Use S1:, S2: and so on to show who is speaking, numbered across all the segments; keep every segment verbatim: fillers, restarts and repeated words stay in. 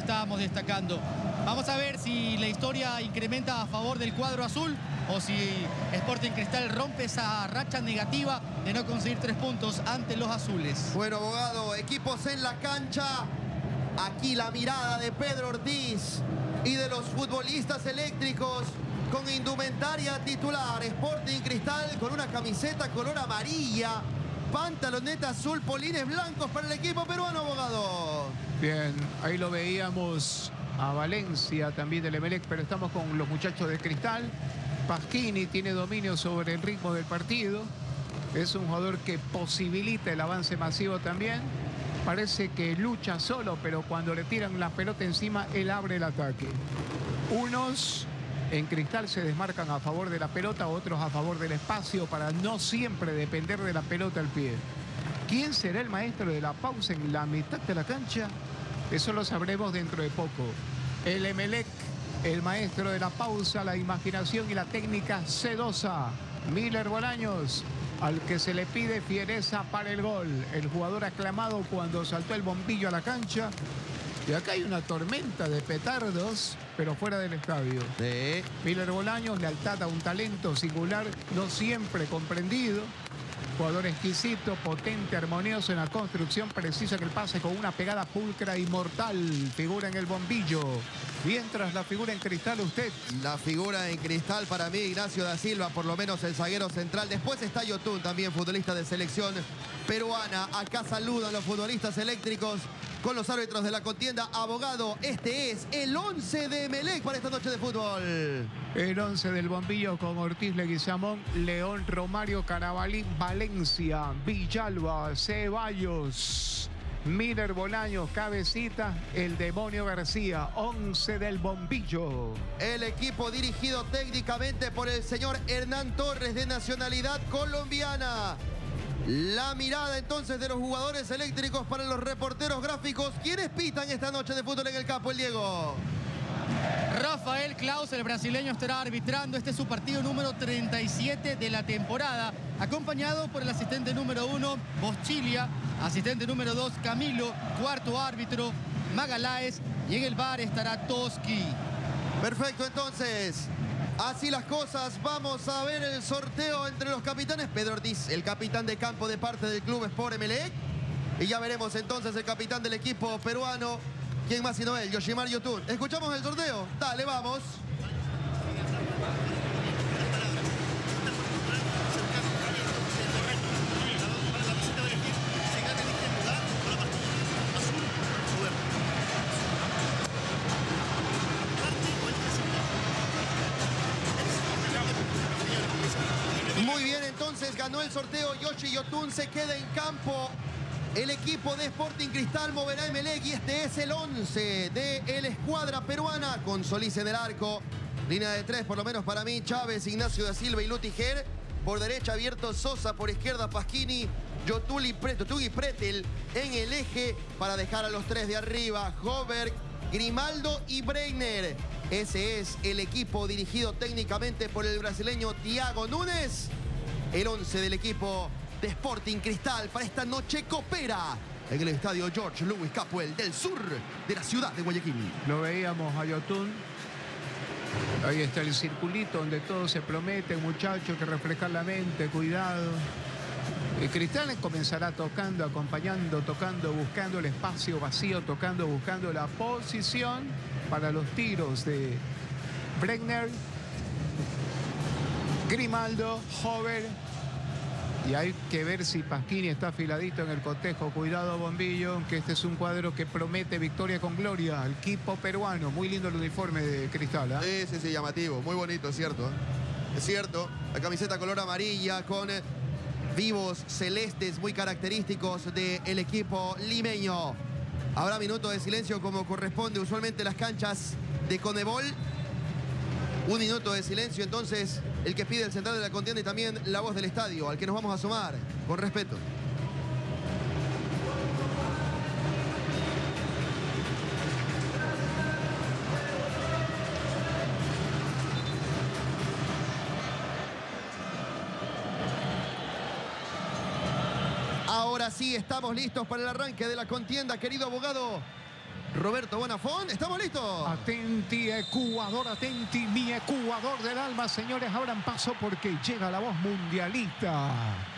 S1: estábamos destacando. Vamos a ver si la historia incrementa a favor del cuadro azul o si Sporting Cristal rompe esa racha negativa de no conseguir tres puntos ante los azules.
S2: Bueno, abogado, equipos en la cancha. Aquí la mirada de Pedro Ortiz y de los futbolistas eléctricos con indumentaria titular. Sporting Cristal con una camiseta color amarilla, pantaloneta azul, polines blancos para el equipo peruano, abogado.
S3: Bien, ahí lo veíamos a Valencia también del Emelec, pero estamos con los muchachos de Cristal. Pasquini tiene dominio sobre el ritmo del partido. Es un jugador que posibilita el avance masivo también. Parece que lucha solo, pero cuando le tiran la pelota encima, él abre el ataque. Unos en Cristal se desmarcan a favor de la pelota, otros a favor del espacio para no siempre depender de la pelota al pie. ¿Quién será el maestro de la pausa en la mitad de la cancha? Eso lo sabremos dentro de poco. El Emelec, el maestro de la pausa, la imaginación y la técnica sedosa. Miller Bolaños, al que se le pide fiereza para el gol. El jugador aclamado cuando saltó el bombillo a la cancha. Y acá hay una tormenta de petardos, pero fuera del estadio.
S2: Sí.
S3: Miller Bolaños, lealtad a un talento singular, no siempre comprendido. Jugador exquisito, potente, armonioso en la construcción, precisa en el pase con una pegada pulcra y mortal. Figura en el bombillo. Mientras la figura en Cristal, usted.
S2: La figura en Cristal para mí, Ignacio da Silva, por lo menos el zaguero central. Después está Yotun, también futbolista de selección peruana. Acá saludan los futbolistas eléctricos con los árbitros de la contienda. Abogado, este es el once de Emelec para esta noche de fútbol.
S3: El once del bombillo con Ortiz, Leguizamón, León, Romario, Carabalí, Valencia, Villalba, Ceballos, Miller Bolaños, Cabecita, el Demonio García. once del bombillo.
S2: El equipo dirigido técnicamente por el señor Hernán Torres, de nacionalidad colombiana. La mirada entonces de los jugadores eléctricos para los reporteros gráficos. ¿Quiénes pitan esta noche de fútbol en el campo, el Diego?
S1: Rafael Claus, el brasileño, estará arbitrando. Este es su partido número treinta y siete de la temporada, acompañado por el asistente número uno, Boschilia, asistente número dos, Camilo, cuarto árbitro, Magaláes, y en el V A R estará Toski.
S2: Perfecto, entonces, así las cosas. Vamos a ver el sorteo entre los capitanes. Pedro Ortiz, el capitán de campo de parte del Club Sport Emelec. Y ya veremos entonces el capitán del equipo peruano. ¿Quién más sino él? Yoshimar Yotun. ¿Escuchamos el sorteo? Dale, vamos. Muy bien, entonces ganó el sorteo Yoshi Yotun, se queda en campo. El equipo de Sporting Cristal moverá Emelec y este es el once de la escuadra peruana con Solís en el arco. Línea de tres, por lo menos para mí, Chávez, Ignacio da Silva y Lutiger. Por derecha abierto Sosa, por izquierda Pasquini, Yotun y Pretel en el eje para dejar a los tres de arriba. Hoberg, Grimaldo y Breiner. Ese es el equipo dirigido técnicamente por el brasileño Thiago Núñez. El once del equipo de Sporting Cristal para esta noche copera en el estadio George Louis Capwell del sur de la ciudad de Guayaquil.
S3: Lo veíamos a Yotun. Ahí está el circulito donde todo se promete, muchachos, que reflejar la mente, cuidado. El Cristal comenzará tocando, acompañando, tocando, buscando el espacio vacío, tocando, buscando la posición para los tiros de Breiner, Grimaldo, Hover. Y hay que ver si Pasquini está afiladito en el cotejo. Cuidado, bombillo, que este es un cuadro que promete victoria con gloria. El equipo peruano, muy lindo el uniforme de Cristal, ¿eh?
S2: Sí, sí, sí, llamativo, muy bonito, es cierto. Es cierto, la camiseta color amarilla con vivos celestes muy característicos del equipo limeño. Habrá minuto de silencio como corresponde usualmente las canchas de Conmebol. Un minuto de silencio, entonces, el que pide el central de la contienda y también la voz del estadio, al que nos vamos a sumar, con respeto. Ahora sí, estamos listos para el arranque de la contienda, querido abogado. Roberto Bonafón, ¿estamos listos?
S3: Atenti, Ecuador, atenti, mi Ecuador del alma. Señores, abran paso porque llega la voz mundialista.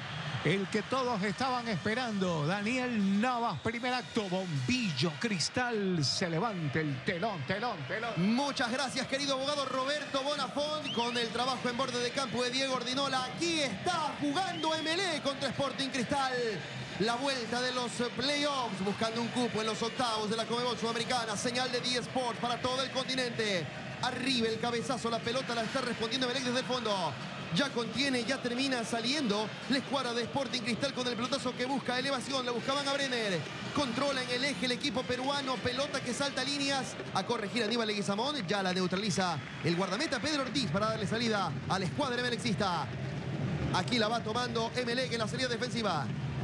S3: El que todos estaban esperando. Daniel Navas, primer acto, bombillo, cristal. Se levanta el telón, telón, telón.
S2: Muchas gracias, querido abogado Roberto Bonafón, con el trabajo en borde de campo de Diego Ordinola. Aquí está jugando Emelec contra Sporting Cristal. La vuelta de los playoffs, buscando un cupo en los octavos de la Conmebol Sudamericana. Señal de D Sport para todo el continente. Arriba el cabezazo, la pelota la está respondiendo Emelec desde el fondo. Ya contiene, ya termina saliendo la escuadra de Sporting Cristal con el pelotazo que busca elevación. La buscaban a Brenner. Controla en el eje el equipo peruano. Pelota que salta líneas. A corregir a Aníbal Leguizamón. Ya la neutraliza el guardameta Pedro Ortiz para darle salida a la escuadra emelecista. Aquí la va tomando Emelec en la salida defensiva.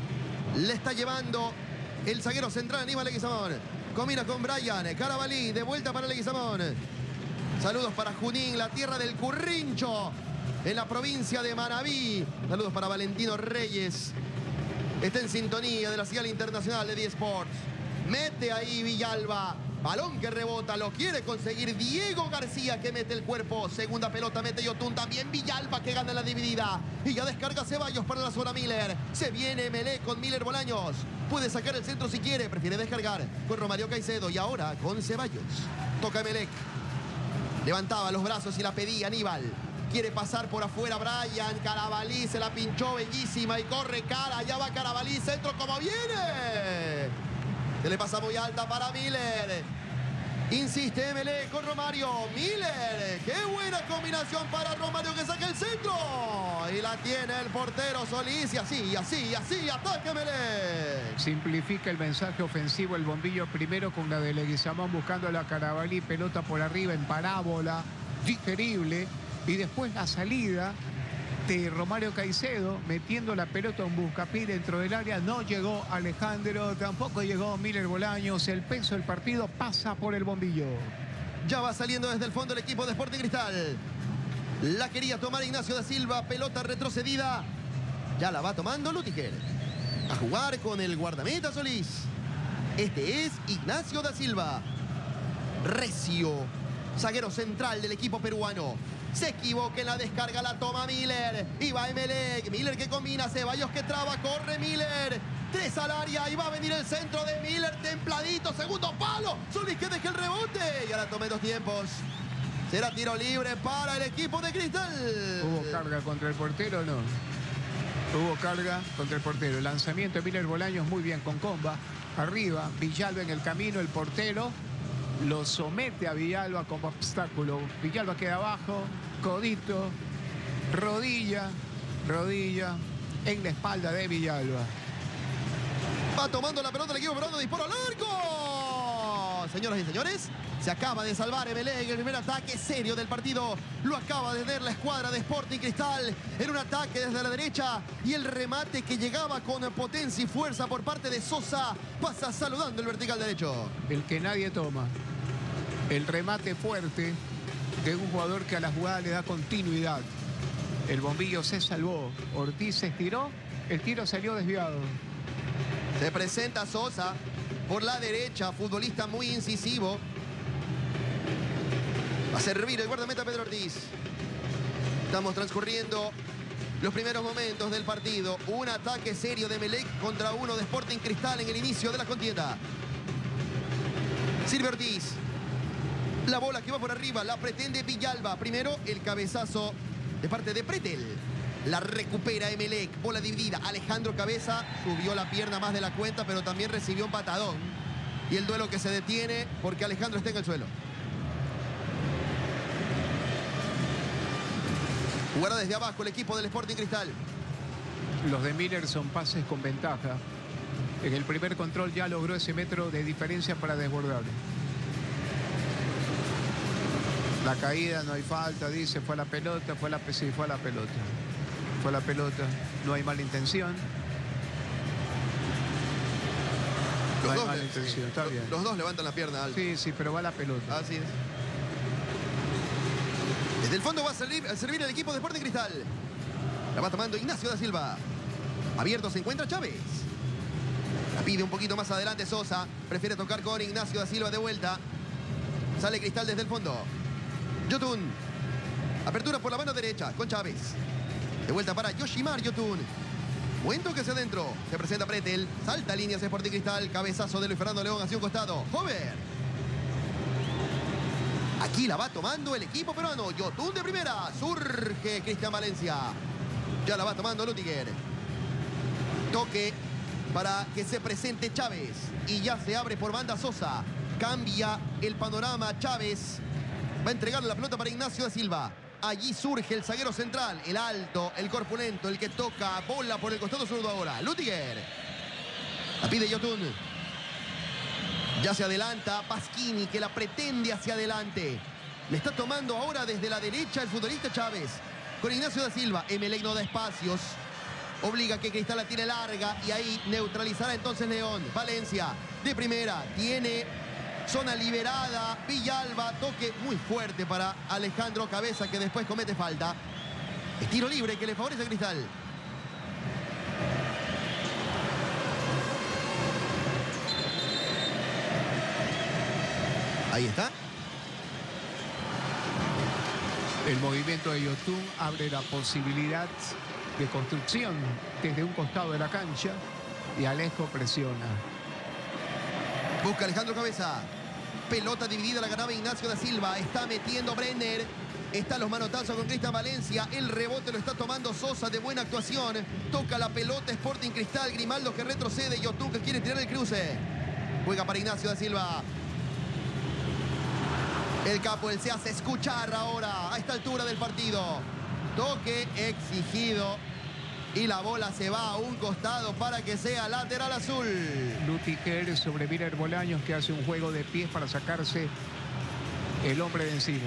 S2: Le está llevando el zaguero central Aníbal Leguizamón. Combina con Brian Carabalí. De vuelta para Leguizamón. Saludos para Junín, la tierra del Currincho, en la provincia de Manabí. Saludos para Valentino Reyes. Está en sintonía de la señal internacional de D Sports. Mete ahí Villalba. Balón que rebota, lo quiere conseguir Diego García, que mete el cuerpo. Segunda pelota mete Yotun, también Villalba que gana la dividida. Y ya descarga Ceballos para la zona Miller. Se viene Emelec con Miller Bolaños. Puede sacar el centro si quiere, prefiere descargar con Romario Caicedo. Y ahora con Ceballos. Toca Emelec. Levantaba los brazos y la pedía Aníbal. Quiere pasar por afuera Brian Carabalí, se la pinchó bellísima y corre cara. Ya va Carabalí, centro como viene. Se le pasa muy alta para Miller. Insiste Emelec con Romario. Miller, qué buena combinación para Romario que saca el centro. Y la tiene el portero Solís. Y así, y así, y así, ataque Emelec.
S3: Simplifica el mensaje ofensivo el bombillo primero con la de Leguizamón buscando a la Carabalí. Pelota por arriba en parábola, digerible. Y después la salida de Romario Caicedo metiendo la pelota en Buscapí dentro del área. No llegó Alejandro, tampoco llegó Miller Bolaños. El peso del partido pasa por el bombillo.
S2: Ya va saliendo desde el fondo el equipo de Sporting Cristal. La quería tomar Ignacio da Silva, pelota retrocedida. Ya la va tomando Lutiger. A jugar con el guardameta Solís. Este es Ignacio da Silva. Recio, zaguero central del equipo peruano. Se equivoca en la descarga, la toma Miller. Y va Emelec. Miller que combina, Ceballos que traba, corre Miller. Tres al área y va a venir el centro de Miller. Templadito, segundo palo. Solís que deja el rebote. Y ahora tome dos tiempos. Será tiro libre para el equipo de Cristal.
S3: ¿Hubo carga contra el portero o no? Hubo carga contra el portero. El lanzamiento de Miller Bolaños muy bien con comba. Arriba, Villalba en el camino, el portero lo somete a Villalba como obstáculo. Villalba queda abajo, codito, rodilla, rodilla en la espalda de Villalba.
S2: Va tomando la pelota el equipo peruano, disparo al arco. Señoras y señores, se acaba de salvar Emelec. El primer ataque serio del partido lo acaba de tener la escuadra de Sporting Cristal en un ataque desde la derecha, y el remate que llegaba con potencia y fuerza por parte de Sosa pasa saludando el vertical derecho.
S3: El que nadie toma. El remate fuerte de un jugador que a la jugada le da continuidad. El bombillo se salvó. Ortiz se estiró. El tiro salió desviado.
S2: Se presenta Sosa por la derecha, futbolista muy incisivo. Va a servir el guardameta Pedro Ortiz. Estamos transcurriendo los primeros momentos del partido. Un ataque serio de Emelec contra uno de Sporting Cristal en el inicio de la contienda. Sirve Ortiz. La bola que va por arriba la pretende Villalba. Primero el cabezazo de parte de Pretel. La recupera Emelec. Bola dividida. Alejandro Cabeza subió la pierna más de la cuenta, pero también recibió un patadón. Y el duelo que se detiene porque Alejandro está en el suelo. Jugará desde abajo el equipo del Sporting Cristal.
S3: Los de Miller son pases con ventaja. En el primer control ya logró ese metro de diferencia para desbordar. La caída, no hay falta, dice, fue a la pelota, fue a la, sí, fue a la pelota. Fue a la pelota, no hay mala intención. No hay mala intención, está bien.
S2: Los dos levantan la pierna alta.
S3: Sí, sí, pero va a la pelota.
S2: Así es. Desde el fondo va a servir, a servir el equipo de Sporting Cristal. La va tomando Ignacio da Silva. Abierto se encuentra Chávez. La pide un poquito más adelante Sosa. Prefiere tocar con Ignacio da Silva de vuelta. Sale Cristal desde el fondo. Yotun. Apertura por la mano derecha con Chávez. De vuelta para Yoshimar Yotun. Buen toque hacia adentro. Se presenta Pretel. Salta líneas Sporting Cristal. Cabezazo de Luis Fernando León hacia un costado. Hover. Aquí la va tomando el equipo peruano. Yotun de primera. Surge Cristian Valencia. Ya la va tomando Lutiger. Toque para que se presente Chávez. Y ya se abre por banda Sosa. Cambia el panorama Chávez. Va a entregarle la pelota para Ignacio da Silva. Allí surge el zaguero central. El alto, el corpulento, el que toca bola por el costado zurdo ahora. Lutiger. La pide Yotun. Ya se adelanta Pasquini, que la pretende hacia adelante. Le está tomando ahora desde la derecha el futbolista Chávez. Con Ignacio da Silva. Emelec no da espacios. Obliga a que Cristal la tire larga. Y ahí neutralizará entonces León. Valencia de primera. Tiene zona liberada. Villalba. Toque muy fuerte para Alejandro Cabeza, que después comete falta. Es tiro libre que le favorece a Cristal. Ahí está.
S3: El movimiento de Yotun abre la posibilidad de construcción desde un costado de la cancha y Alejo presiona.
S2: Busca Alejandro Cabeza. Pelota dividida, la ganaba Ignacio da Silva. Está metiendo Brenner. Están los manotazos con Cristian Valencia. El rebote lo está tomando Sosa de buena actuación. Toca la pelota Sporting Cristal. Grimaldo que retrocede. Yotun que quiere tirar el cruce. Juega para Ignacio da Silva. El capo, él se hace escuchar ahora a esta altura del partido. Toque exigido. Y la bola se va a un costado para que sea lateral azul.
S3: Lutiger sobre Miller Bolaños, que hace un juego de pies para sacarse el hombre de encima.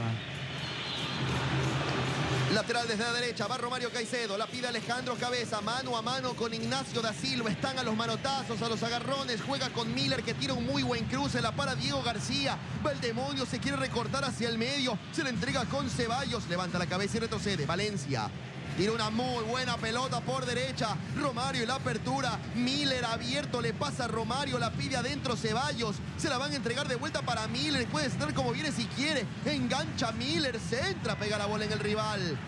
S2: Lateral desde la derecha, va Romario Caicedo, la pide Alejandro Cabeza, mano a mano con Ignacio da Silva, están a los manotazos, a los agarrones, juega con Miller que tira un muy buen cruce, la para Diego García, va el demonio, se quiere recortar hacia el medio, se le entrega con Ceballos, levanta la cabeza y retrocede, Valencia. Tira una muy buena pelota por derecha. Romario y la apertura. Miller abierto. Le pasa a Romario. La pide adentro Ceballos. Se la van a entregar de vuelta para Miller. Puede estar como viene si quiere. Engancha Miller. Se entra. Pega la bola en el rival.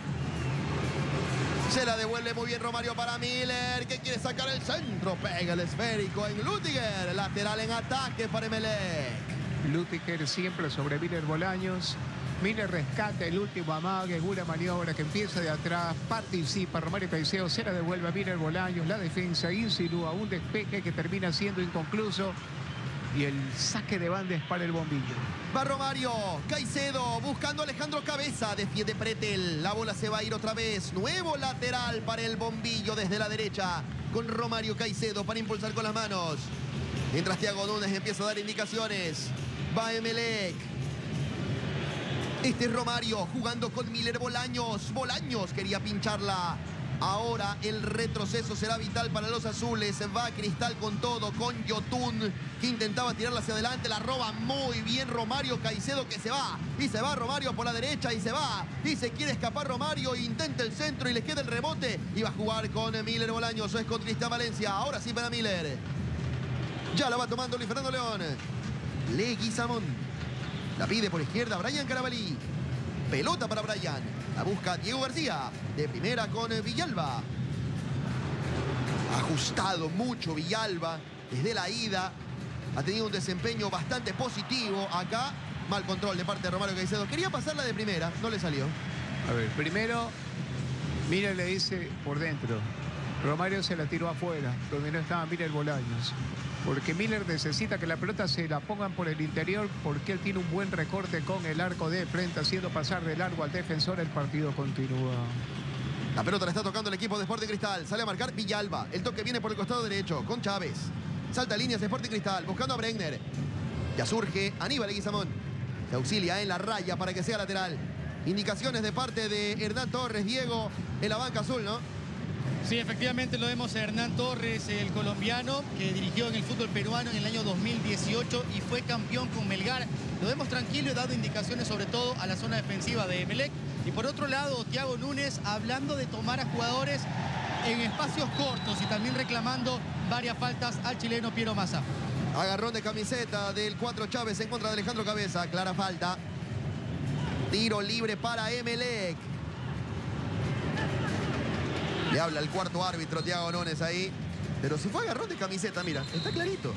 S2: Se la devuelve muy bien Romario para Miller. Que quiere sacar el centro. Pega el esférico en Lutiger. Lateral en ataque para Emelec.
S3: Lutiger siempre sobre Miller Bolaños. Miller rescata el último amague, una maniobra que empieza de atrás, participa Romario Caicedo, se la devuelve a Miller Bolaños, la defensa insinúa un despeje que termina siendo inconcluso y el saque de banda es para el bombillo.
S2: Va Romario, Caicedo buscando a Alejandro Cabeza, defiende Pretel, la bola se va a ir otra vez, nuevo lateral para el bombillo desde la derecha, con Romario Caicedo para impulsar con las manos. Mientras Thiago Núñez empieza a dar indicaciones, va Emelec. Este es Romario jugando con Miller Bolaños. Bolaños quería pincharla. Ahora el retroceso será vital para los azules. Va Cristal con todo, con Yotun, que intentaba tirarla hacia adelante. La roba muy bien Romario Caicedo, que se va. Y se va Romario por la derecha y se va. Y se quiere escapar Romario. Intenta el centro y le queda el rebote. Y va a jugar con Miller Bolaños. Es con Cristian Valencia. Ahora sí para Miller. Ya la va tomando Luis Fernando León. Leguizamón. La pide por izquierda Brian Carabalí. Pelota para Brian. La busca Diego García. De primera con Villalba. Ajustado mucho Villalba. Desde la ida ha tenido un desempeño bastante positivo. Acá mal control de parte de Romario Caicedo. Quería pasarla de primera. No le salió.
S3: A ver, primero Miller le dice por dentro. Romario se la tiró afuera. Donde no estaba Miller Bolaños. Porque Miller necesita que la pelota se la pongan por el interior porque él tiene un buen recorte con el arco de frente, haciendo pasar de largo al defensor. El partido continúa.
S2: La pelota la está tocando el equipo de Sporting Cristal. Sale a marcar Villalba. El toque viene por el costado derecho con Chávez. Salta líneas de Sporting Cristal buscando a Brenner. Ya surge Aníbal Leguizamón. Se auxilia en la raya para que sea lateral. Indicaciones de parte de Hernán Torres, Diego, en la banca azul, ¿no?
S1: Sí, efectivamente lo vemos a Hernán Torres, el colombiano, que dirigió en el fútbol peruano en el año dos mil dieciocho y fue campeón con Melgar. Lo vemos tranquilo y dando indicaciones sobre todo a la zona defensiva de Emelec. Y por otro lado, Thiago Núñez hablando de tomar a jugadores en espacios cortos y también reclamando varias faltas al chileno Piero Massa.
S2: Agarrón de camiseta del cuatro Chávez en contra de Alejandro Cabeza. Clara falta. Tiro libre para Emelec. Le habla el cuarto árbitro, Thiago Nones ahí. Pero si fue agarrón de camiseta, mira, está clarito.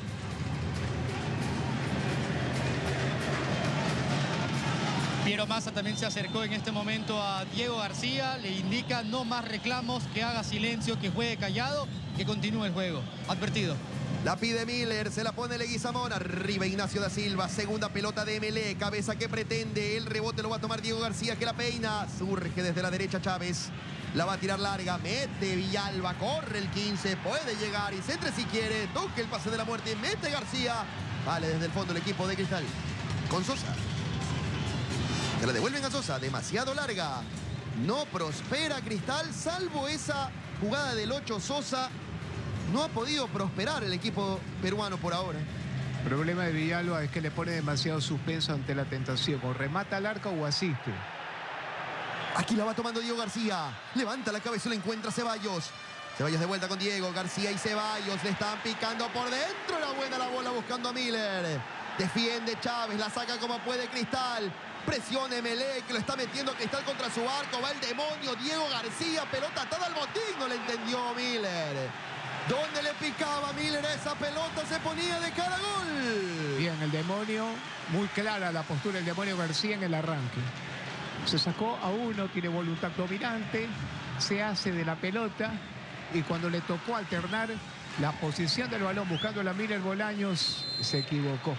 S1: Piero Massa también se acercó en este momento a Diego García. Le indica no más reclamos, que haga silencio, que juegue callado, que continúe el juego. Advertido.
S2: La pide Miller, se la pone Leguizamón. Arriba Ignacio da Silva, segunda pelota de Emelec. Cabeza que pretende, el rebote lo va a tomar Diego García, que la peina. Surge desde la derecha Chávez. La va a tirar larga, mete Villalba, corre el quince, puede llegar y centre si quiere. Toque el pase de la muerte, mete García. Vale desde el fondo el equipo de Cristal. Con Sosa. Se la devuelven a Sosa, demasiado larga. No prospera Cristal, salvo esa jugada del ocho Sosa. No ha podido prosperar el equipo peruano por ahora.
S3: El problema de Villalba es que le pone demasiado suspenso ante la tentación. O remata al arco o asiste.
S2: Aquí la va tomando Diego García. Levanta la cabeza y la encuentra Ceballos. Ceballos de vuelta con Diego. García y Ceballos le están picando por dentro. Era buena la bola buscando a Miller. Defiende Chávez, la saca como puede Cristal. Presiona Emelec, que lo está metiendo Cristal contra su arco. Va el demonio, Diego García, pelota atada al botín. No le entendió Miller. ¿Dónde le picaba Miller esa pelota? Se ponía de cara a gol.
S3: Bien, el demonio, muy clara la postura del demonio García en el arranque. Se sacó a uno, tiene voluntad dominante, se hace de la pelota y cuando le tocó alternar la posición del balón buscando a Miller Bolaños, se equivocó.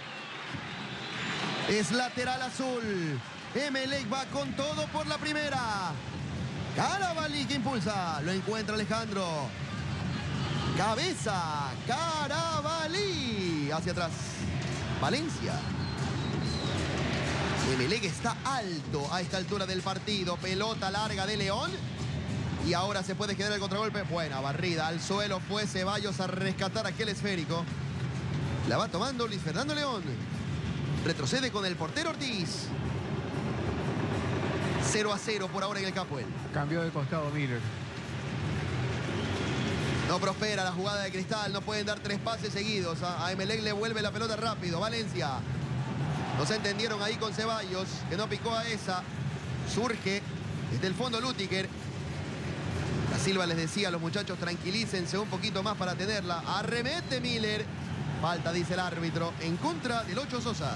S2: Es lateral azul. Emelec va con todo por la primera. Carabalí que impulsa. Lo encuentra Alejandro. Cabeza. Carabalí. Hacia atrás. Valencia. Emelec está alto a esta altura del partido. Pelota larga de León. Y ahora se puede quedar el contragolpe. Buena barrida. Al suelo fue Ceballos a rescatar aquel esférico. La va tomando Luis Fernando León. Retrocede con el portero Ortiz. cero a cero por ahora en el Capuel.
S3: Cambió de costado Miller.
S2: No prospera la jugada de Cristal. No pueden dar tres pases seguidos. A, a Emelec le vuelve la pelota rápido. Valencia. No se entendieron ahí con Ceballos, que no picó a esa. Surge desde el fondo Lutiger. Da Silva les decía a los muchachos, tranquilícense un poquito más para tenerla. Arremete Miller. Falta, dice el árbitro, en contra del ocho Sosa.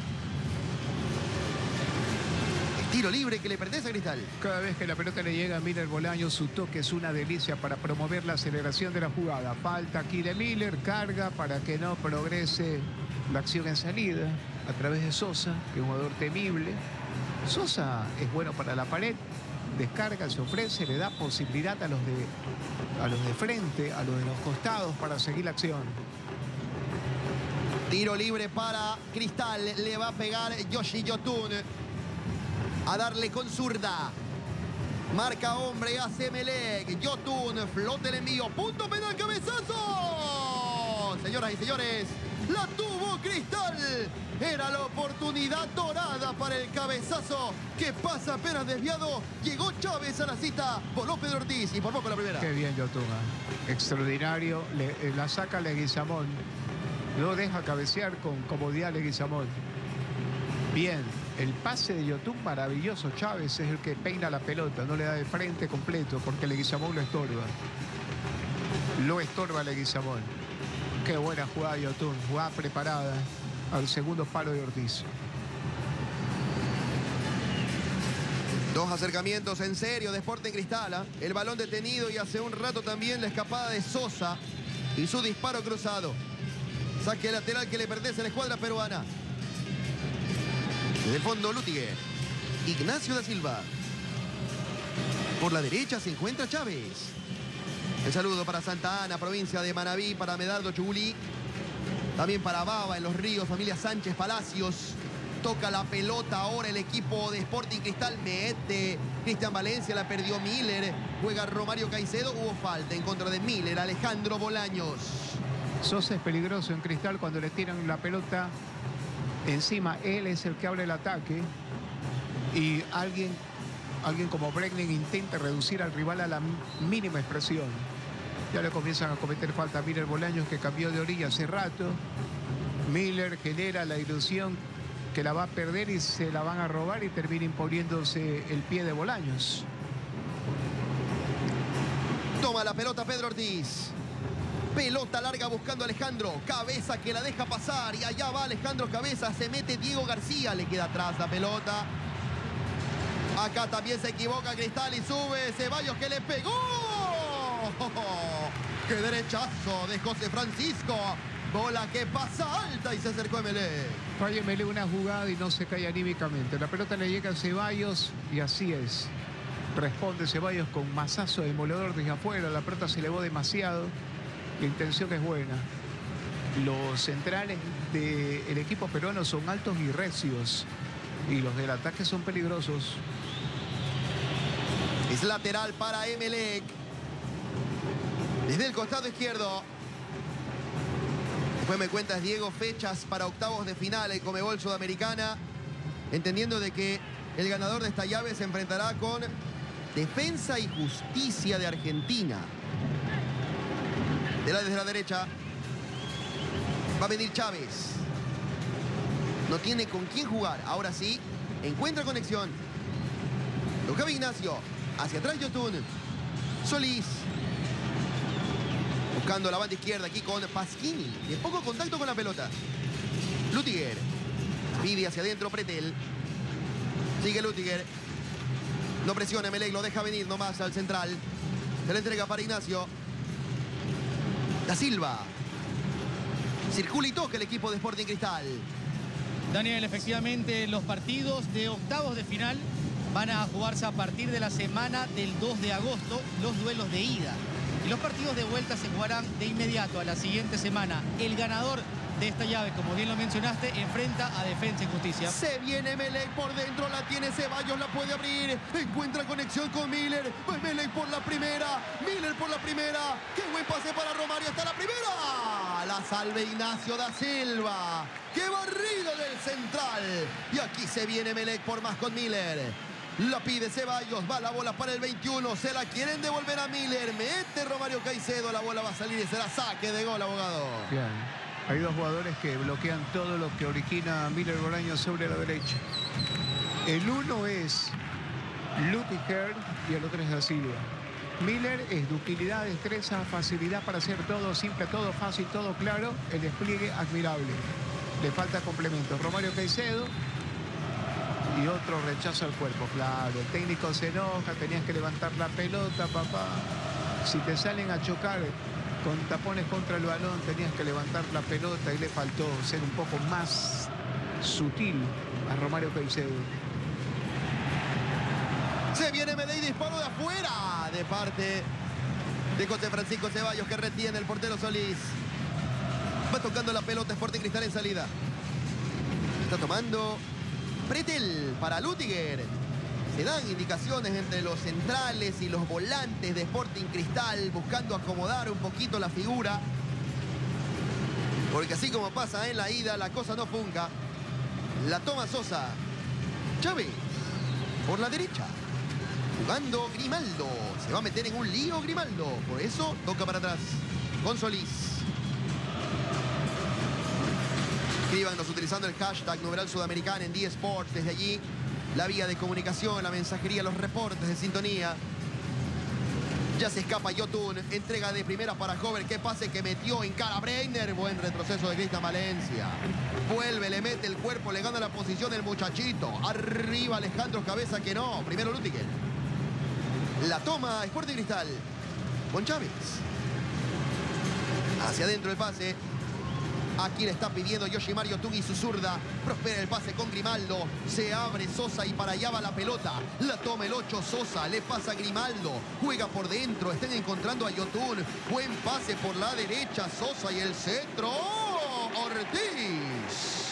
S2: El tiro libre que le pertenece a Cristal.
S3: Cada vez que la pelota le llega a Miller Bolaños, su toque es una delicia para promover la aceleración de la jugada. Falta aquí de Miller, carga para que no progrese la acción en salida a través de Sosa, que es un jugador temible. Sosa es bueno para la pared, descarga, se ofrece, le da posibilidad a los de, a los de frente, a los de los costados para seguir la acción.
S2: Tiro libre para Cristal. Le va a pegar Yoshi Yotun. A darle con zurda. Marca hombre, hace Emelec. Yotun, flote el envío. Punto penal, cabezazo. Señoras y señores, la tuvo Cristal. Era la oportunidad dorada para el cabezazo que pasa apenas desviado. Llegó Chávez a la cita. Voló Pedro Ortiz y por poco la primera.
S3: Qué bien Yotun. Extraordinario. Le, la saca Leguizamón. Lo deja cabecear con comodidad Leguizamón. Bien, el pase de Yotun maravilloso. Chávez es el que peina la pelota, no le da de frente completo porque Leguizamón lo estorba. Lo estorba Leguizamón. Qué buena jugada Yotun, jugada preparada al segundo palo de Ortiz.
S2: Dos acercamientos en serio de Sporting Cristal. ¿eh? El balón detenido y hace un rato también la escapada de Sosa y su disparo cruzado. Saque lateral que le pertenece a la escuadra peruana. Desde el fondo, Lutiger. Ignacio da Silva. Por la derecha se encuentra Chávez. El saludo para Santa Ana, provincia de Manabí, para Medardo Chugulí. También para Baba, en Los Ríos, familia Sánchez Palacios. Toca la pelota ahora el equipo de Sporting Cristal. Mete Cristian Valencia, la perdió Miller. Juega Romario Caicedo. Hubo falta en contra de Miller. Alejandro Bolaños.
S3: Sosa es peligroso en Cristal cuando le tiran la pelota encima. Él es el que abre el ataque y alguien, alguien como Bregman intenta reducir al rival a la mínima expresión. Ya le comienzan a cometer falta a Miller Bolaños, que cambió de orilla hace rato. Miller genera la ilusión que la va a perder y se la van a robar y termina imponiéndose el pie de Bolaños.
S2: Toma la pelota Pedro Ortiz. Pelota larga buscando a Alejandro. Cabeza que la deja pasar. Y allá va Alejandro Cabeza. Se mete Diego García. Le queda atrás la pelota. Acá también se equivoca Cristal y sube Ceballos, que le pegó. ¡Qué derechazo de José Francisco! Bola que pasa alta y se acercó Emelec.
S3: Falla Emelec una jugada y no se cae anímicamente. La pelota le llega a Ceballos y así es. Responde Ceballos con mazazo demoledor desde afuera. La pelota se elevó demasiado. La intención es buena. Los centrales del equipo peruano son altos y recios. Y los del ataque son peligrosos.
S2: Es lateral para Emelec. Desde el costado izquierdo. Después me cuentas, Diego, fechas para octavos de final en Conmebol Sudamericana. Entendiendo de que el ganador de esta llave se enfrentará con Defensa y Justicia de Argentina. De la, desde la derecha va a venir Chávez. No tiene con quién jugar. Ahora sí, encuentra conexión. Tocaba Ignacio. Hacia atrás Yotun. Solís. Buscando la banda izquierda aquí con Pasquini. De poco contacto con la pelota. Lutiger. Pide hacia adentro Pretel. Sigue Lutiger. No presiona Emelec, lo deja venir nomás al central. Se le entrega para Ignacio. Da Silva. Circula y toca el equipo de Sporting Cristal.
S1: Daniel, efectivamente los partidos de octavos de final van a jugarse a partir de la semana del dos de agosto, los duelos de ida. Y los partidos de vuelta se jugarán de inmediato a la siguiente semana. El ganador de esta llave, como bien lo mencionaste, enfrenta a Defensa y Justicia.
S2: Se viene Emelec por dentro, la tiene Ceballos, la puede abrir. Encuentra conexión con Miller. Emelec por la primera, Miller por la primera. ¡Qué buen pase para Romario! ¡Hasta la primera! La salve Ignacio da Silva. ¡Qué barrido del central! Y aquí se viene Emelec por más con Miller. La pide Ceballos, va la bola para el veintiuno, se la quieren devolver a Miller, mete Romario Caicedo, la bola va a salir y será saque de gol, abogado.
S3: Bien, hay dos jugadores que bloquean todo lo que origina Miller Bolaños sobre la derecha. El uno es Lutiger y el otro es Da Silva. Miller es ductilidad, destreza, facilidad para hacer todo simple, todo fácil, todo claro, el despliegue admirable. Le falta complemento. Romario Caicedo. Y otro rechazo al cuerpo, claro. El técnico se enoja, tenías que levantar la pelota, papá. Si te salen a chocar con tapones contra el balón, tenías que levantar la pelota y le faltó ser un poco más sutil a Romario Caicedo.
S2: Se viene Emelec, disparo de afuera de parte de José Francisco Ceballos, que retiene el portero Solís. Va tocando la pelota Sporting Cristal en salida. Está tomando Pretel para Lutiger. Se dan indicaciones entre los centrales y los volantes de Sporting Cristal, buscando acomodar un poquito la figura. Porque así como pasa en la ida, la cosa no funca. La toma Sosa. Chávez por la derecha. Jugando Grimaldo. Se va a meter en un lío Grimaldo. Por eso toca para atrás con Solís. Escríbanos utilizando el hashtag numeral sudamericana en D Sports. Desde allí, la vía de comunicación, la mensajería, los reportes de sintonía. Ya se escapa Yotun. Entrega de primera para Hover. Qué pase que metió en cara Breiner. Buen retroceso de Cristian Valencia. Vuelve, le mete el cuerpo, le gana la posición el muchachito. Arriba Alejandro Cabeza, que no. Primero Lutiger. La toma Sporting Cristal con Chávez. Hacia adentro el pase. Aquí le está pidiendo Yoshimar Yotun y su zurda. Prospera el pase con Grimaldo. Se abre Sosa y para allá va la pelota. La toma el ocho Sosa. Le pasa a Grimaldo. Juega por dentro. Están encontrando a Yotun. Buen pase por la derecha. Sosa y el centro. ¡Oh! Ortiz.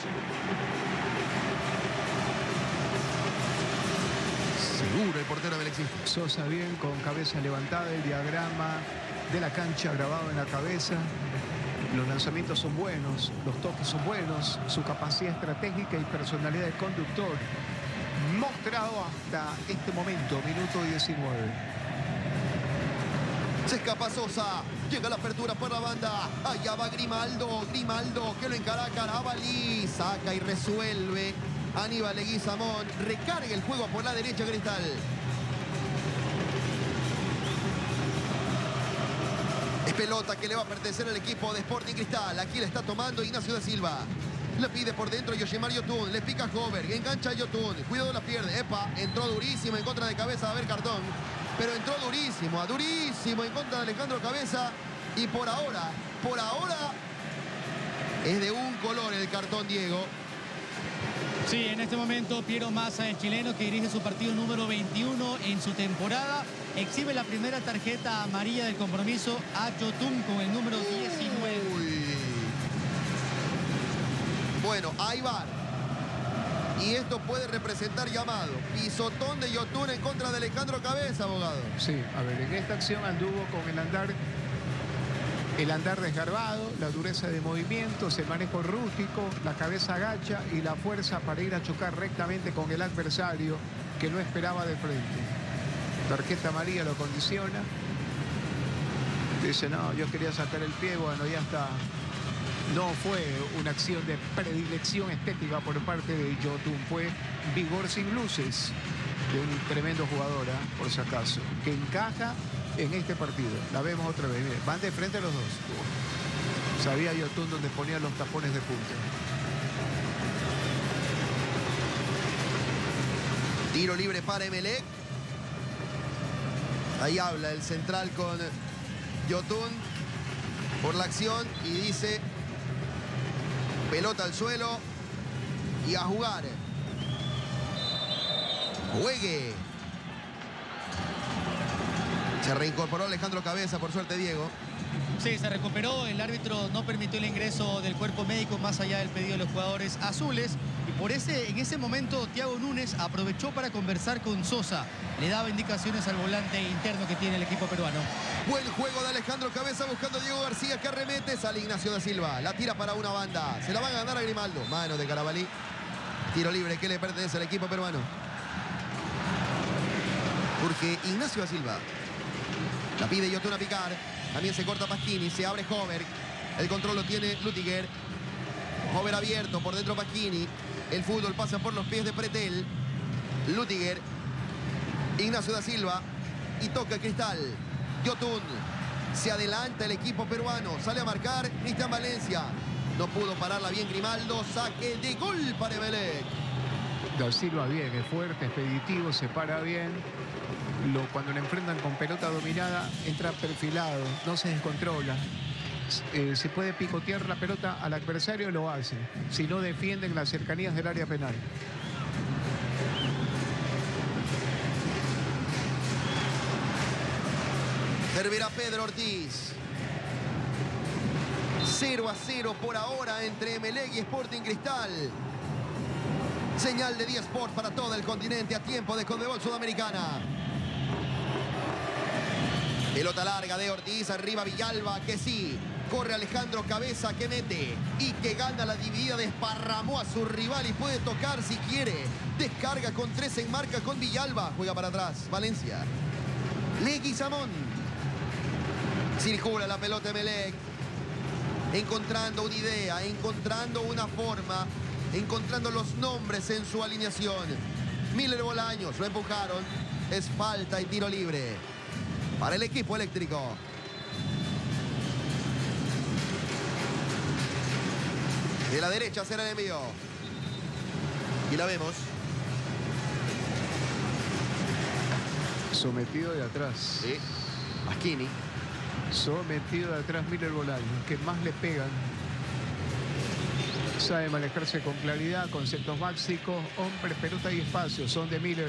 S2: Seguro el portero Melexista.
S3: Sosa bien, con cabeza levantada. El diagrama de la cancha grabado en la cabeza. Los lanzamientos son buenos, los toques son buenos, su capacidad estratégica y personalidad de conductor mostrado hasta este momento, minuto diecinueve.
S2: Se escapa Sosa. Llega la apertura por la banda. Allá va Grimaldo. Grimaldo que lo encara a Carabalí. Saca y resuelve. Aníbal Leguizamón. Recarga el juego por la derecha Cristal. Es pelota que le va a pertenecer al equipo de Sporting Cristal. Aquí la está tomando Ignacio da Silva. La pide por dentro Yoshimar Yotun. Le pica Hover. Engancha a Yotun. Cuidado, la pierde. Epa, entró durísimo en contra de Cabeza. A ver, cartón. Pero entró durísimo, a durísimo en contra de Alejandro Cabeza. Y por ahora, por ahora, es de un color el cartón, Diego.
S1: Sí, en este momento Piero Massa, el chileno que dirige su partido número veintiuno en su temporada, exhibe la primera tarjeta amarilla del compromiso a Yotun con el número diecinueve.
S2: Uy. Bueno, ahí va. Y esto puede representar llamado. Pisotón de Yotun en contra de Alejandro Cabeza, abogado.
S3: Sí, a ver, en esta acción anduvo con el andar, el andar desgarbado, la dureza de movimientos, el manejo rústico, la cabeza agacha y la fuerza para ir a chocar rectamente con el adversario que no esperaba de frente. Tarjeta amarilla lo condiciona. Dice, no, yo quería sacar el pie, bueno, ya está. No fue una acción de predilección estética por parte de Yotun, fue vigor sin luces de un tremendo jugador, ¿eh? Por si acaso, que encaja en este partido. La vemos otra vez, miren, van de frente los dos. Sabía Yotun donde ponía los tapones de punta.
S2: Tiro libre para Emelec. Ahí habla el central con Yotun por la acción y dice: pelota al suelo y a jugar. Juegue. Se reincorporó Alejandro Cabeza, por suerte, Diego.
S1: Sí, se recuperó. El árbitro no permitió el ingreso del cuerpo médico más allá del pedido de los jugadores azules. Y por ese, en ese momento, Thiago Núñez aprovechó para conversar con Sosa. Le daba indicaciones al volante interno que tiene el equipo peruano.
S2: Buen juego de Alejandro Cabeza buscando a Diego García, que arremete. Sale Ignacio da Silva. La tira para una banda. Se la va a ganar a Grimaldo. Mano de Carabalí. Tiro libre que le pertenece al equipo peruano. Porque Ignacio da Silva. La pide Yotun a picar. También se corta Pasquini. Se abre Hover. El control lo tiene Lutiger. Hover abierto. Por dentro Pasquini. El fútbol pasa por los pies de Pretel. Lutiger. Ignacio da Silva. Y toca Cristal. Yotun. Se adelanta el equipo peruano. Sale a marcar Cristian Valencia. No pudo pararla bien Grimaldo. Saque de gol para Emelec.
S3: Da Silva bien, es fuerte, expeditivo, se para bien. Lo, cuando le enfrentan con pelota dominada, entra perfilado, no se descontrola. Eh, se puede picotear la pelota al adversario, lo hace. Si no, defienden las cercanías del área penal.
S2: Servirá Pedro Ortiz. cero a cero por ahora entre Emelec y Sporting Cristal. Señal de D Sport para todo el continente a tiempo de Conmebol Sudamericana. Pelota larga de Ortiz, arriba Villalba, que sí. Corre Alejandro Cabeza, que mete y que gana la dividida. Desparramó a su rival y puede tocar si quiere. Descarga con tres en marca con Villalba. Juega para atrás, Valencia. Leguizamón. Circula la pelota Emelec. Encontrando una idea, encontrando una forma, encontrando los nombres en su alineación. Miller Bolaños, lo empujaron. Es falta y tiro libre para el equipo eléctrico. De la derecha será el envío. Y la vemos.
S3: Sometido de atrás.
S2: Sí. Pasquini.
S3: Sometido de atrás Miller Bolaños, que más le pegan. Sabe manejarse con claridad, conceptos básicos, hombre, pelota y espacio, son de Miller.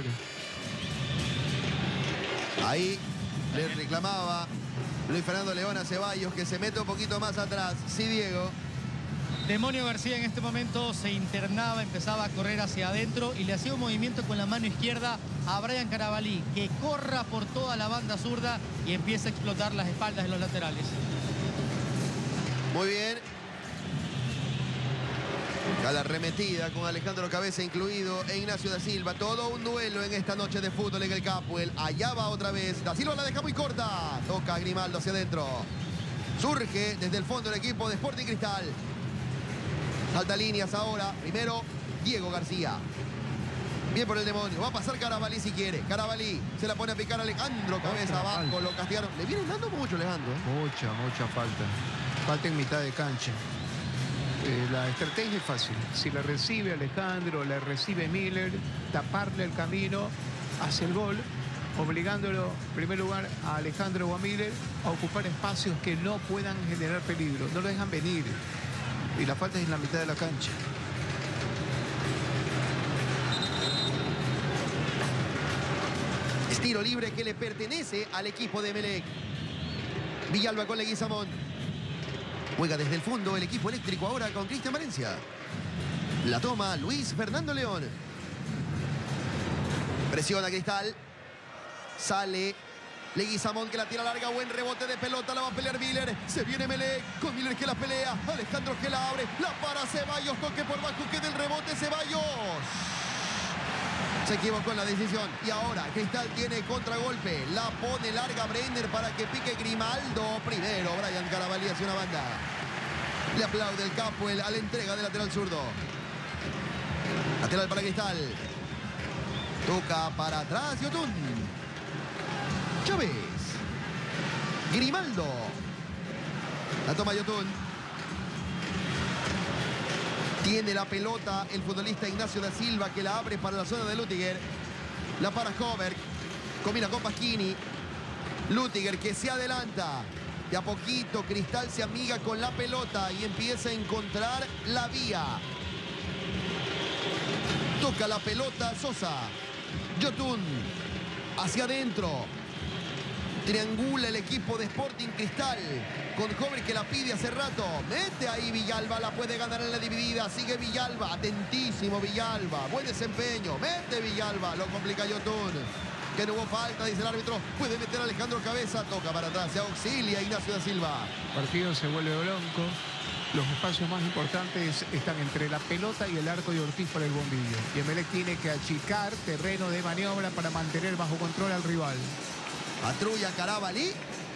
S2: Ahí le reclamaba Luis Fernando León a Ceballos que se mete un poquito más atrás. Sí, Diego.
S1: Demonio García en este momento se internaba, empezaba a correr hacia adentro y le hacía un movimiento con la mano izquierda a Brian Carabalí, que corra por toda la banda zurda y empieza a explotar las espaldas de los laterales.
S2: Muy bien. A la arremetida con Alejandro Cabeza incluido e Ignacio da Silva. Todo un duelo en esta noche de fútbol en el Capuel. Allá va otra vez. Da Silva la deja muy corta. Toca a Grimaldo hacia adentro. Surge desde el fondo el equipo de Sporting Cristal. Salta líneas ahora. Primero, Diego García. Bien por el demonio. Va a pasar Carabalí si quiere. Carabalí se la pone a picar a Alejandro. Cabeza
S3: Otra
S2: abajo.
S3: falta.
S2: Lo castigaron. Le vienen dando mucho Alejandro, ¿eh?
S3: Mucha, mucha falta. Falta en mitad de cancha. Eh, la estrategia es fácil. Si la recibe Alejandro, la recibe Miller, taparle el camino hacia el gol, obligándolo, en primer lugar, a Alejandro o a Miller a ocupar espacios que no puedan generar peligro. No lo dejan venir. Y la falta es en la mitad de la cancha.
S2: Es tiro libre que le pertenece al equipo de Emelec. Villalba con Leguizamón. Juega desde el fondo el equipo eléctrico ahora con Cristian Valencia. La toma Luis Fernando León. Presiona Cristal. Sale Leguizamón que la tira larga. Buen rebote de pelota. La va a pelear Miller. Se viene Emelec con Miller que la pelea. Alejandro que la abre. La para Ceballos. Toque por bajo. Queda el rebote Ceballos. Se equivocó en la decisión. Y ahora Cristal tiene contragolpe. La pone larga Brenner para que pique Grimaldo. Primero Brian Carabalí hacia una banda. Le aplaude el Capuel a la entrega del lateral zurdo. Lateral para Cristal. Toca para atrás Yotún. Chávez. Grimaldo. La toma Yotún. Tiene la pelota el futbolista Ignacio da Silva que la abre para la zona de Lutiger. La para Hoberg. Combina con Pasquini. Lutiger que se adelanta. De a poquito Cristal se amiga con la pelota y empieza a encontrar la vía. Toca la pelota Sosa. Yotún. Hacia adentro. Triangula el equipo de Sporting Cristal. Con Hoberg que la pide hace rato. Mete ahí Villalba. La puede ganar en la dividida. Sigue Villalba. Atentísimo Villalba. Buen desempeño. Mete Villalba. Lo complica Yotún. Que no hubo falta, dice el árbitro. Puede meter a Alejandro Cabeza. Toca para atrás. Se auxilia Ignacio da Silva.
S3: El partido se vuelve bronco. Los espacios más importantes están entre la pelota y el arco de Ortiz para el bombillo. Y Emelec tiene que achicar terreno de maniobra para mantener bajo control al rival.
S2: Patrulla Carabalí.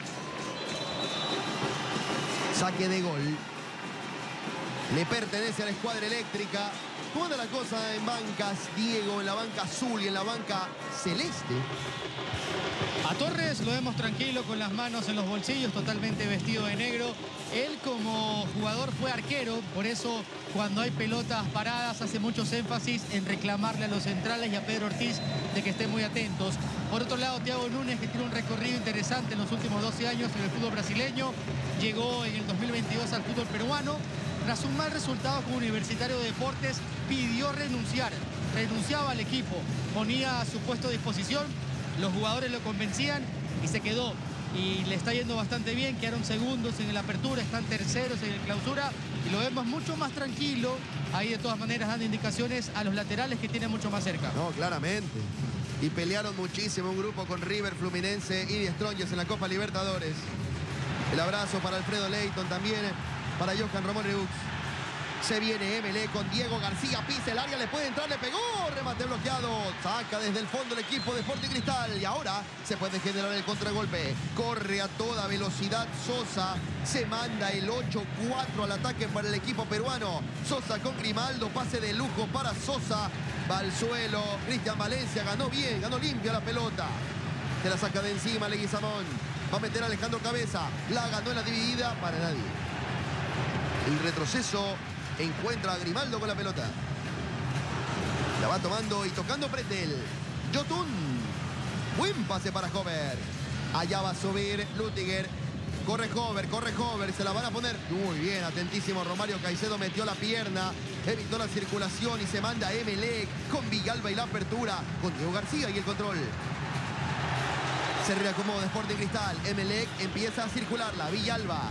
S2: Saque de gol. Le pertenece a la escuadra eléctrica. ¿Cómo anda la cosa en bancas, Diego? En la banca azul y en la banca celeste.
S1: A Torres lo vemos tranquilo con las manos en los bolsillos, totalmente vestido de negro. Él como jugador fue arquero, por eso cuando hay pelotas paradas hace muchos énfasis en reclamarle a los centrales y a Pedro Ortiz de que estén muy atentos. Por otro lado, Thiago Núñez, que tiene un recorrido interesante en los últimos doce años en el fútbol brasileño, llegó en el dos mil veintidós al fútbol peruano. Tras un mal resultado como Universitario de Deportes, pidió renunciar, renunciaba al equipo, ponía su puesto a disposición, los jugadores lo convencían y se quedó. Y le está yendo bastante bien, quedaron segundos en el apertura, están terceros en el clausura y lo vemos mucho más tranquilo, ahí de todas maneras dando indicaciones a los laterales que tienen mucho más cerca.
S2: No, claramente. Y pelearon muchísimo un grupo con River, Fluminense y The Strongers en la Copa Libertadores. El abrazo para Alfredo Leighton también, para Johan Román Reux. Se viene Emelec con Diego García, pisa el área, le puede entrar, le pegó, remate bloqueado, saca desde el fondo el equipo de Sporting Cristal y ahora se puede generar el contragolpe. Corre a toda velocidad Sosa, se manda el ocho cuatro al ataque para el equipo peruano. Sosa con Grimaldo, pase de lujo para Sosa, va al suelo, Cristian Valencia ganó bien, ganó limpia la pelota. Se la saca de encima Leguizamón, va a meter a Alejandro Cabeza, la ganó en la dividida para nadie. El retroceso encuentra a Grimaldo con la pelota. La va tomando y tocando Pretel. Yotún. Buen pase para Hoberg. Allá va a subir Lutiger. Corre Hoberg, corre Hoberg. Se la van a poner. Muy bien, atentísimo. Romario Caicedo metió la pierna. Evitó la circulación y se manda a Emelec con Villalba y la apertura. Con Diego García y el control. Se reacomoda Sporting Cristal. Emelec empieza a circularla. Villalba.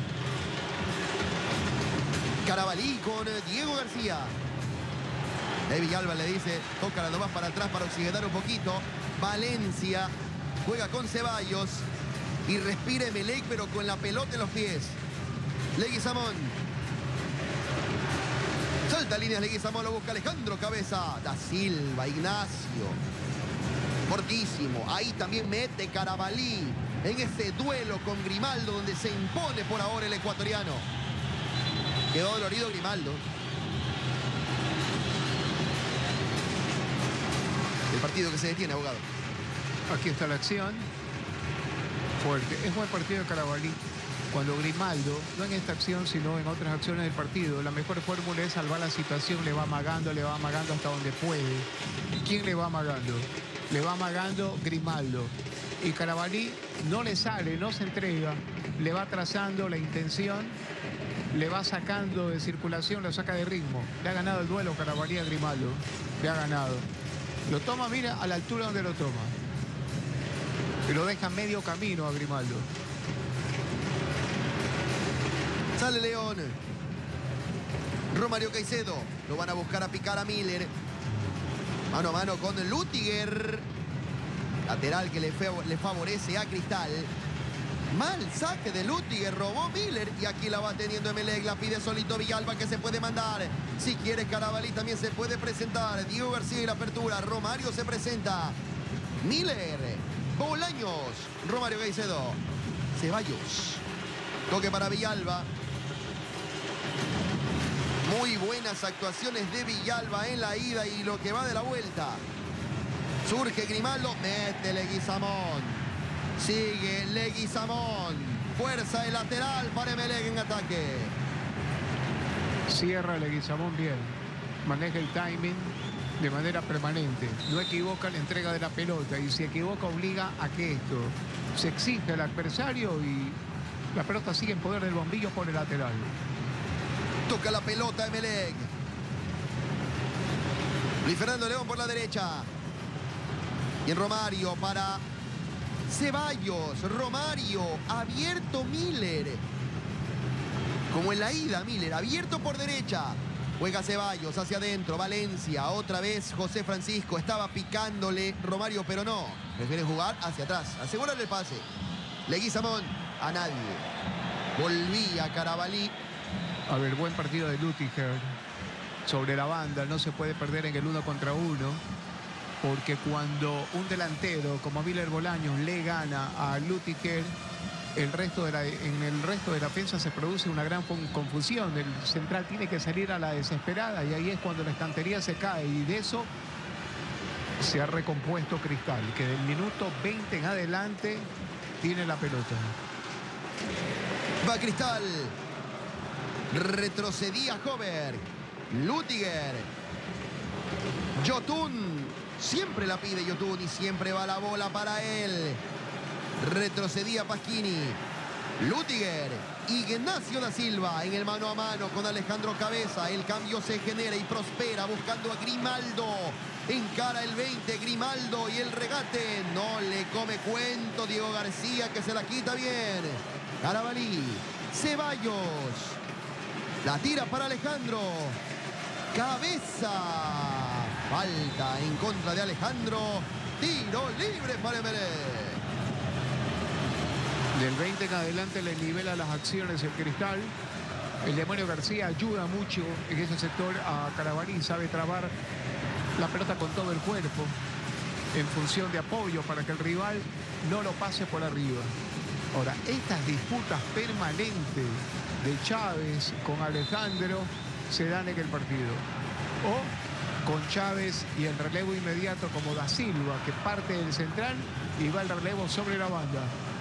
S2: Carabalí con Diego García. De Villalba le dice, tócala nomás para atrás para oxigenar un poquito. Valencia juega con Ceballos y respira Emelec, pero con la pelota en los pies. Leguizamón. Salta líneas Leguizamón, lo busca Alejandro Cabeza. Da Silva, Ignacio. Fortísimo. Ahí también mete Carabalí en ese duelo con Grimaldo, donde se impone por ahora el ecuatoriano. Quedó dolorido Grimaldo. El partido que se detiene, abogado.
S3: Aquí está la acción. Fuerte. Es buen partido de Carabalí. Cuando Grimaldo, no en esta acción, sino en otras acciones del partido, la mejor fórmula es salvar la situación, le va amagando, le va amagando hasta donde puede. ¿Quién le va amagando? Le va amagando Grimaldo. Y Carabalí no le sale, no se entrega, le va trazando la intención, le va sacando de circulación, lo saca de ritmo. Le ha ganado el duelo Carabalí a Grimaldo, le ha ganado. Lo toma, mira, a la altura donde lo toma. Y lo deja medio camino a Grimaldo.
S2: Sale León. Romario Caicedo. Lo van a buscar a picar a Miller. Mano a mano con Lutiger. Lateral que le, le favorece a Cristal. Mal saque de Lutiger. Robó Miller. Y aquí la va teniendo Emelec. La pide solito Villalba, que se puede mandar. Si quiere Carabalí también se puede presentar. Diego García y la apertura. Romario se presenta. Miller. Bolaños. Romario Caicedo. Ceballos. Toque para Villalba. Muy buenas actuaciones de Villalba en la ida y lo que va de la vuelta. Surge Grimaldo, mete Leguizamón. Sigue Leguizamón. Fuerza de lateral para Emelec en ataque.
S3: Cierra Leguizamón bien. Maneja el timing de manera permanente. No equivoca la entrega de la pelota y si equivoca obliga a que esto se exija al adversario y la pelota sigue en poder del bombillo por el lateral.
S2: Toca la pelota Emelec. Luis Fernando León por la derecha. Y en Romario para Ceballos. Romario. Abierto Miller. Como en la ida Miller. Abierto por derecha. Juega Ceballos hacia adentro. Valencia. Otra vez José Francisco. Estaba picándole Romario, pero no. Prefiere jugar hacia atrás. Asegurar el pase. Leguizamón. A nadie. Volvía Carabalí.
S3: A ver, buen partido de Lutiger sobre la banda. No se puede perder en el uno contra uno. Porque cuando un delantero como Miller Bolaños le gana a Lutiger, el resto de la, en el resto de la defensa se produce una gran confusión. El central tiene que salir a la desesperada y ahí es cuando la estantería se cae. Y de eso se ha recompuesto Cristal, que del minuto veinte en adelante tiene la pelota.
S2: Va Cristal. Retrocedía Hover. Lutiger. Yotun. Siempre la pide Yotun y siempre va la bola para él. Retrocedía Pasquini. Lutiger. Ignacio da Silva en el mano a mano con Alejandro Cabeza. El cambio se genera y prospera buscando a Grimaldo. Encara el veinte, Grimaldo y el regate. No le come cuento Diego García, que se la quita bien. Carabalí. Ceballos. La tira para Alejandro. Cabeza. Falta en contra de Alejandro. Tiro libre para Emelec.
S3: Del veinte en adelante le nivela las acciones el Cristal. El Demonio García ayuda mucho en ese sector a Carabalí. Sabe trabar la pelota con todo el cuerpo en función de apoyo para que el rival no lo pase por arriba. Ahora, estas disputas permanentes de Chávez con Alejandro se dan en el partido. O con Chávez y el relevo inmediato como Da Silva, que parte del central y va el relevo sobre la banda.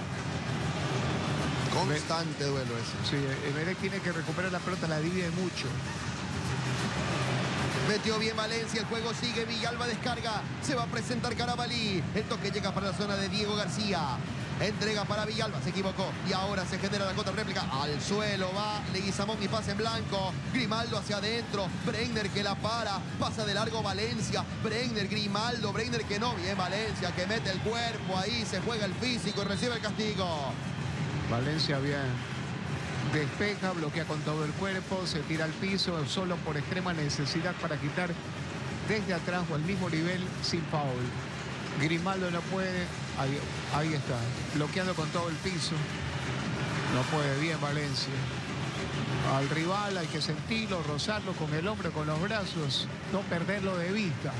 S2: Constante duelo ese.
S3: Sí, Emelec tiene que recuperar la pelota, la divide mucho.
S2: Metió bien Valencia, el juego sigue, Villalba descarga, se va a presentar Carabalí. El toque llega para la zona de Diego García. Entrega para Villalba, se equivocó y ahora se genera la contrarréplica. Al suelo va Leguizamón y pase en blanco. Grimaldo hacia adentro, Brenner que la para, pasa de largo Valencia. Brenner, Grimaldo, Brenner que no, bien Valencia que mete el cuerpo ahí, se juega el físico y recibe el castigo.
S3: Valencia bien. Despeja, bloquea con todo el cuerpo, se tira al piso solo por extrema necesidad para quitar desde atrás o al mismo nivel sin foul. Grimaldo no puede, ahí, ahí está, bloqueando con todo el piso. No puede, bien Valencia. Al rival hay que sentirlo, rozarlo con el hombro, con los brazos, no perderlo de vista.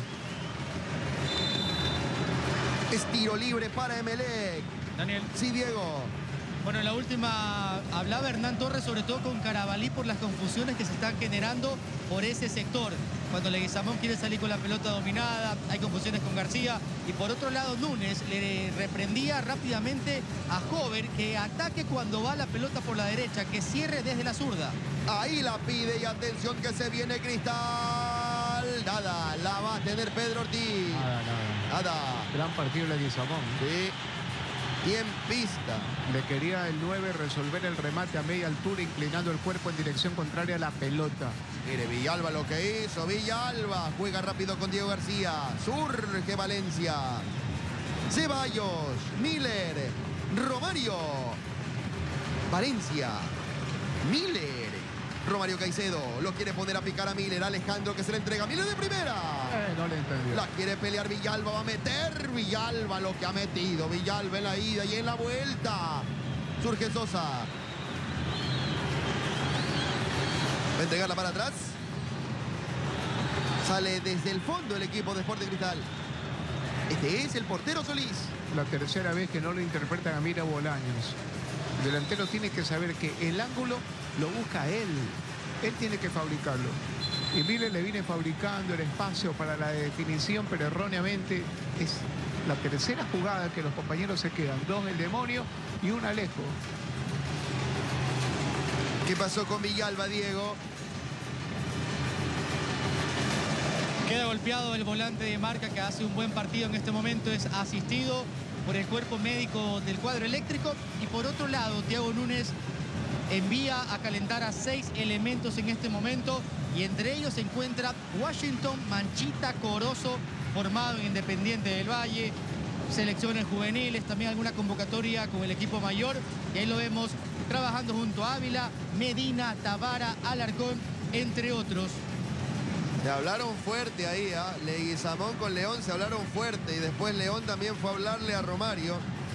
S2: Es tiro libre para Emelec.
S1: Daniel.
S2: Sí, Diego.
S1: Bueno, en la última hablaba Hernán Torres, sobre todo con Carabalí, por las confusiones que se están generando por ese sector. Cuando Leguizamón quiere salir con la pelota dominada, hay confusiones con García. Y por otro lado, Núñez le reprendía rápidamente a Jover que ataque cuando va la pelota por la derecha, que cierre desde la zurda.
S2: Ahí la pide y atención que se viene Cristal. Nada, la va a tener Pedro Ortiz.
S3: Nada, nada.
S2: Nada.
S3: Gran partido Leguizamón.
S2: Sí. Y en pista.
S3: Le quería el nueve resolver el remate a media altura, inclinando el cuerpo en dirección contraria a la pelota.
S2: Mire, Villalba lo que hizo. Villalba juega rápido con Diego García. Surge Valencia. Ceballos. Miller. Romario. Valencia. Miller. Romario Caicedo. Lo quiere poner a picar a Miller. Alejandro que se le entrega. Miller de primera.
S3: Eh, no le entendió.
S2: La quiere pelear Villalba. Va a meter Villalba lo que ha metido. Villalba en la ida y en la vuelta. Surge Sosa. Va a entregarla para atrás. Sale desde el fondo el equipo de Sporting Cristal. Este es el portero Solís.
S3: La tercera vez que no lo interpretan a Mira Bolaños. El delantero tiene que saber que el ángulo lo busca él. Él tiene que fabricarlo. Y Miller le viene fabricando el espacio para la definición, pero erróneamente es la tercera jugada que los compañeros se quedan. Dos el demonio y un Alejo.
S2: ¿Qué pasó con Villalba, Diego?
S1: Queda golpeado el volante de marca, que hace un buen partido en este momento. Es asistido por el cuerpo médico del cuadro eléctrico. Y por otro lado, Thiago Núñez envía a calentar a seis elementos en este momento. Y entre ellos se encuentra Washington Manchita Corozo, formado en Independiente del Valle. Selecciones juveniles, también alguna convocatoria con el equipo mayor. Y ahí lo vemos trabajando junto a Ávila, Medina, Tavara, Alarcón, entre otros.
S2: Se hablaron fuerte ahí, ¿eh? Leguizamón con León se hablaron fuerte. Y después León también fue a hablarle a Romario.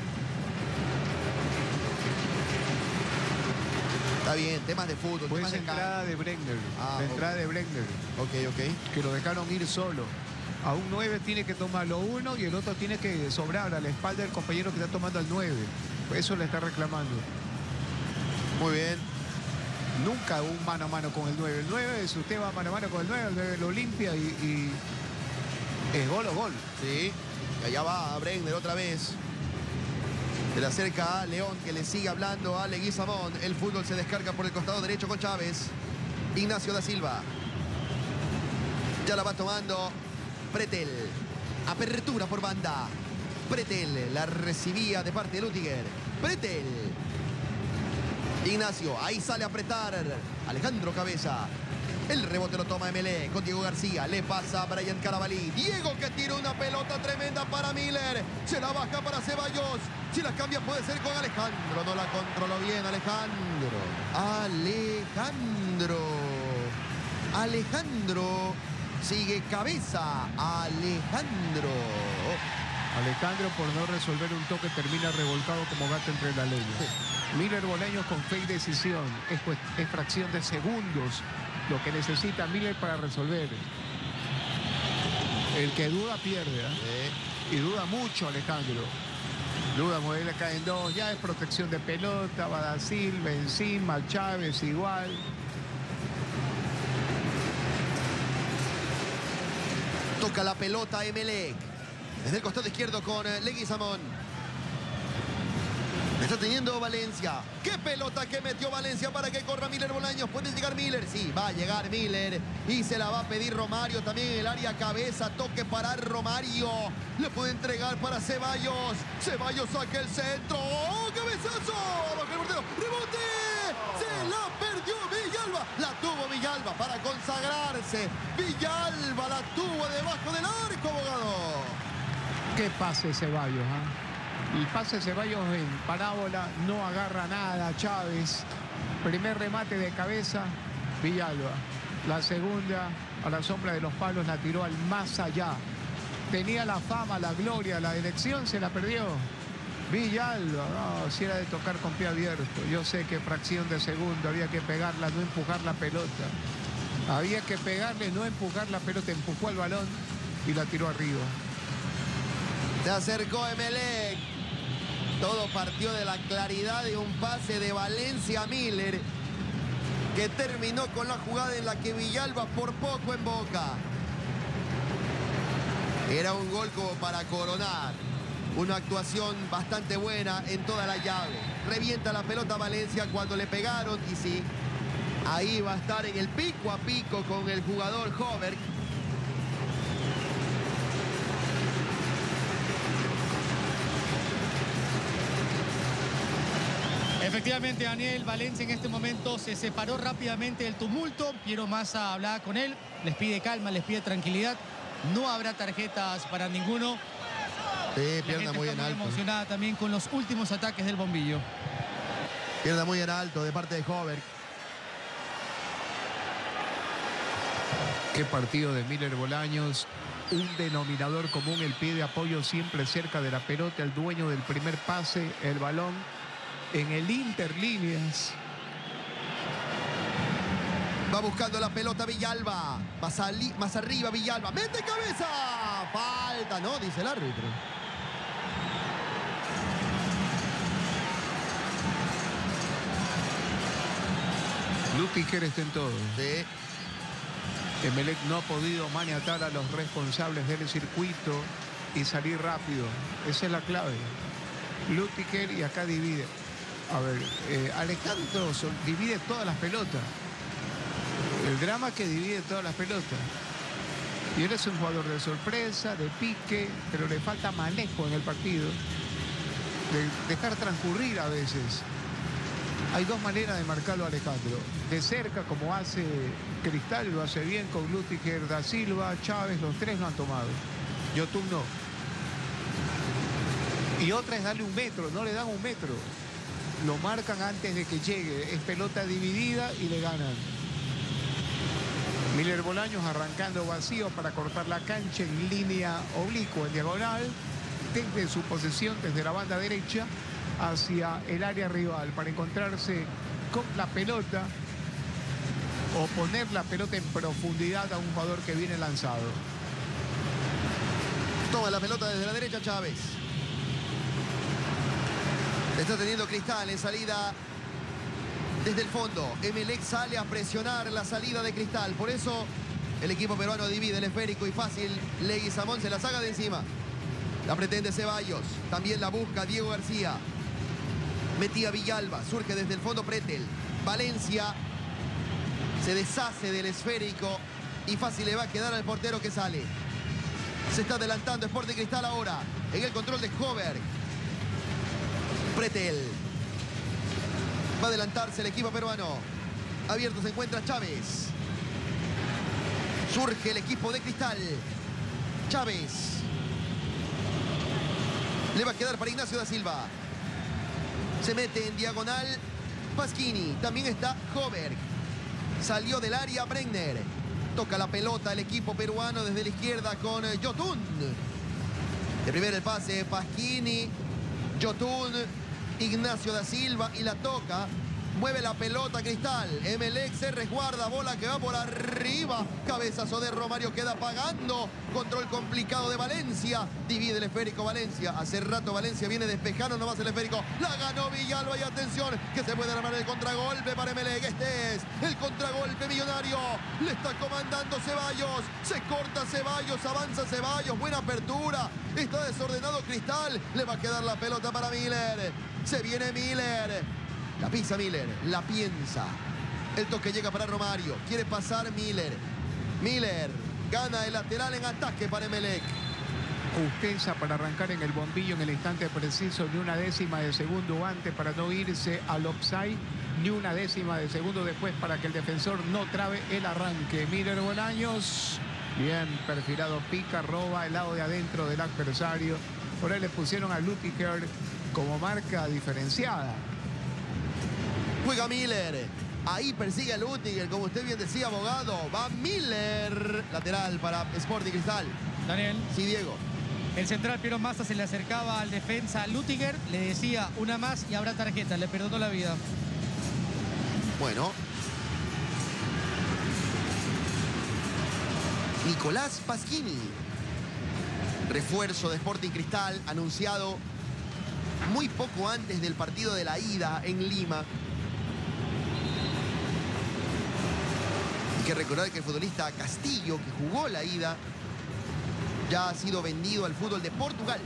S2: Está bien, temas de fútbol,
S3: Pues
S2: temas de
S3: entrada de Bregner.
S2: Ah,
S3: la
S2: ok.
S3: entrada de Bregner.
S2: Ok, ok.
S3: Que lo dejaron ir solo. A un nueve tiene que tomarlo uno y el otro tiene que sobrar a la espalda del compañero que está tomando al nueve. Eso le está reclamando.
S2: Muy bien.
S3: Nunca un mano a mano con el nueve. El nueve, si usted va mano a mano con el nueve, el nueve lo limpia y, y es gol o gol.
S2: Sí. Y allá va Brenner otra vez. Se le acerca a León, que le sigue hablando a Leguizamón. El fútbol se descarga por el costado derecho con Chávez. Ignacio da Silva. Ya la va tomando Pretel. Apertura por banda. Pretel la recibía de parte de Lutiger. Pretel. Ignacio, ahí sale a apretar Alejandro Cabeza. El rebote lo toma Emelec con Diego García. Le pasa a Brian Carabalí. Diego que tira una pelota tremenda para Miller. Se la baja para Ceballos. Si la cambia puede ser con Alejandro. No la controló bien Alejandro. Alejandro. Alejandro. Sigue Cabeza. Alejandro.
S3: Alejandro, por no resolver un toque, termina revolcado como gato entre la leña. Miller Bolaños con fe y decisión. Es, pues, es fracción de segundos lo que necesita Miller para resolver. El que duda pierde, ¿eh?
S2: Sí.
S3: Y duda mucho Alejandro. Duda, Modela cae en dos. Ya es protección de pelota. Va da Silva encima. Chávez igual.
S2: Toca la pelota Emelec. Desde el costado izquierdo con Leguizamón. Está teniendo Valencia. ¡Qué pelota que metió Valencia para que corra Miller Bolaños! ¿Puede llegar Miller? Sí, va a llegar Miller. Y se la va a pedir Romario también en el área cabeza. Toque para Romario. Le puede entregar para Ceballos. Ceballos saca el centro. ¡Oh, cabezazo! Bajo el portero. ¡Rebote! ¡Se la perdió Villalba! La tuvo Villalba para consagrarse. Villalba la tuvo debajo del arco, abogado.
S3: Qué pase Ceballos, ¿eh? El pase Ceballos en parábola, no agarra nada Chávez. Primer remate de cabeza, Villalba. La segunda, a la sombra de los palos, la tiró al más allá. Tenía la fama, la gloria, la elección, se la perdió. Villalba, no, si era de tocar con pie abierto. Yo sé que fracción de segundo había que pegarla, no empujar la pelota. Había que pegarle, no empujar la pelota. Empujó el balón y la tiró arriba.
S2: Se acercó Emelec. Todo partió de la claridad de un pase de Valencia a Miller, que terminó con la jugada en la que Villalba por poco emboca. Era un gol como para coronar. Una actuación bastante buena en toda la llave. Revienta la pelota Valencia cuando le pegaron. Y sí, ahí va a estar en el pico a pico con el jugador Hover.
S1: Efectivamente, Daniel, Valencia en este momento se separó rápidamente del tumulto. Piero Massa hablaba con él, les pide calma, les pide tranquilidad. No habrá tarjetas para ninguno.
S2: Sí, pierna muy en alto.
S1: Emocionada también con los últimos ataques del bombillo.
S2: Pierna muy en alto de parte de Hover.
S3: Qué partido de Miller Bolaños. Un denominador común, el pie de apoyo siempre cerca de la pelota, el dueño del primer pase, el balón en el interlíneas.
S2: Va buscando la pelota Villalba. Más, más arriba Villalba. ¡Mete cabeza! Falta, ¿no? Dice el árbitro.
S3: Lutiger está en todo.
S2: Sí.
S3: Emelec no ha podido maniatar a los responsables del circuito y salir rápido. Esa es la clave. Lutiger y acá divide. A ver, eh, Alejandro Sol divide todas las pelotas. El drama que divide todas las pelotas. Y él es un jugador de sorpresa, de pique, pero le falta manejo en el partido. De dejar transcurrir a veces. Hay dos maneras de marcarlo a Alejandro. De cerca, como hace Cristal, lo hace bien con Lutiger, Da Silva, Chávez, los tres lo han tomado. Yotun no. Y otra es darle un metro, no le dan un metro. Lo marcan antes de que llegue. Es pelota dividida y le ganan. Miller Bolaños arrancando vacío para cortar la cancha en línea oblicua, en diagonal, desde su posesión, desde la banda derecha, hacia el área rival, para encontrarse con la pelota o poner la pelota en profundidad a un jugador que viene lanzado.
S2: Toma la pelota desde la derecha Chávez. Está teniendo Cristal en salida desde el fondo. Emelec sale a presionar la salida de Cristal. Por eso el equipo peruano divide el esférico y fácil Leguizamón se la saca de encima. La pretende Ceballos. También la busca Diego García. Metía Villalba. Surge desde el fondo Pretel. Valencia se deshace del esférico y fácil le va a quedar al portero que sale. Se está adelantando Sporting Cristal ahora en el control de Hover. Pretel. Va a adelantarse el equipo peruano. Abierto se encuentra Chávez. Surge el equipo de Cristal. Chávez. Le va a quedar para Ignacio Da Silva. Se mete en diagonal Pasquini. También está Hover. Salió del área Brenner. Toca la pelota el equipo peruano desde la izquierda con Yotun. De primero el pase Pasquini. Yotun. Ignacio Da Silva y la toca. Mueve la pelota Cristal. Emelec se resguarda. Bola que va por arriba. Cabezazo de Romario. Queda pagando. Control complicado de Valencia. Divide el esférico Valencia. Hace rato Valencia viene despejando nomás el esférico. La ganó Villalba y atención que se puede armar el contragolpe para Emelec. Este es el contragolpe millonario. Le está comandando Ceballos. Se corta Ceballos. Avanza Ceballos. Buena apertura. Está desordenado Cristal. Le va a quedar la pelota para Miller. Se viene Miller. La pisa Miller, la piensa. El toque llega para Romario. Quiere pasar Miller. Miller gana el lateral en ataque para Emelec.
S3: Justicia para arrancar en el bombillo en el instante preciso. Ni una décima de segundo antes para no irse al offside. Ni una décima de segundo después para que el defensor no trabe el arranque. Miller Bolaños. Bien perfilado. Pica, roba el lado de adentro del adversario. Por ahí le pusieron a Lutiger como marca diferenciada.
S2: Juega Miller. Ahí persigue a Lutiger, como usted bien decía, abogado. Va Miller. Lateral para Sporting Cristal.
S1: Daniel.
S2: Sí, Diego.
S1: El central Piero Massa se le acercaba al defensa Lüttiger, le decía una más y habrá tarjeta, le perdonó la vida.
S2: Bueno. Nicolás Pasquini. Refuerzo de Sporting Cristal anunciado muy poco antes del partido de la ida en Lima. Hay que recordar que el futbolista Castillo, que jugó la ida, ya ha sido vendido al fútbol de Portugal.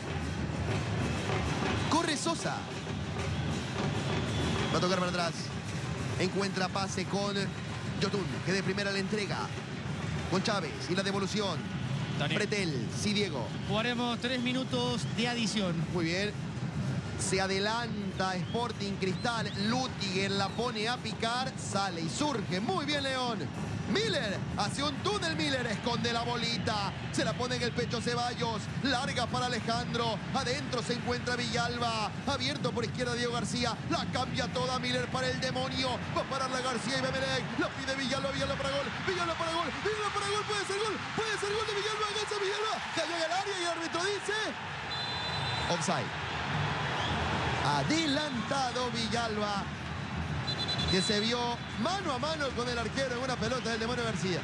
S2: Corre Sosa. Va a tocar para atrás. Encuentra pase con Yotun, que de primera la entrega. Con Chávez y la devolución.
S1: Daniel.
S2: Pretel, sí, Diego.
S1: Jugaremos tres minutos de adición.
S2: Muy bien. Se adelanta Sporting Cristal. Lüttiger la pone a picar. Sale y surge. Muy bien, León. Miller hace un túnel. Miller esconde la bolita. Se la pone en el pecho Ceballos. Larga para Alejandro. Adentro se encuentra Villalba. Abierto por izquierda Diego García. La cambia toda Miller para el demonio. Va a parar la García y Bemelec. La pide Villalba. Villalba para gol. Villalba para gol. Villalba para gol. Puede ser gol. Puede ser gol de Villalba. Alcanza Villalba. Cayó en el área y el árbitro dice offside. Adelantado Villalba, que se vio mano a mano con el arquero en una pelota del demonio García.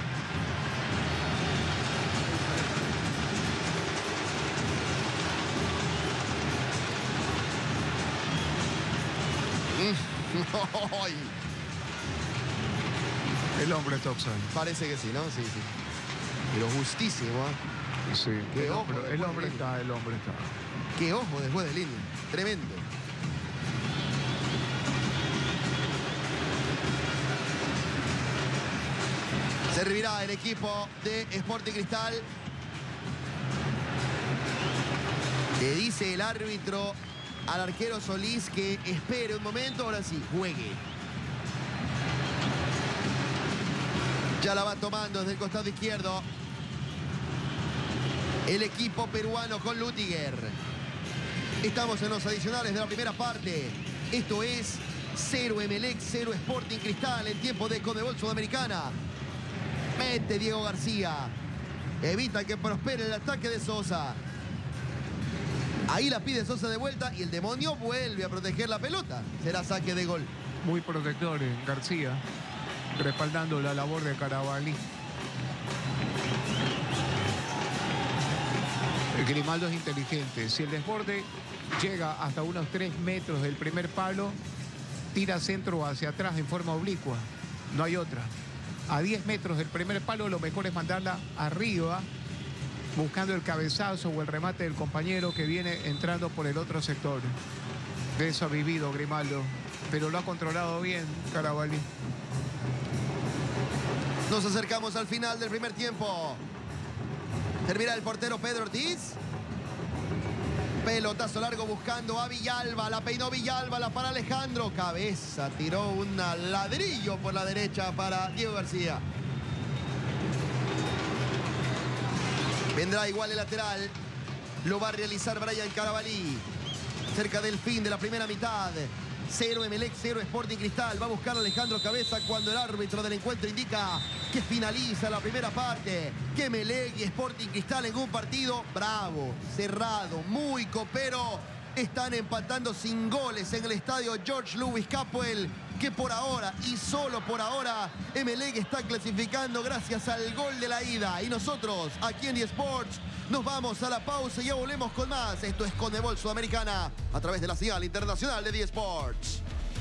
S3: El hombre está offside.
S2: Parece que sí, ¿no? Sí, sí. Pero justísimo, ¿eh?
S3: Sí,
S2: Qué
S3: el
S2: ojo
S3: hombre, el
S2: después
S3: hombre
S2: de
S3: está, el hombre está.
S2: Qué ojo después de línea. Tremendo. Servirá el equipo de Sporting Cristal. Le dice el árbitro al arquero Solís que espere un momento. Ahora sí, juegue. Ya la va tomando desde el costado izquierdo el equipo peruano con Lüttiger. Estamos en los adicionales de la primera parte. Esto es cero Emelec, cero Sporting Cristal en tiempo de Conmebol Sudamericana. Mete Diego García. Evita que prospere el ataque de Sosa. Ahí la pide Sosa de vuelta y el demonio vuelve a proteger la pelota. Será saque de gol.
S3: Muy protector eh, García, respaldando la labor de Carabalí. El Grimaldo es inteligente. Si el desborde llega hasta unos tres metros del primer palo, tira centro hacia atrás en forma oblicua. No hay otra. A diez metros del primer palo, lo mejor es mandarla arriba, buscando el cabezazo o el remate del compañero que viene entrando por el otro sector. De eso ha vivido Grimaldo, pero lo ha controlado bien Carabalí.
S2: Nos acercamos al final del primer tiempo. Servirá el portero Pedro Ortiz. Pelotazo largo buscando a Villalba. La peinó Villalba, la para Alejandro. Cabeza, tiró un ladrillo por la derecha para Diego García. Vendrá igual el lateral. Lo va a realizar Brian Carabalí. Cerca del fin de la primera mitad. Cero Emelec, cero Sporting Cristal. Va a buscar a Alejandro Cabeza cuando el árbitro del encuentro indica que finaliza la primera parte. Que Emelec y Sporting Cristal en un partido bravo, cerrado, muy copero. Están empatando sin goles en el estadio George Lewis Capwell. Que por ahora y solo por ahora Emelec está clasificando gracias al gol de la ida. Y nosotros aquí en eSports nos vamos a la pausa y ya volvemos con más. Esto es Conmebol Sudamericana a través de la señal internacional de eSports.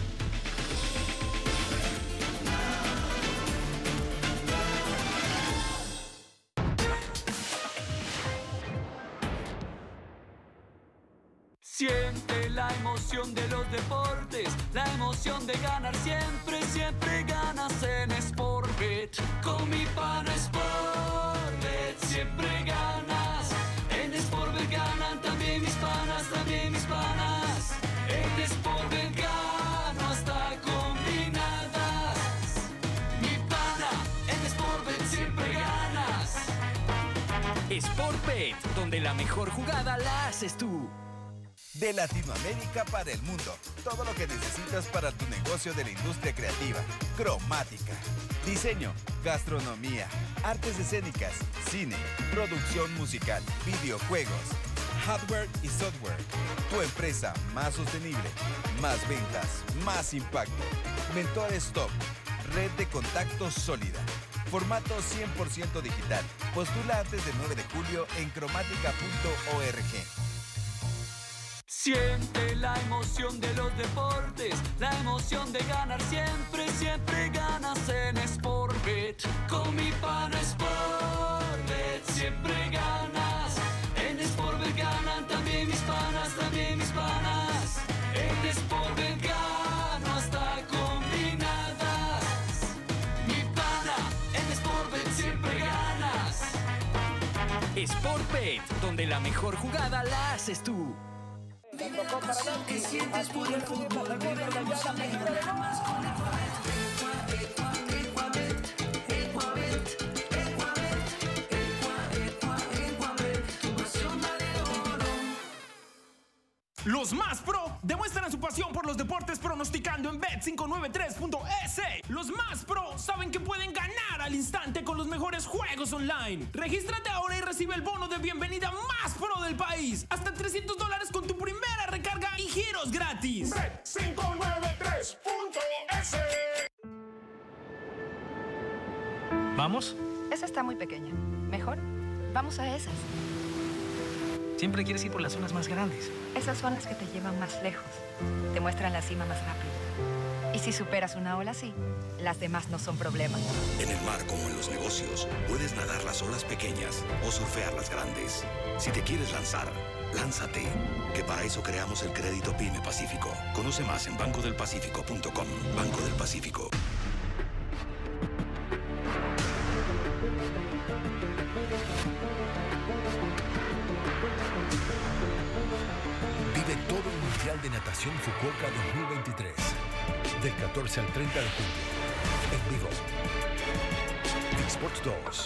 S4: Siente la emoción de los deportes, la emoción de ganar siempre, siempre ganas en Sportbet. Con mi pana Sportbet siempre ganas. En Sportbet ganan también mis panas, también mis panas. En Sportbet gano hasta combinadas. Mi pana, en Sportbet siempre ganas.
S5: Sportbet, donde la mejor jugada la haces tú. De Latinoamérica para el mundo. Todo lo que necesitas para tu negocio de la industria creativa. Cromática. Diseño, gastronomía, artes escénicas, cine, producción musical, videojuegos, hardware y software. Tu empresa más sostenible, más ventas, más impacto. Mentores Top. Red de contactos sólida. Formato cien por ciento digital. Postula antes del nueve de julio en cromática punto org.
S4: Siente la emoción de los deportes, la emoción de ganar siempre, siempre ganas en Sportbet. Con mi pana Sportbet siempre ganas. En Sportbet ganan también mis panas, también mis panas. En Sportbet gano hasta combinadas. Mi pana, en Sportbet siempre ganas.
S6: Sportbet, donde la mejor jugada la haces tú.
S4: Que sientes por el fútbol, vivamos en la vida más con Ecuabet, Ecuabet, Ecuabet, Ecuabet, Ecuabet, Ecuabet, tu pasión vale oro.
S7: Los más pro demuestran su pasión por los deportes pronosticando en bet cinco nueve tres punto es. Los más pro saben que pueden ganar al instante con los mejores juegos online. Regístrate ahora y recibe el bono de bienvenida más pro del país. Hasta trescientos dólares con tu primera recarga y giros gratis. bet cinco nueve tres punto es.
S8: ¿Vamos?
S9: Esa está muy pequeña. Mejor, vamos a esas.
S8: Siempre quieres ir por las zonas más grandes.
S9: Esas son las que te llevan más lejos. Te muestran la cima más rápido. Y si superas una ola así, las demás no son problema.
S10: En el mar como en los negocios, puedes nadar las olas pequeñas o surfear las grandes. Si te quieres lanzar, lánzate. Que para eso creamos el crédito PYME Pacífico. Conoce más en banco del pacífico punto com. Banco del Pacífico.
S11: Vive todo el Mundial de Natación Fukuoka dos mil veintitrés. Del catorce al treinta de julio. En vivo. ViX Sports dos.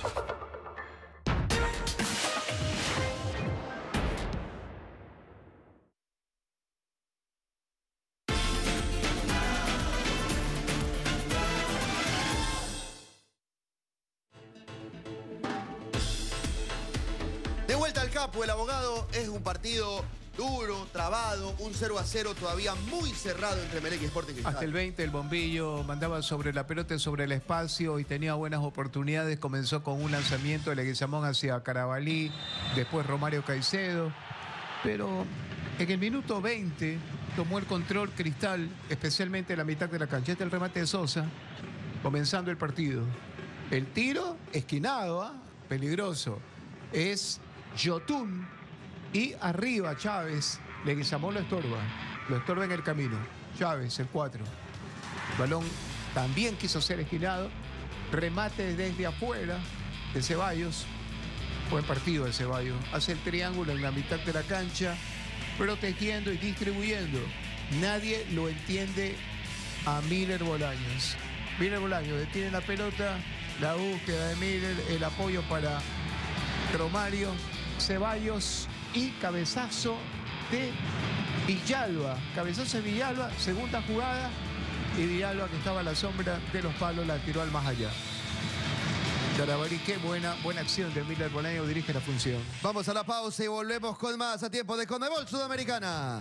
S2: De vuelta al Capo, el abogado. Es un partido duro, trabado, un cero a cero todavía muy cerrado entre Emelec y Sporting Cristal.
S3: Hasta el veinte el bombillo mandaba sobre la pelota, sobre el espacio y tenía buenas oportunidades. Comenzó con un lanzamiento de Leguizamón hacia Carabalí, después Romario Caicedo. Pero en el minuto veinte tomó el control Cristal, especialmente en la mitad de la cancha. Este es el remate de Sosa, comenzando el partido. El tiro esquinado, ¿eh? Peligroso. Es Yotun. Y arriba Chávez, Leguizamón lo estorba, lo estorba en el camino. Chávez, el cuatro. Balón también quiso ser esquinado. Remate desde afuera de Ceballos. Buen partido de Ceballos. Hace el triángulo en la mitad de la cancha, protegiendo y distribuyendo. Nadie lo entiende a Miller Bolaños. Miller Bolaños detiene la pelota, la búsqueda de Miller, el apoyo para Romario, Ceballos. Y cabezazo de Villalba. Cabezazo de Villalba, segunda jugada. Y Villalba, que estaba a la sombra de los palos, la tiró al más allá. Carabalí, qué buena, buena acción de Miller Bolaño, dirige la función.
S2: Vamos a la pausa y volvemos con más a tiempo de Conmebol Sudamericana.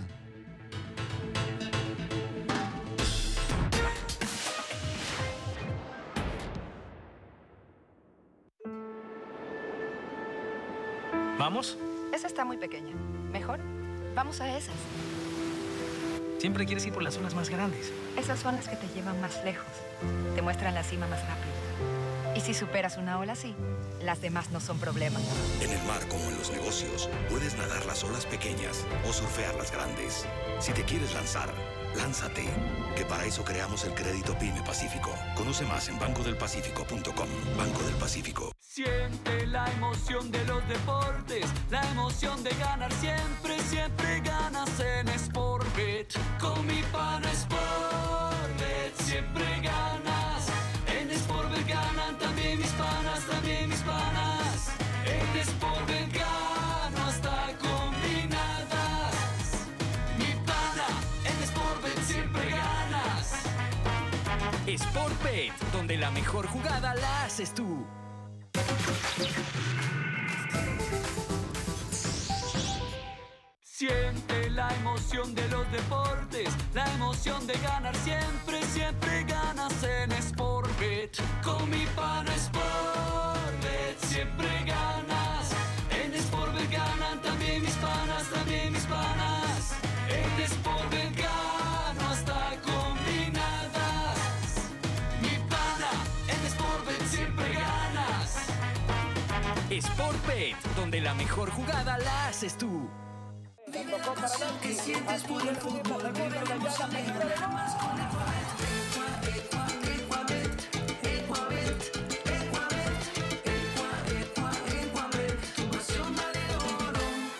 S8: ¿Vamos?
S9: Esa está muy pequeña. Mejor, vamos a esas.
S8: Siempre quieres ir por las zonas más grandes.
S9: Esas son las que te llevan más lejos. Te muestran la cima más rápido. Y si superas una ola así, las demás no son problema.
S10: En el mar como en los negocios, puedes nadar las olas pequeñas o surfear las grandes. Si te quieres lanzar, lánzate. Que para eso creamos el crédito PYME Pacífico. Conoce más en banco del pacífico punto com. Banco del Pacífico.
S4: Siente la emoción de los deportes, la emoción de ganar siempre, siempre ganas en Sportbet. Con mi pana Sportbet siempre ganas. En Sportbet ganan también mis panas, también mis panas. En Sportbet gano hasta combinadas.
S6: Sportbet, donde la mejor jugada la haces tú.
S4: Siente la emoción de los deportes, la emoción de ganar siempre, siempre ganas en Sportbet. Con mi pana Sportbet siempre ganas. En Sportbet ganan también mis panas, también mis panas. En Sportbet gano hasta combinadas. Mi pana, en Sportbet siempre ganas.
S6: Sportbet, donde la mejor jugada la haces tú.
S4: Que sientes por el fútbol, vive la emoción de ganar más con Ecuabet, Ecuabet, Ecuabet, Ecuabet, Ecuabet, Ecuabet, tu pasión vale oro.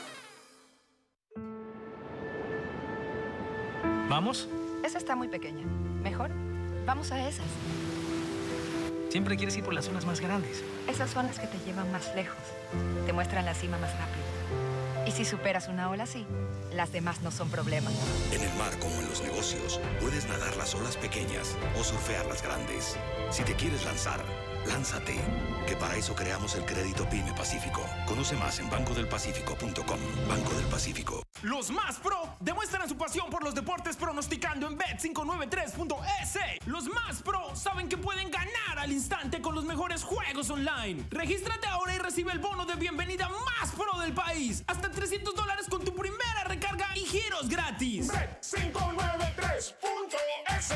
S8: ¿Vamos?
S9: Esa está muy pequeña. Mejor, vamos a esas.
S8: Siempre quieres ir por las zonas más grandes.
S9: Esas son las que te llevan más lejos. Te muestran la cima más rápido. Y si superas una ola así, las demás no son problema.
S10: En el mar como en los negocios, puedes nadar las olas pequeñas o surfear las grandes. Si te quieres lanzar, lánzate, que para eso creamos el crédito PYME Pacífico. Conoce más en banco del pacífico punto com. Banco del Pacífico.
S7: Los más pro demuestran su pasión por los deportes pronosticando en bet cinco nueve tres punto es. Los más pro saben que pueden ganar al instante con los mejores juegos online. Regístrate ahora y recibe el bono de bienvenida más pro del país. Hasta trescientos dólares con tu primera recarga y giros gratis. bet cinco nueve tres punto es.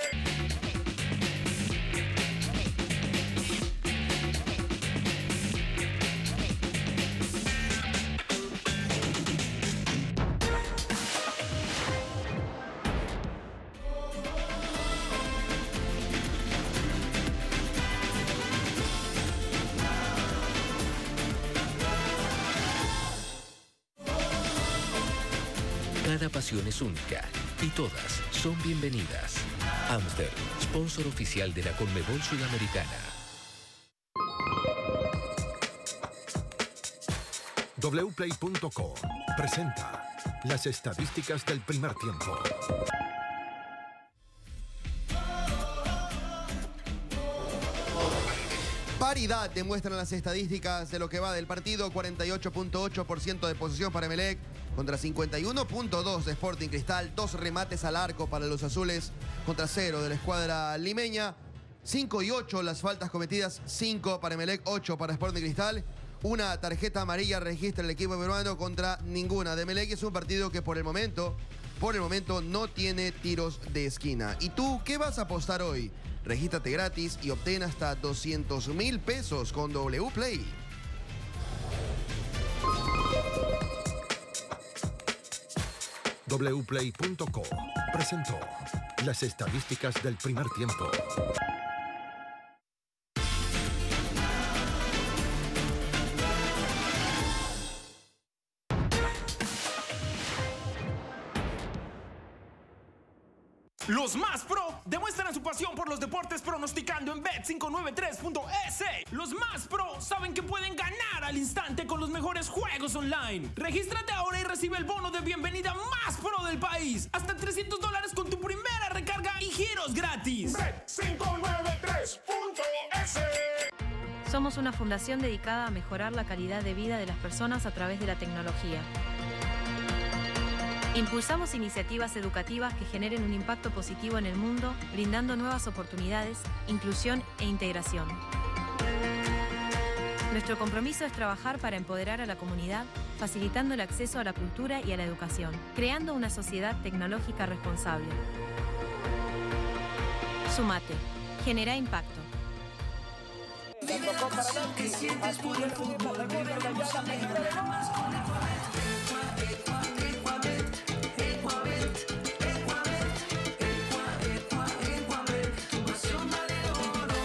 S12: Cada pasión es única y todas son bienvenidas. Amstel, sponsor oficial de la Conmebol Sudamericana.
S11: W Play punto com presenta las estadísticas del primer tiempo.
S2: Paridad demuestran las estadísticas de lo que va del partido. cuarenta y ocho punto ocho por ciento de posesión para Emelec contra cincuenta y uno punto dos de Sporting Cristal. Dos remates al arco para los azules contra cero de la escuadra limeña. cinco y ocho las faltas cometidas. cinco para Emelec, ocho para Sporting Cristal. Una tarjeta amarilla registra el equipo peruano contra ninguna de Emelec. Es un partido que por el momento, por el momento no tiene tiros de esquina. ¿Y tú qué vas a apostar hoy? Regístrate gratis y obtén hasta doscientos mil pesos con W Play.
S11: W Play punto com presentó las estadísticas del primer tiempo.
S7: Los más pro demuestran su pasión por los deportes pronosticando en bet cinco nueve tres punto es. Los más pro saben que pueden ganar al instante con los mejores juegos online. Regístrate ahora y recibe el bono de bienvenida más pro del país. Hasta trescientos dólares con tu primera recarga y giros gratis. bet cinco nueve tres punto es.
S13: Somos una fundación dedicada a mejorar la calidad de vida de las personas a través de la tecnología. Impulsamos iniciativas educativas que generen un impacto positivo en el mundo, brindando nuevas oportunidades, inclusión e integración. Nuestro compromiso es trabajar para empoderar a la comunidad, facilitando el acceso a la cultura y a la educación, creando una sociedad tecnológica responsable. Sumate. Genera impacto.
S4: Que sientes por el fútbol, vive la emoción de ganar más con Ecuabet, Ecuabet, Ecuabet, Ecuabet, Ecuabet, Ecuabet, tu pasión vale oro.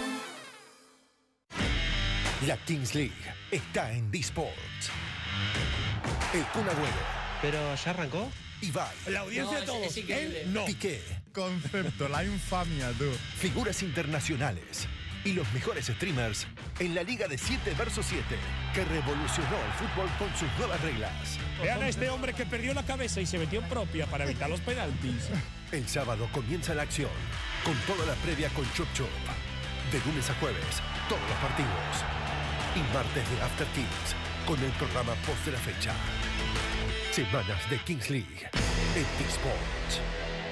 S11: La Kings League está en D-Sports. El Kun Agüero.
S14: ¿Pero ya arrancó?
S11: Ibai.
S14: La audiencia de todos. Es, es increíble.
S11: Él no. Piqué.
S15: Concepto, la infamia, tú.
S11: Figuras internacionales y los mejores streamers en la Liga de siete versus siete, que revolucionó el fútbol con sus nuevas reglas.
S16: Vean a este hombre que perdió la cabeza y se metió propia para evitar los penaltis.
S11: El sábado comienza la acción, con toda la previa con Chup Chup, De lunes a jueves, todos los partidos. Y martes de After Kings, con el programa post de la fecha. Semanas de Kings League en T-Sports.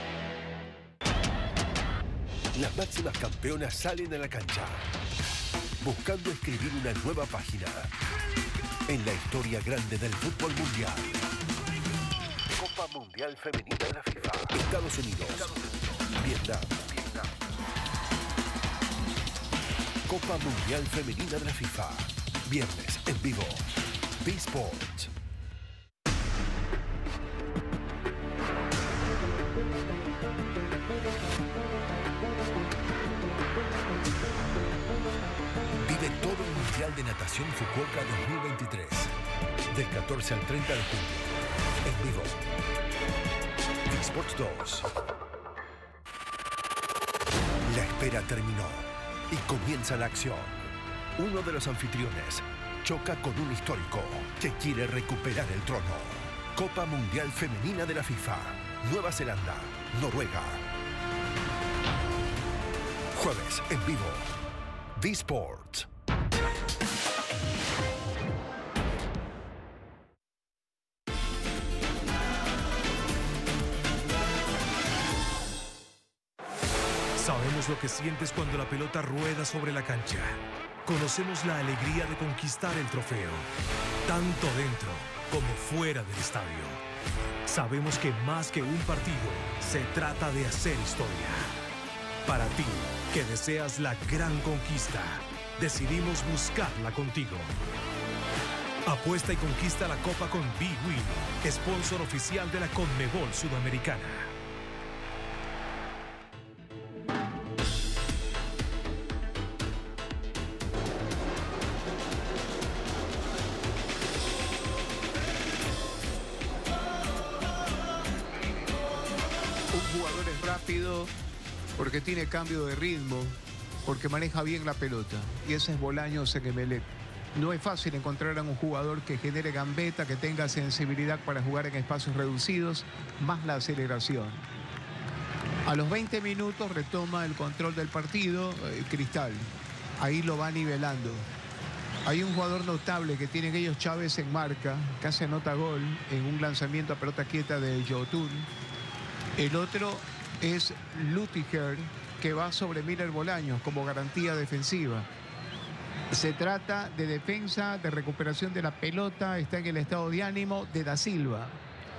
S11: Las máximas campeonas salen a la cancha, buscando escribir una nueva página en la historia grande del fútbol mundial. Copa Mundial Femenina de la FIFA. Estados Unidos, Vietnam. Copa Mundial Femenina de la FIFA. Viernes en vivo. T-Sports. Vive todo el Mundial de Natación Fukuoka dos mil veintitrés. Del catorce al treinta de junio. En vivo. T-Sports dos. La espera terminó y comienza la acción. Uno de los anfitriones choca con un histórico que quiere recuperar el trono. Copa Mundial Femenina de la FIFA. Nueva Zelanda, Noruega. Jueves en vivo. V-Sports.
S17: Sabemos lo que sientes cuando la pelota rueda sobre la cancha. Conocemos la alegría de conquistar el trofeo, tanto dentro como fuera del estadio. Sabemos que más que un partido, se trata de hacer historia. Para ti, que deseas la gran conquista, decidimos buscarla contigo. Apuesta y conquista la Copa con B-Win, sponsor oficial de la Conmebol Sudamericana.
S3: Porque tiene cambio de ritmo, porque maneja bien la pelota. Y ese es Bolaños en Emelec. No es fácil encontrar a un jugador que genere gambeta, que tenga sensibilidad para jugar en espacios reducidos, más la aceleración. A los veinte minutos retoma el control del partido eh, Cristal. Ahí lo va nivelando. Hay un jugador notable que tienen ellos, Chávez en marca, casi anota gol en un lanzamiento a pelota quieta de Yotun. El otro es Lutiger, que va sobre Miller Bolaños como garantía defensiva. Se trata de defensa, de recuperación de la pelota, está en el estado de ánimo de Da Silva.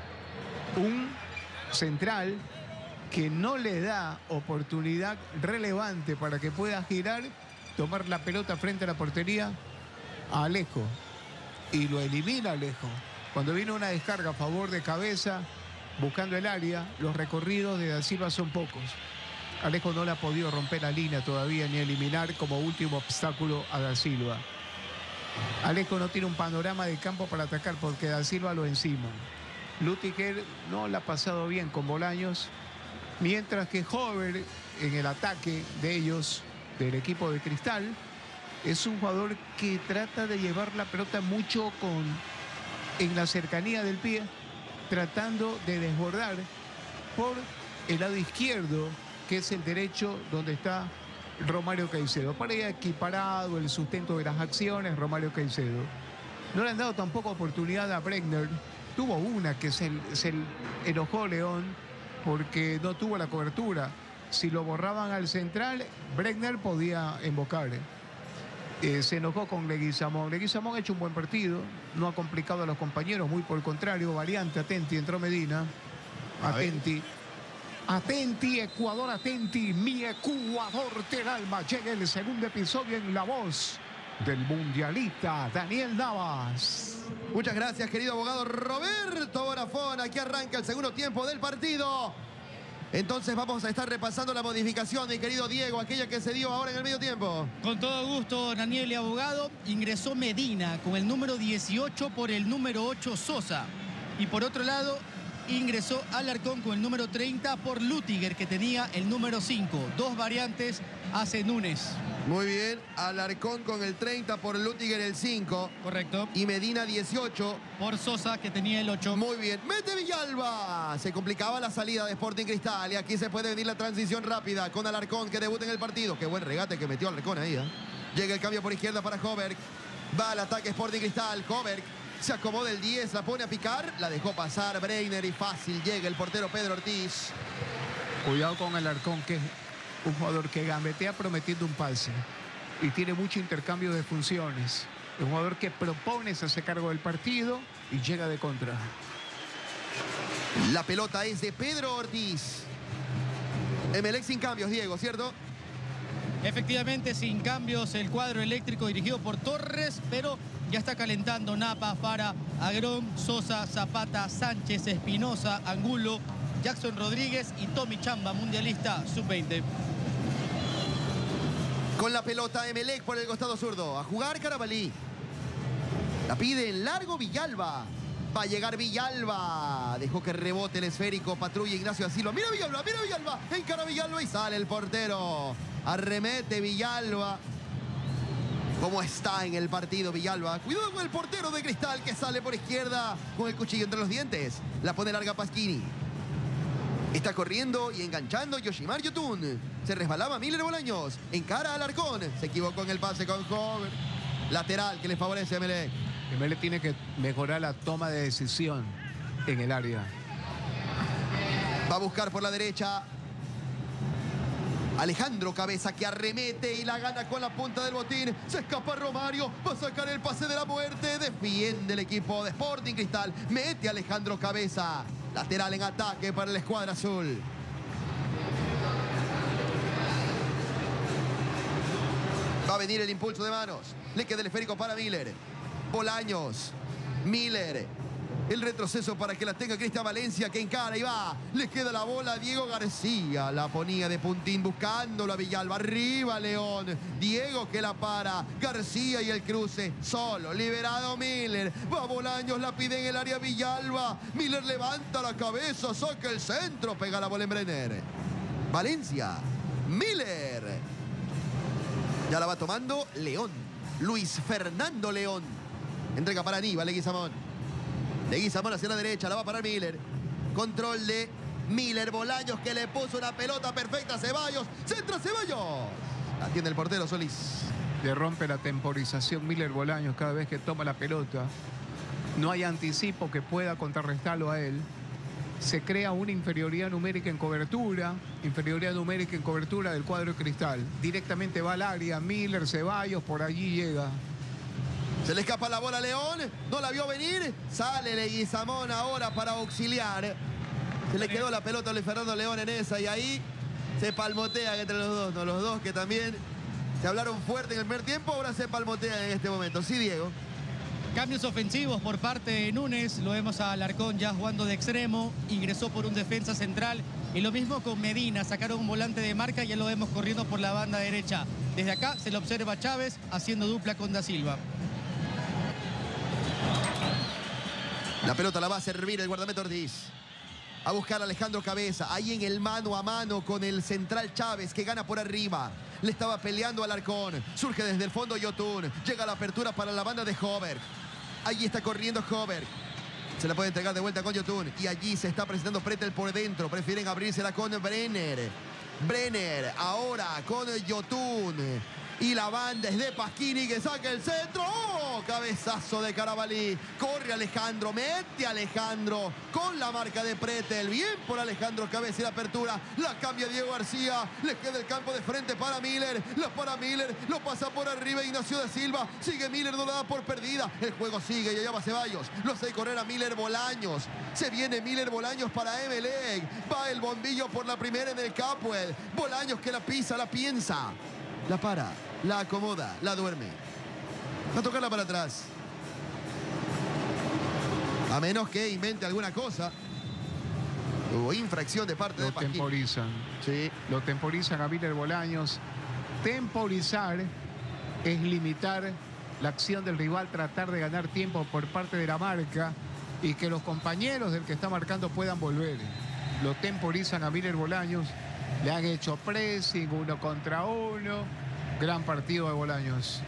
S3: Un central que no le da oportunidad relevante para que pueda girar, tomar la pelota frente a la portería a Alejo. Y lo elimina Alejo. Cuando vino una descarga a favor de Cabeza, buscando el área, los recorridos de Da Silva son pocos. Alejo no le ha podido romper la línea todavía ni eliminar como último obstáculo a Da Silva. Alejo no tiene un panorama de campo para atacar porque Da Silva lo encima. Lutiger no la ha pasado bien con Bolaños, mientras que Hover en el ataque de ellos, del equipo de Cristal, es un jugador que trata de llevar la pelota mucho con, en la cercanía del pie, tratando de desbordar por el lado izquierdo, que es el derecho donde está Romario Caicedo. Para ir equiparado el sustento de las acciones, Romario Caicedo. No le han dado tampoco oportunidad a Bregner. Tuvo una que se, se enojó León porque no tuvo la cobertura. Si lo borraban al central, Bregner podía embocar. Eh, se enojó con Leguizamón. Leguizamón ha hecho un buen partido, no ha complicado a los compañeros, muy por el contrario, variante. Atenti, entró Medina. Atenti. Atenti, Ecuador, atenti, mi Ecuador del alma. Llega el segundo episodio en la voz del mundialista Daniel Navas.
S2: Muchas gracias, querido abogado Roberto Bonafón. Aquí arranca el segundo tiempo del partido. Entonces vamos a estar repasando la modificación, mi querido Diego, aquella que se dio ahora en el medio tiempo.
S1: Con todo gusto, Daniel y abogado. Ingresó Medina con el número dieciocho por el número ocho Sosa. Y por otro lado, ingresó Alarcón con el número treinta por Lutiger, que tenía el número cinco. Dos variantes hace Núñez.
S2: Muy bien, Alarcón con el treinta por Lutiger el cinco.
S1: Correcto.
S2: Y Medina dieciocho.
S1: Por Sosa, que tenía el ocho.
S2: Muy bien, mete Villalba. Se complicaba la salida de Sporting Cristal y aquí se puede venir la transición rápida con Alarcón, que debuta en el partido. Qué buen regate que metió Alarcón ahí, ¿eh? Llega el cambio por izquierda para Hoberg. Va al ataque Sporting Cristal. Hoberg se acomoda el diez, la pone a picar. La dejó pasar Breiner y fácil llega el portero Pedro Ortiz.
S3: Cuidado con Alarcón, que es un jugador que gambetea prometiendo un pase y tiene mucho intercambio de funciones. Es un jugador que propone hacerse cargo del partido y llega de contra.
S2: La pelota es de Pedro Ortiz. Emelec sin cambios, Diego, ¿cierto?
S1: Efectivamente, sin cambios el cuadro eléctrico dirigido por Torres, pero ya está calentando Napa, Fara, Agrón, Sosa, Zapata, Sánchez, Espinosa, Angulo, Jackson Rodríguez y Tommy Chamba, mundialista sub veinte.
S2: Con la pelota Emelec por el costado zurdo. A jugar Carabalí. La pide en largo Villalba. Va a llegar Villalba. Dejó que rebote el esférico. Patrulla Ignacio da Silva. Mira Villalba, mira Villalba. Encara Villalba y sale el portero. Arremete Villalba. ¿Cómo está en el partido Villalba? Cuidado con el portero de Cristal que sale por izquierda con el cuchillo entre los dientes. La pone larga Pasquini. Está corriendo y enganchando Yoshimar Yotun. Se resbalaba Miller Bolaños. Encara a Alarcón. Se equivocó en el pase con Hover. Lateral que le favorece a Emelec.
S3: Emelec tiene que mejorar la toma de decisión en el área.
S2: Va a buscar por la derecha Alejandro Cabeza, que arremete y la gana con la punta del botín. Se escapa Romario. Va a sacar el pase de la muerte. Defiende el equipo de Sporting Cristal. Mete a Alejandro Cabeza. Lateral en ataque para la escuadra azul. Va a venir el impulso de manos. Le queda el esférico para Miller. Bolaños. Miller. El retroceso para que la tenga Cristian Valencia, que encara y va. Le queda la bola a Diego García. La ponía de puntín buscándolo a Villalba. Arriba León. Diego que la para. García y el cruce. Solo. Liberado Miller. Va Bolaños. La pide en el área Villalba. Miller levanta la cabeza. Saca el centro. Pega la bola en Brenner. Valencia. Miller. Ya la va tomando León. Luis Fernando León. Entrega para Aníbal Leguizamón. Leguizamón hacia la derecha, la va a parar Miller. Control de Miller. Bolaños, que le puso una pelota perfecta a Ceballos. Centra Ceballos. Atiende el portero Solís.
S3: Le rompe la temporización Miller Bolaños cada vez que toma la pelota. No hay anticipo que pueda contrarrestarlo a él. Se crea una inferioridad numérica en cobertura. Inferioridad numérica en cobertura del cuadro de Cristal. Directamente va al área. Miller, Ceballos, por allí llega.
S2: Se le escapa la bola a León. No la vio venir. Sale Leguizamón ahora para auxiliar. Se le quedó la pelota a Luis Fernando León en esa. Y ahí se palmotean entre los dos. ¿No? Los dos que también se hablaron fuerte en el primer tiempo. Ahora se palmotean en este momento. Sí, Diego.
S1: Cambios ofensivos por parte de Núñez. Lo vemos a Alarcón ya jugando de extremo. Ingresó por un defensa central. Y lo mismo con Medina. Sacaron un volante de marca y ya lo vemos corriendo por la banda derecha. Desde acá se le observa a Chávez haciendo dupla con Da Silva.
S2: La pelota la va a servir el guardameta Ortiz. A buscar a Alejandro Cabeza. Ahí en el mano a mano con el central Chávez, que gana por arriba. Le estaba peleando al Alarcón. Surge desde el fondo Yotun. Llega la apertura para la banda de Hoberg. Allí está corriendo Hoberg. Se la puede entregar de vuelta con Yotun. Y allí se está presentando Pretel por dentro. Prefieren abrírsela con Brenner. Brenner ahora con Yotun. Y la banda es de Pasquini, que saca el centro. ¡Oh! Cabezazo de Carabalí. Corre Alejandro, mete Alejandro con la marca de Pretel. Bien por Alejandro Cabeza y la apertura. La cambia Diego García. Le queda el campo de frente para Miller. La para Miller. Lo pasa por arriba Ignacio da Silva. Sigue Miller, no la da por perdida. El juego sigue y allá va Ceballos. Lo hace correr a Miller Bolaños. Se viene Miller Bolaños para Emelec. Va el bombillo por la primera en el Capwell. Bolaños que la pisa, la piensa. La para, la acomoda, la duerme. Va a tocarla para atrás. A menos que invente alguna cosa. Hubo infracción de parte
S3: Lo
S2: de Pasquini.
S3: temporizan.
S2: Sí.
S3: Lo temporizan a Miller Bolaños. Temporizar es limitar la acción del rival, tratar de ganar tiempo por parte de la marca. y que los compañeros del que está marcando puedan volver. Lo temporizan a Miller Bolaños, le han hecho pressing uno contra uno. Gran partido de Bolaños.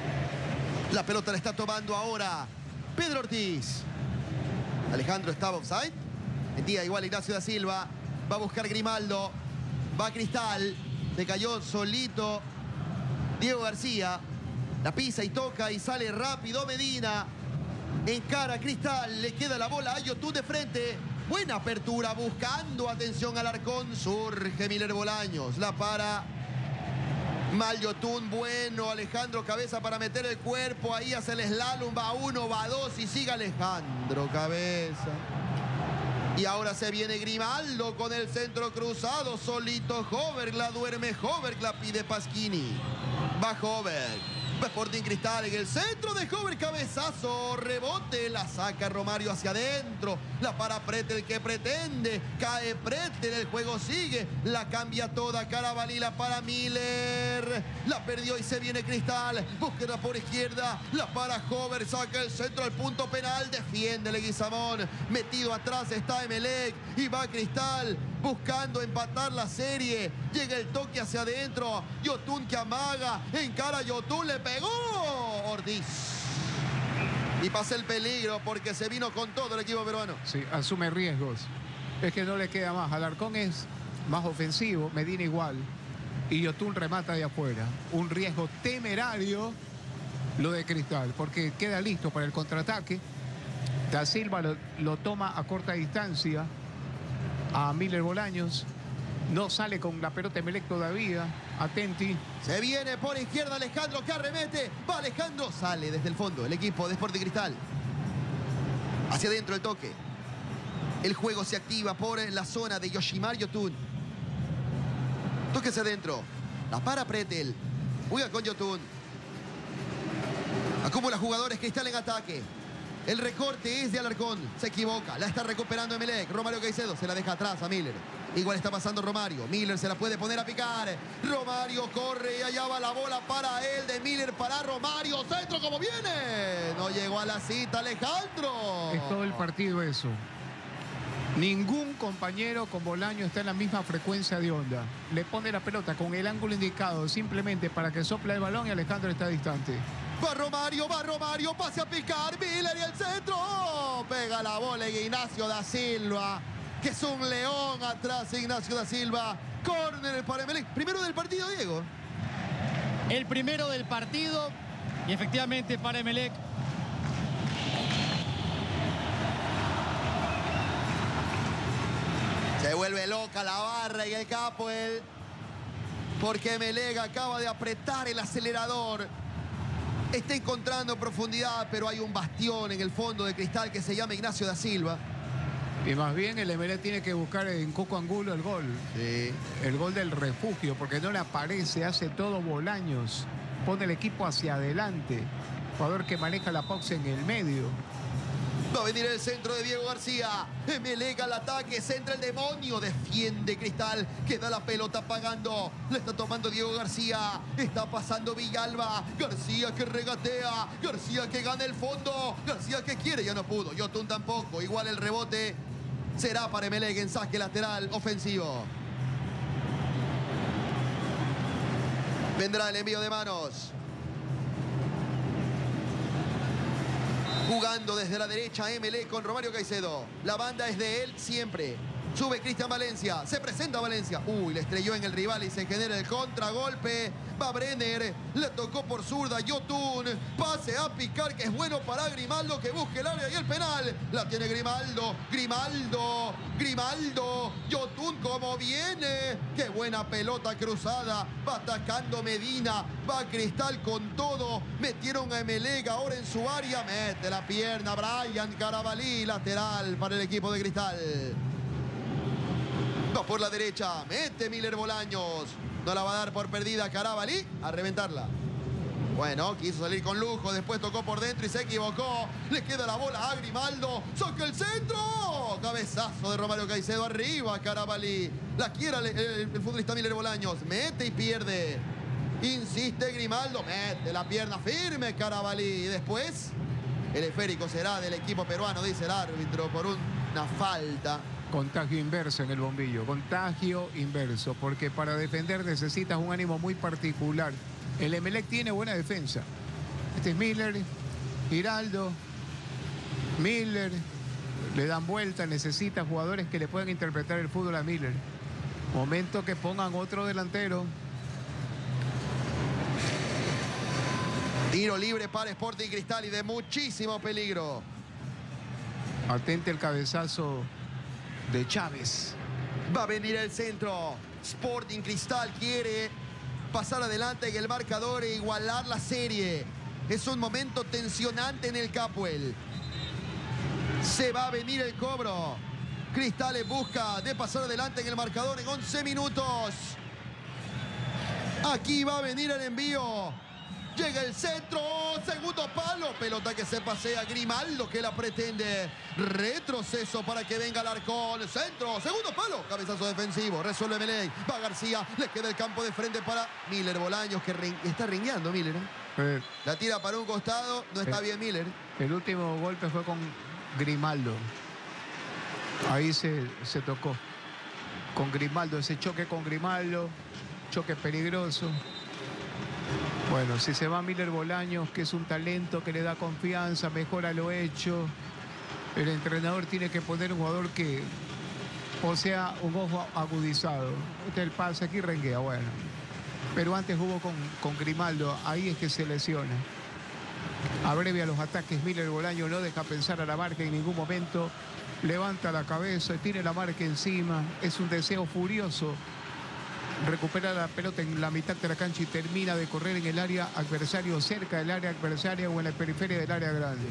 S2: La pelota la está tomando ahora Pedro Ortiz. Alejandro estaba offside. Metía igual Ignacio da Silva. Va a buscar Grimaldo. Va Cristal. Se cayó solito Diego García. La pisa y toca y sale rápido Medina. Encara Cristal. Le queda la bola a Yotún de frente. Buena apertura buscando atención al arcón. Surge Miller Bolaños. La para mal Yotún. Bueno, Alejandro Cabeza para meter el cuerpo. Ahí hace el slalom. Va uno, va dos y sigue Alejandro Cabeza. Y ahora se viene Grimaldo con el centro cruzado. Solito Hoberg. La duerme Hoberg. La pide Pasquini. Va Hoberg. Va Sporting Cristal en el centro de Hoberg. Cabezazo. Rebote. La saca Romario hacia adentro. La para Pretel que pretende. Cae Pretel. El juego sigue. La cambia toda. Carabalí la para Miller. La perdió y se viene Cristal. Búsqueda por izquierda. La para Hoberg. Saca el centro al punto penal. Defiende Leguizamón. Metido atrás está Emelec. Y va Cristal buscando empatar la serie. Llega el toque hacia adentro. Yotún que amaga. Encara Yotún. Le pegó Ortiz. Y pasa el peligro porque se vino con todo el equipo peruano.
S3: Sí, asume riesgos. Es que no le queda más. Alarcón es más ofensivo. Medina igual. Y Yotún remata de afuera. Un riesgo temerario lo de Cristal. Porque queda listo para el contraataque. Da Silva lo, lo toma a corta distancia a Miller Bolaños. No sale con la pelota Emelec todavía. Atenti.
S2: Se viene por izquierda Alejandro que arremete. Va Alejandro. Sale desde el fondo el equipo de Sporting Cristal. Hacia adentro el toque. El juego se activa por la zona de Yoshimar Yotún. Toque hacia adentro. La para Pretel. Juega con Yotún. Acumula jugadores Cristal en ataque. El recorte es de Alarcón. Se equivoca. La está recuperando Emelec. Romario Caicedo se la deja atrás a Miller. Igual está pasando Romario. Miller se la puede poner a picar. Romario corre y allá va la bola para él. De Miller para Romario. Centro como viene. No llegó a la cita Alejandro.
S3: Es todo el partido eso. Ningún compañero con Bolaño está en la misma frecuencia de onda. Le pone la pelota con el ángulo indicado simplemente para que sopla el balón y Alejandro está distante.
S2: Va Romario, va Romario, pase a picar, Miller y el centro. Oh, pega la bola Ignacio da Silva, que es un león atrás Ignacio da Silva. Córner para Emelec. Primero del partido, Diego.
S1: El primero del partido y efectivamente para Emelec.
S2: Se vuelve loca la barra y el capo él. Porque Emelec acaba de apretar el acelerador. Está encontrando profundidad, pero hay un bastión en el fondo de Cristal que se llama Ignacio da Silva.
S3: Y más bien el Emelec tiene que buscar en Coco Angulo el gol.
S2: Sí.
S3: El gol del refugio, porque no le aparece, hace todo Bolaños. Pone el equipo hacia adelante. Jugador que maneja la box en el medio.
S2: Va a venir el centro de Diego García. Emelec al ataque, centra el demonio. Defiende Cristal. Queda la pelota pagando. La está tomando Diego García. Está pasando Villalba. García que regatea. García que gana el fondo. García que quiere, ya no pudo. Yotún tampoco. Igual el rebote será para Emelec en saque lateral ofensivo. Vendrá el envío de manos. Jugando desde la derecha Emelec con Romario Caicedo. La banda es de él siempre. Sube Cristian Valencia. Se presenta Valencia. Uy, le estrelló en el rival y se genera el contragolpe. Va Brenner. Le tocó por zurda Yotún. Pase a picar que es bueno para Grimaldo que busque el área y el penal. La tiene Grimaldo. Grimaldo. Grimaldo. Yotún como viene. Qué buena pelota cruzada. Va atacando Medina. Va Cristal con todo. Metieron a Emelec ahora en su área. Mete la pierna Brian Carabalí. Lateral para el equipo de Cristal. Va por la derecha, mete Miller Bolaños. No la va a dar por perdida Carabalí. A reventarla. Bueno, quiso salir con lujo. Después tocó por dentro y se equivocó. Le queda la bola a Grimaldo. ¡Saca el centro! Cabezazo de Romario Caicedo arriba. Carabalí. La quiere el, el, el futbolista Miller Bolaños. Mete y pierde. Insiste Grimaldo. Mete la pierna firme Carabalí. Y después El esférico será del equipo peruano, dice el árbitro, por una falta.
S3: Contagio inverso en el bombillo, contagio inverso, porque para defender necesitas un ánimo muy particular. El Emelec tiene buena defensa. Este es Miller, Giraldo, Miller, le dan vuelta, necesita jugadores que le puedan interpretar el fútbol a Miller. Momento que pongan otro delantero.
S2: Tiro libre para Sporting Cristal y de muchísimo peligro.
S3: Atente el cabezazo de Chávez.
S2: Va a venir el centro. Sporting Cristal quiere pasar adelante en el marcador e igualar la serie. Es un momento tensionante en el Capuel. Se va a venir el cobro. Cristal en busca de pasar adelante en el marcador en once minutos. Aquí va a venir el envío. Llega el centro, segundo palo, pelota que se pasea, Grimaldo que la pretende, retroceso para que venga Alarcón, centro, segundo palo, cabezazo defensivo, resuelve Emelec, va García, le queda el campo de frente para Miller Bolaños, que re, está riñando Miller, ¿eh? Eh, la tira para un costado, no está eh, bien Miller.
S3: El último golpe fue con Grimaldo, ahí se, se tocó, con Grimaldo, ese choque con Grimaldo, choque peligroso. Bueno, si se va Miller Bolaños, que es un talento que le da confianza, mejora lo hecho. El entrenador tiene que poner un jugador que posea un ojo agudizado. Este es el pase, aquí renguea, bueno. Pero antes jugó con, con Grimaldo, ahí es que se lesiona. Abrevia los ataques, Miller Bolaños no deja pensar a la marca en ningún momento. Levanta la cabeza, tiene la marca encima. Es un deseo furioso. Recupera la pelota en la mitad de la cancha y termina de correr en el área adversario, cerca del área adversaria o en la periferia del área grande.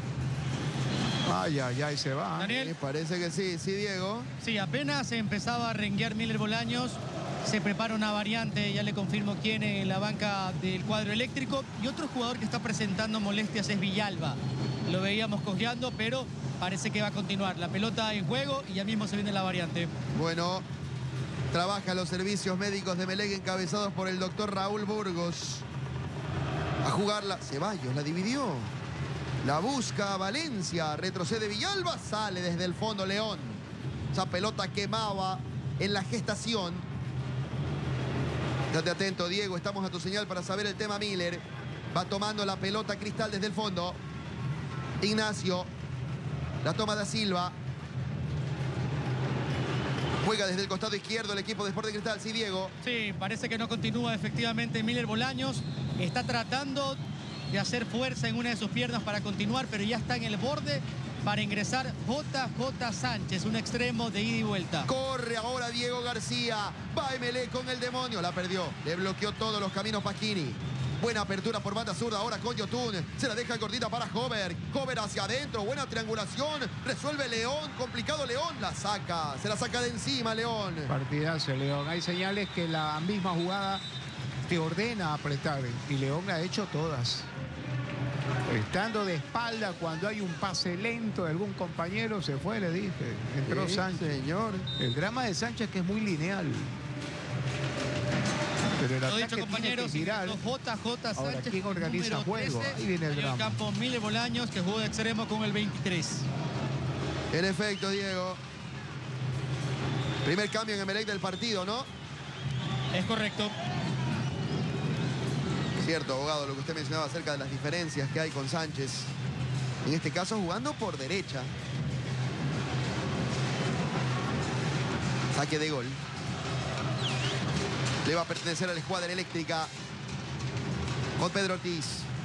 S3: Ay, ay, ay, se va.
S1: Daniel.
S2: Sí, parece que sí, sí, Diego.
S1: Sí, apenas empezaba a renguear Miller Bolaños, se prepara una variante, ya le confirmo quién en la banca del cuadro eléctrico. Y otro jugador que está presentando molestias es Villalba. Lo veíamos cojeando, pero parece que va a continuar. La pelota en juego y ya mismo se viene la variante.
S2: Bueno, trabajan los servicios médicos de Emelec encabezados por el doctor Raúl Burgos. A jugarla, Ceballos la dividió. La busca Valencia, retrocede Villalba, sale desde el fondo León. Esa pelota quemaba en la gestación. Estate atento, Diego, estamos a tu señal para saber el tema Miller. Va tomando la pelota Cristal desde el fondo. Ignacio, la toma da Silva. Juega desde el costado izquierdo el equipo de Sporting Cristal, sí, Diego.
S1: Sí, parece que no continúa efectivamente Miller Bolaños. Está tratando de hacer fuerza en una de sus piernas para continuar, pero ya está en el borde para ingresar J J Sánchez, un extremo de ida y vuelta.
S2: Corre ahora Diego García. Va Emelec con el demonio. La perdió. Le bloqueó todos los caminos Pasquini. Buena apertura por banda zurda ahora con Yotun. Se la deja cortita para Hover. Hover hacia adentro. Buena triangulación. Resuelve León. Complicado León. La saca. Se la saca de encima León.
S3: Partidazo León. Hay señales que la misma jugada te ordena apretar. Y León la ha hecho todas. Estando de espalda cuando hay un pase lento de algún compañero, se fue, le dije. Entró
S2: sí,
S3: Sánchez.
S2: Señor.
S3: El drama de Sánchez que es muy lineal. Pero el
S1: Lo
S3: ataque
S1: dicho, compañeros,
S3: tiene que girar.
S1: J J Sánchez.
S3: Ahora, ¿quién organiza juego?
S1: trece,
S3: Ahí viene el
S1: en
S3: drama.
S1: el campo Miller Bolaños, que jugó de extremo con el veintitrés.
S2: En efecto, Diego. Primer cambio en Emelec del partido, ¿no?
S1: Es correcto.
S2: Cierto, abogado, lo que usted mencionaba acerca de las diferencias que hay con Sánchez. En este caso, jugando por derecha. Saque de gol. Le va a pertenecer a la escuadra eléctrica con Pedro Ortiz.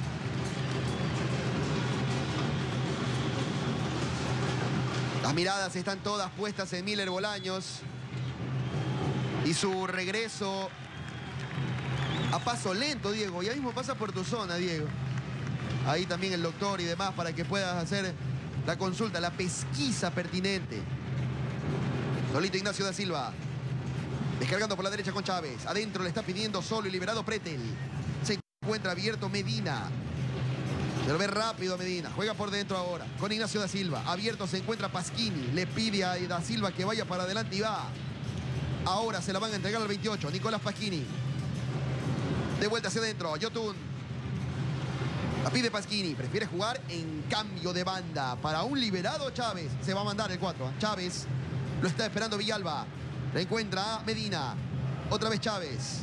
S2: Las miradas están todas puestas en Miller Bolaños. Y su regreso a paso lento, Diego. Ya mismo pasa por tu zona, Diego. Ahí también el doctor y demás para que puedas hacer la consulta, la pesquisa pertinente. Solito Ignacio da Silva. Descargando por la derecha con Chávez. Adentro le está pidiendo solo y liberado Pretel. Se encuentra abierto Medina. Se lo ve rápido Medina. Juega por dentro ahora con Ignacio da Silva. Abierto se encuentra Pasquini. Le pide a da Silva que vaya para adelante y va. Ahora se la van a entregar al veintiocho. Nicolás Pasquini. De vuelta hacia adentro. Yotun. La pide Pasquini, prefiere jugar en cambio de banda. Para un liberado Chávez, se va a mandar el cuatro. ¿eh? Chávez, lo está esperando Villalba. Reencuentra a Medina. Otra vez Chávez.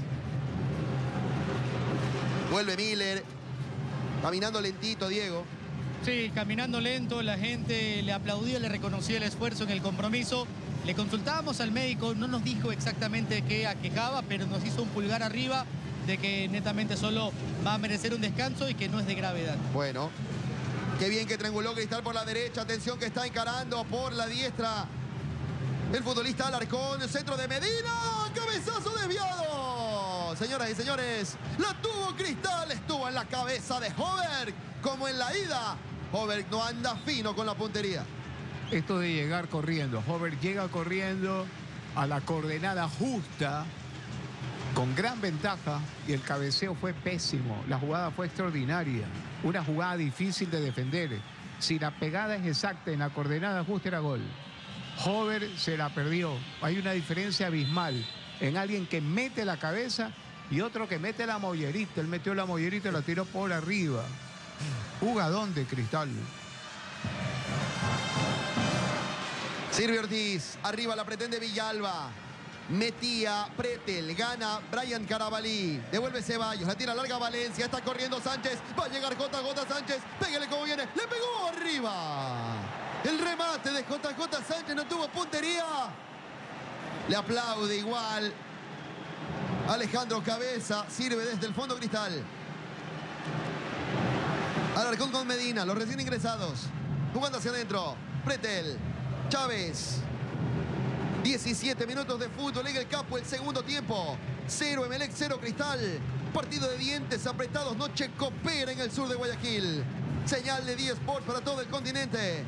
S2: Vuelve Miller. Caminando lentito, Diego.
S1: Sí, caminando lento, la gente le aplaudía, le reconocía el esfuerzo en el compromiso. Le consultábamos al médico, no nos dijo exactamente qué aquejaba, pero nos hizo un pulgar arriba de que netamente solo va a merecer un descanso y que no es de gravedad.
S2: Bueno, qué bien que trianguló Cristal por la derecha. Atención que está encarando por la diestra el futbolista Alarcón. Centro de Medina. Cabezazo desviado. Señoras y señores, la tuvo Cristal. Estuvo en la cabeza de Hoberg. Como en la ida, Hoberg no anda fino con la puntería.
S3: Esto de llegar corriendo. Hoberg llega corriendo a la coordenada justa, con gran ventaja, y el cabeceo fue pésimo. La jugada fue extraordinaria. Una jugada difícil de defender. Si la pegada es exacta en la coordenada justa, era gol. Hoberg se la perdió. Hay una diferencia abismal en alguien que mete la cabeza y otro que mete la mollerita. Él metió la mollerita y la tiró por arriba. Jugadón de Cristal.
S2: Sirve Ortiz. Arriba la pretende Villalba. Metía Pretel, gana Brian Carabalí, devuelve Ceballos, la tira larga Valencia, está corriendo Sánchez, va a llegar J J Sánchez, pégale como viene, le pegó arriba. El remate de J J Sánchez no tuvo puntería. Le aplaude igual Alejandro Cabeza, sirve desde el fondo Cristal. Alarcón con Medina, los recién ingresados, jugando hacia adentro, Pretel, Chávez. diecisiete minutos de fútbol en el campo, el segundo tiempo. Cero Emelec, cero Cristal. Partido de dientes apretados, noche copera en el sur de Guayaquil. Señal de D Sport para todo el continente.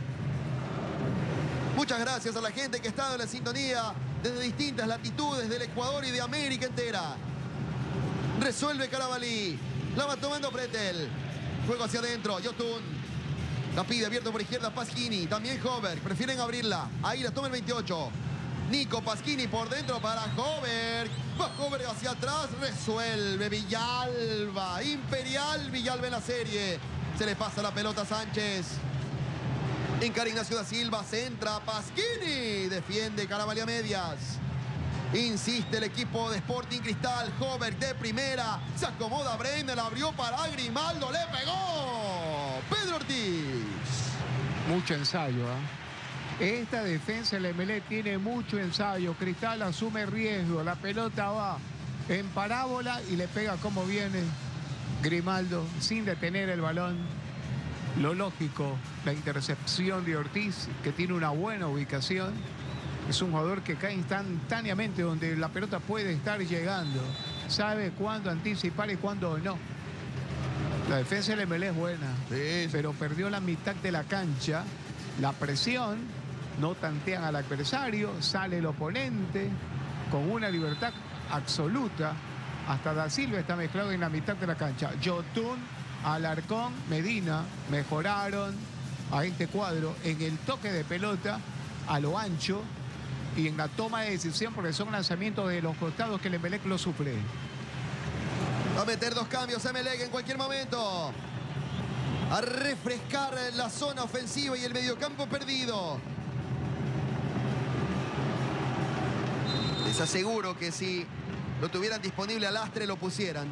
S2: Muchas gracias a la gente que está en la sintonía desde distintas latitudes del Ecuador y de América entera. Resuelve Carabalí. La va tomando Pretel. Juego hacia adentro, Yotun. La pide abierto por izquierda Pasquini. También Hoberg. Prefieren abrirla. Ahí la toma el veintiocho. Nico Pasquini por dentro para Hoberg. Va Hoberg hacia atrás. Resuelve Villalba. Imperial Villalba en la serie. Se le pasa la pelota a Sánchez. Encara Ignacio da Silva. Centra Pasquini. Defiende Carabalí a medias. Insiste el equipo de Sporting Cristal. Hoberg de primera. Se acomoda Brenner. Abrió para Grimaldo. Le pegó Pedro Ortiz.
S3: Mucho ensayo, ¿ah? ¿eh? Esta defensa del Emelec tiene mucho ensayo. Cristal asume riesgo. La pelota va en parábola y le pega como viene Grimaldo sin detener el balón. Lo lógico, la intercepción de Ortiz, que tiene una buena ubicación. Es un jugador que cae instantáneamente donde la pelota puede estar llegando. Sabe cuándo anticipar y cuándo no. La defensa del Emelec es buena, sí, pero perdió la mitad de la cancha. La presión, no tantean al adversario, sale el oponente con una libertad absoluta. Hasta Da Silva está mezclado en la mitad de la cancha. Yotun, Alarcón, Medina mejoraron a este cuadro en el toque de pelota a lo ancho y en la toma de decisión, porque son lanzamientos de los costados que el Emelec lo sufre.
S2: Va a meter dos cambios Emelec en cualquier momento. A refrescar la zona ofensiva y el mediocampo perdido. Les aseguro que si lo tuvieran disponible al Lastre lo pusieran.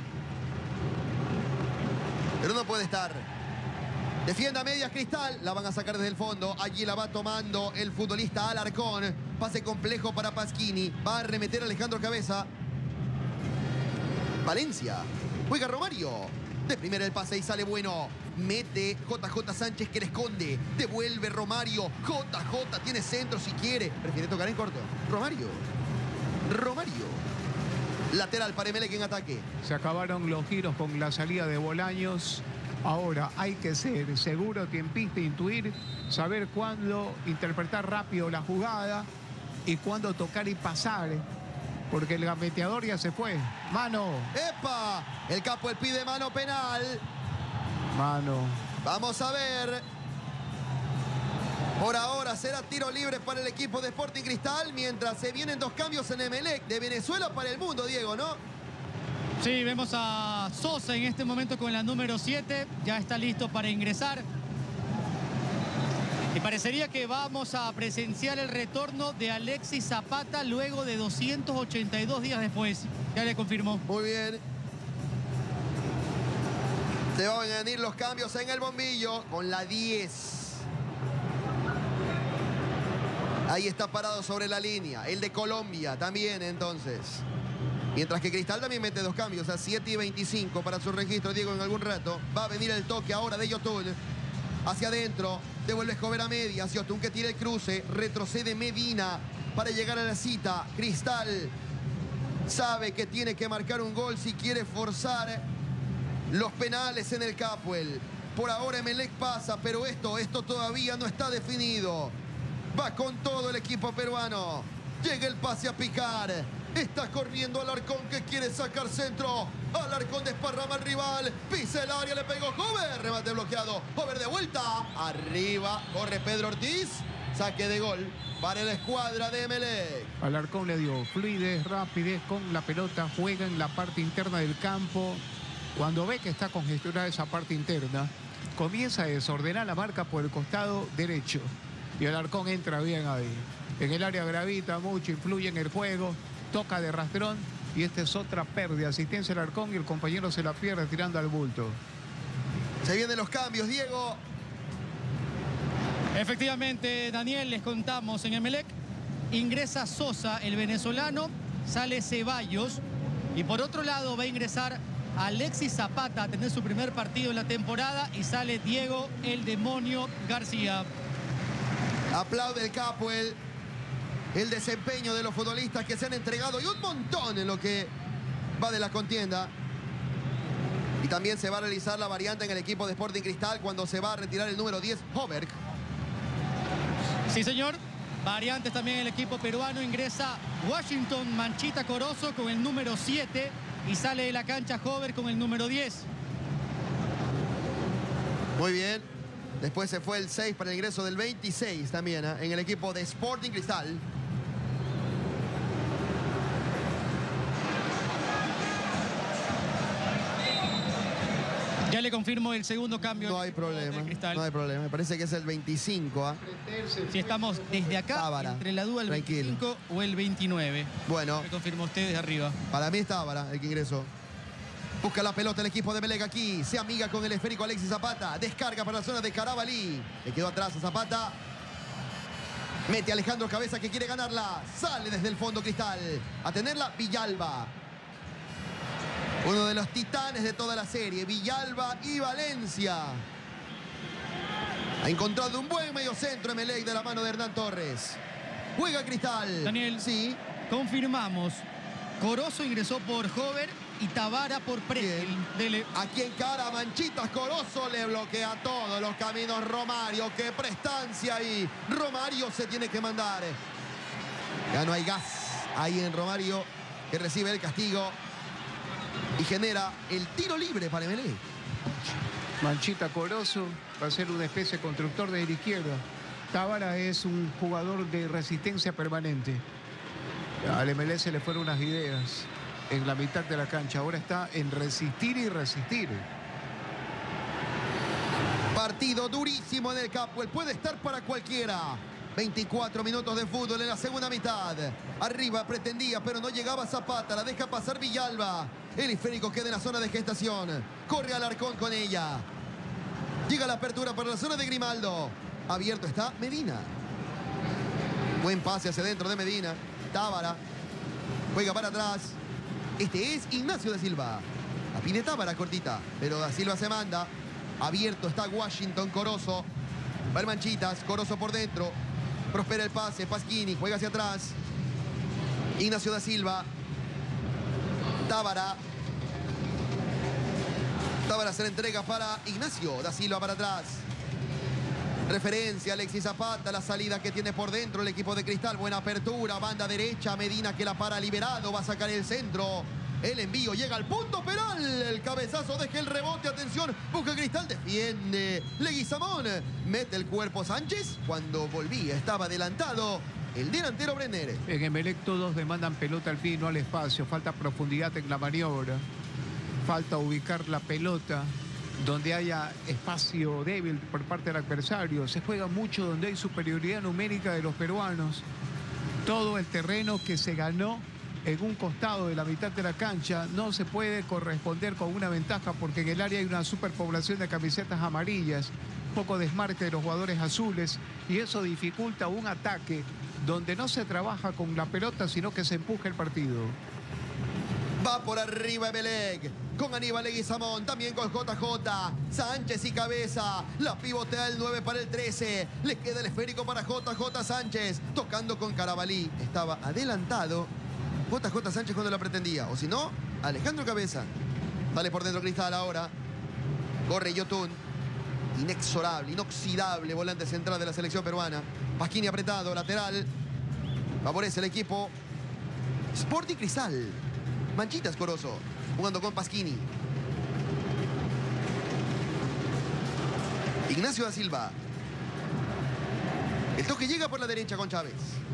S2: Pero no puede estar. Defienda medias Cristal. La van a sacar desde el fondo. Allí la va tomando el futbolista Alarcón. Pase complejo para Pasquini. Va a arremeter Alejandro Cabeza. Valencia. Juega Romario. De primera el pase y sale bueno. Mete J J Sánchez que le esconde. Devuelve Romario. J J tiene centro si quiere. Prefiere tocar en corto. Romario. Romario. Lateral para Emelec en ataque.
S3: Se acabaron los giros con la salida de Bolaños. Ahora hay que ser seguro, tiempista, intuir, saber cuándo interpretar rápido la jugada y cuándo tocar y pasar. Porque el gambeteador ya se fue. Mano.
S2: ¡Epa! El capo el pide mano penal.
S3: Mano.
S2: Vamos a ver. Por ahora será tiro libre para el equipo de Sporting Cristal, mientras se vienen dos cambios en Emelec. De Venezuela para el mundo, Diego, ¿no?
S1: Sí, vemos a Sosa en este momento con la número siete. Ya está listo para ingresar. Y parecería que vamos a presenciar el retorno de Alexis Zapata luego de doscientos ochenta y dos días después. Ya le confirmó.
S2: Muy bien. Se van a venir los cambios en el bombillo con la diez. Ahí está parado sobre la línea. El de Colombia también, entonces. Mientras que Cristal también mete dos cambios a siete y veinticinco para su registro. Diego, en algún rato va a venir el toque ahora de Yotun. Hacia adentro. Devuelve Jover a medias. Yotun que tira el cruce. Retrocede Medina para llegar a la cita. Cristal sabe que tiene que marcar un gol si quiere forzar los penales en el Capuel. Por ahora Emelec pasa, pero esto, esto todavía no está definido. Va con todo el equipo peruano. Llega el pase a picar. Está corriendo Alarcón que quiere sacar centro. Alarcón desparrama al rival. Pisa el área, le pegó Hover. Remate bloqueado. Hover de vuelta. Arriba. Corre Pedro Ortiz. Saque de gol para la escuadra de Emelec.
S3: Alarcón le dio fluidez, rapidez con la pelota. Juega en la parte interna del campo. Cuando ve que está congestionada esa parte interna, comienza a desordenar la marca por el costado derecho. Y Alarcón entra bien ahí. En el área gravita mucho, influye en el juego. Toca de rastrón y esta es otra pérdida. Asistencia al Alarcón y el compañero se la pierde tirando al bulto.
S2: Se vienen los cambios, Diego.
S1: Efectivamente, Daniel, les contamos en Emelec. Ingresa Sosa, el venezolano. Sale Ceballos. Y por otro lado va a ingresar Alexis Zapata a tener su primer partido en la temporada. Y sale Diego el Demonio García.
S2: Aplaude el Capuel el desempeño de los futbolistas que se han entregado y un montón en lo que va de la contienda. Y también se va a realizar la variante en el equipo de Sporting Cristal cuando se va a retirar el número diez, Hover.
S1: Sí, señor. Variantes también en el equipo peruano. Ingresa Washington Manchita Corozo con el número siete y sale de la cancha Hover con el número diez.
S2: Muy bien. Después se fue el seis para el ingreso del veintiséis también ¿eh? en el equipo de Sporting Cristal.
S1: Ya le confirmo el segundo cambio.
S2: No hay problema, no hay problema. Me parece que es el veinticinco. ¿eh?
S1: Si estamos desde acá,
S2: Tábara.
S1: entre la duda el
S2: Tranquilo.
S1: veinticinco o el veintinueve.
S2: Bueno.
S1: Me confirmó usted desde arriba.
S2: Para mí es Tábara el que ingresó. Busca la pelota el equipo de Emelec aquí. Se amiga con el esférico Alexis Zapata. Descarga para la zona de Carabalí. Le quedó atrás a Zapata. Mete a Alejandro Cabeza que quiere ganarla. Sale desde el fondo Cristal. A tenerla Villalba. Uno de los titanes de toda la serie. Villalba y Valencia. Ha encontrado un buen mediocentro Emelec de la mano de Hernán Torres. Juega Cristal.
S1: Daniel,
S2: sí.
S1: Confirmamos. Corozo ingresó por Hover y Tabara por Pretel. Dele.
S2: Aquí en cara Manchitas Corozo le bloquea todos los caminos Romario. ¡Qué prestancia ahí! Romario se tiene que mandar. Ya no hay gas ahí en Romario que recibe el castigo y genera el tiro libre para Emelec.
S3: Manchita Corozo va a ser una especie de constructor de la izquierda. Tábara es un jugador de resistencia permanente. Al Emelec se le fueron unas ideas en la mitad de la cancha. Ahora está en resistir y resistir.
S2: Partido durísimo en el Capuel. Puede estar para cualquiera. veinticuatro minutos de fútbol en la segunda mitad. Arriba pretendía, pero no llegaba Zapata. La deja pasar Villalba. El esférico queda en la zona de gestación. Corre Alarcón con ella. Llega la apertura para la zona de Grimaldo. Abierto está Medina. Buen pase hacia adentro de Medina. Tábara. Juega para atrás. Este es Ignacio da Silva. La pide Tábara cortita, pero da Silva se manda. Abierto está Washington Corozo. Va el Manchitas, Corozo por dentro. Prospera el pase, Pasquini juega hacia atrás. Ignacio da Silva. Tábara. Tábara se la entrega para Ignacio da Silva para atrás. Referencia Alexis Zapata, la salida que tiene por dentro el equipo de Cristal. Buena apertura, banda derecha, Medina que la para liberado, va a sacar el centro. El envío llega al punto penal. El cabezazo deja el rebote, atención, busca Cristal, defiende Leguizamón. Mete el cuerpo Sánchez, cuando volvía estaba adelantado el delantero Brenner.
S3: En Emelec todos demandan pelota al pie y no al espacio, falta profundidad en la maniobra. Falta ubicar la pelota donde haya espacio débil por parte del adversario. Se juega mucho donde hay superioridad numérica de los peruanos. Todo el terreno que se ganó en un costado de la mitad de la cancha no se puede corresponder con una ventaja porque en el área hay una superpoblación de camisetas amarillas, poco desmarque de los jugadores azules y eso dificulta un ataque donde no se trabaja con la pelota sino que se empuja el partido.
S2: Va por arriba Emelec, con Aníbal Leguizamón, también con J J, Sánchez y Cabeza, la pivotea el nueve para el trece, le queda el esférico para J J Sánchez, tocando con Carabalí, estaba adelantado J J Sánchez cuando la pretendía, o si no, Alejandro Cabeza, sale por dentro Cristal ahora, corre Yotun, inexorable, inoxidable volante central de la selección peruana, Pasquini apretado, lateral, favorece el equipo Sporting Cristal. Manchitas Corozo, jugando con Pasquini. Ignacio da Silva. El toque llega por la derecha con Chávez.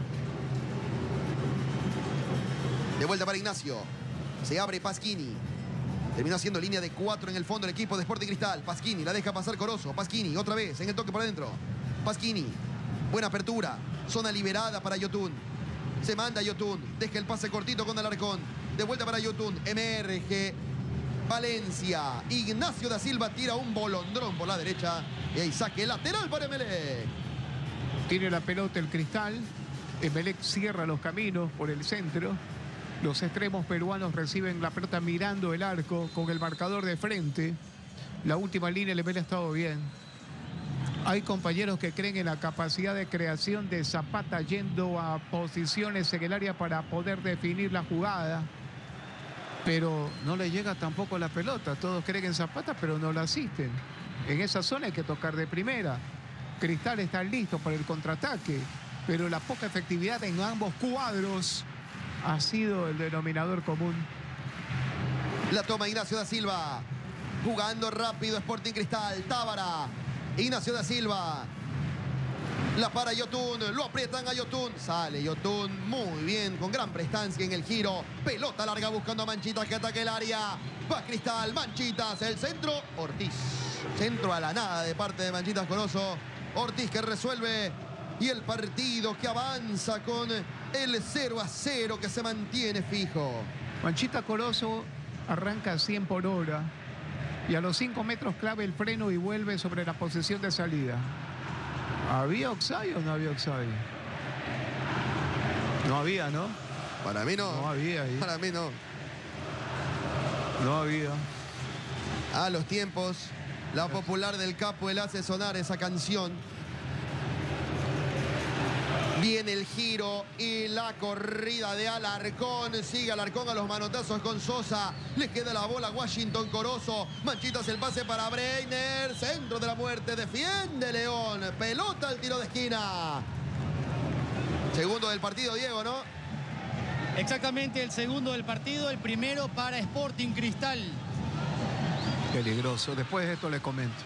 S2: De vuelta para Ignacio. Se abre Pasquini. Terminó haciendo línea de cuatro en el fondo el equipo de Sporting Cristal. Pasquini la deja pasar Corozo. Pasquini otra vez en el toque por adentro. Pasquini. Buena apertura. Zona liberada para Yotun. Se manda Yotun. Deja el pase cortito con Alarcón. De vuelta para Yotun, emerge Valencia. Ignacio da Silva tira un bolondrón por la derecha. Y ahí saque lateral para Emelec.
S3: Tiene la pelota el Cristal. Emelec cierra los caminos por el centro. Los extremos peruanos reciben la pelota mirando el arco con el marcador de frente. La última línea el Emelec ha estado bien. Hay compañeros que creen en la capacidad de creación de Zapata yendo a posiciones en el área para poder definir la jugada. Pero no le llega tampoco la pelota. Todos creen en Zapata, pero no la asisten. En esa zona hay que tocar de primera. Cristal está listo para el contraataque, pero la poca efectividad en ambos cuadros ha sido el denominador común.
S2: La toma Ignacio da Silva. Jugando rápido Sporting Cristal. Tábara. Ignacio da Silva. La para Yotun, lo aprietan a Yotun. Sale Yotun muy bien, con gran prestancia en el giro. Pelota larga buscando a Manchitas que ataque el área. Va Cristal, Manchitas, el centro, Ortiz. Centro a la nada de parte de Manchitas Corozo. Ortiz que resuelve. Y el partido que avanza con el cero a cero que se mantiene fijo.
S3: Manchitas Corozo arranca a cien por hora. Y a los cinco metros clave el freno y vuelve sobre la posición de salida. ¿Había offside o no había offside? No había, ¿no?
S2: Para mí no.
S3: No había ahí.
S2: Para mí no.
S3: No había.
S2: A los tiempos, la popular del Capo él hace sonar esa canción. Viene el giro y la corrida de Alarcón. Sigue Alarcón a los manotazos con Sosa. Le queda la bola a Washington Corozo. Manchitas el pase para Breiner. Centro de la muerte. Defiende León. Pelota al tiro de esquina. Segundo del partido, Diego, ¿no?
S1: Exactamente, el segundo del partido. El primero para Sporting Cristal.
S3: Peligroso. Después de esto le comento.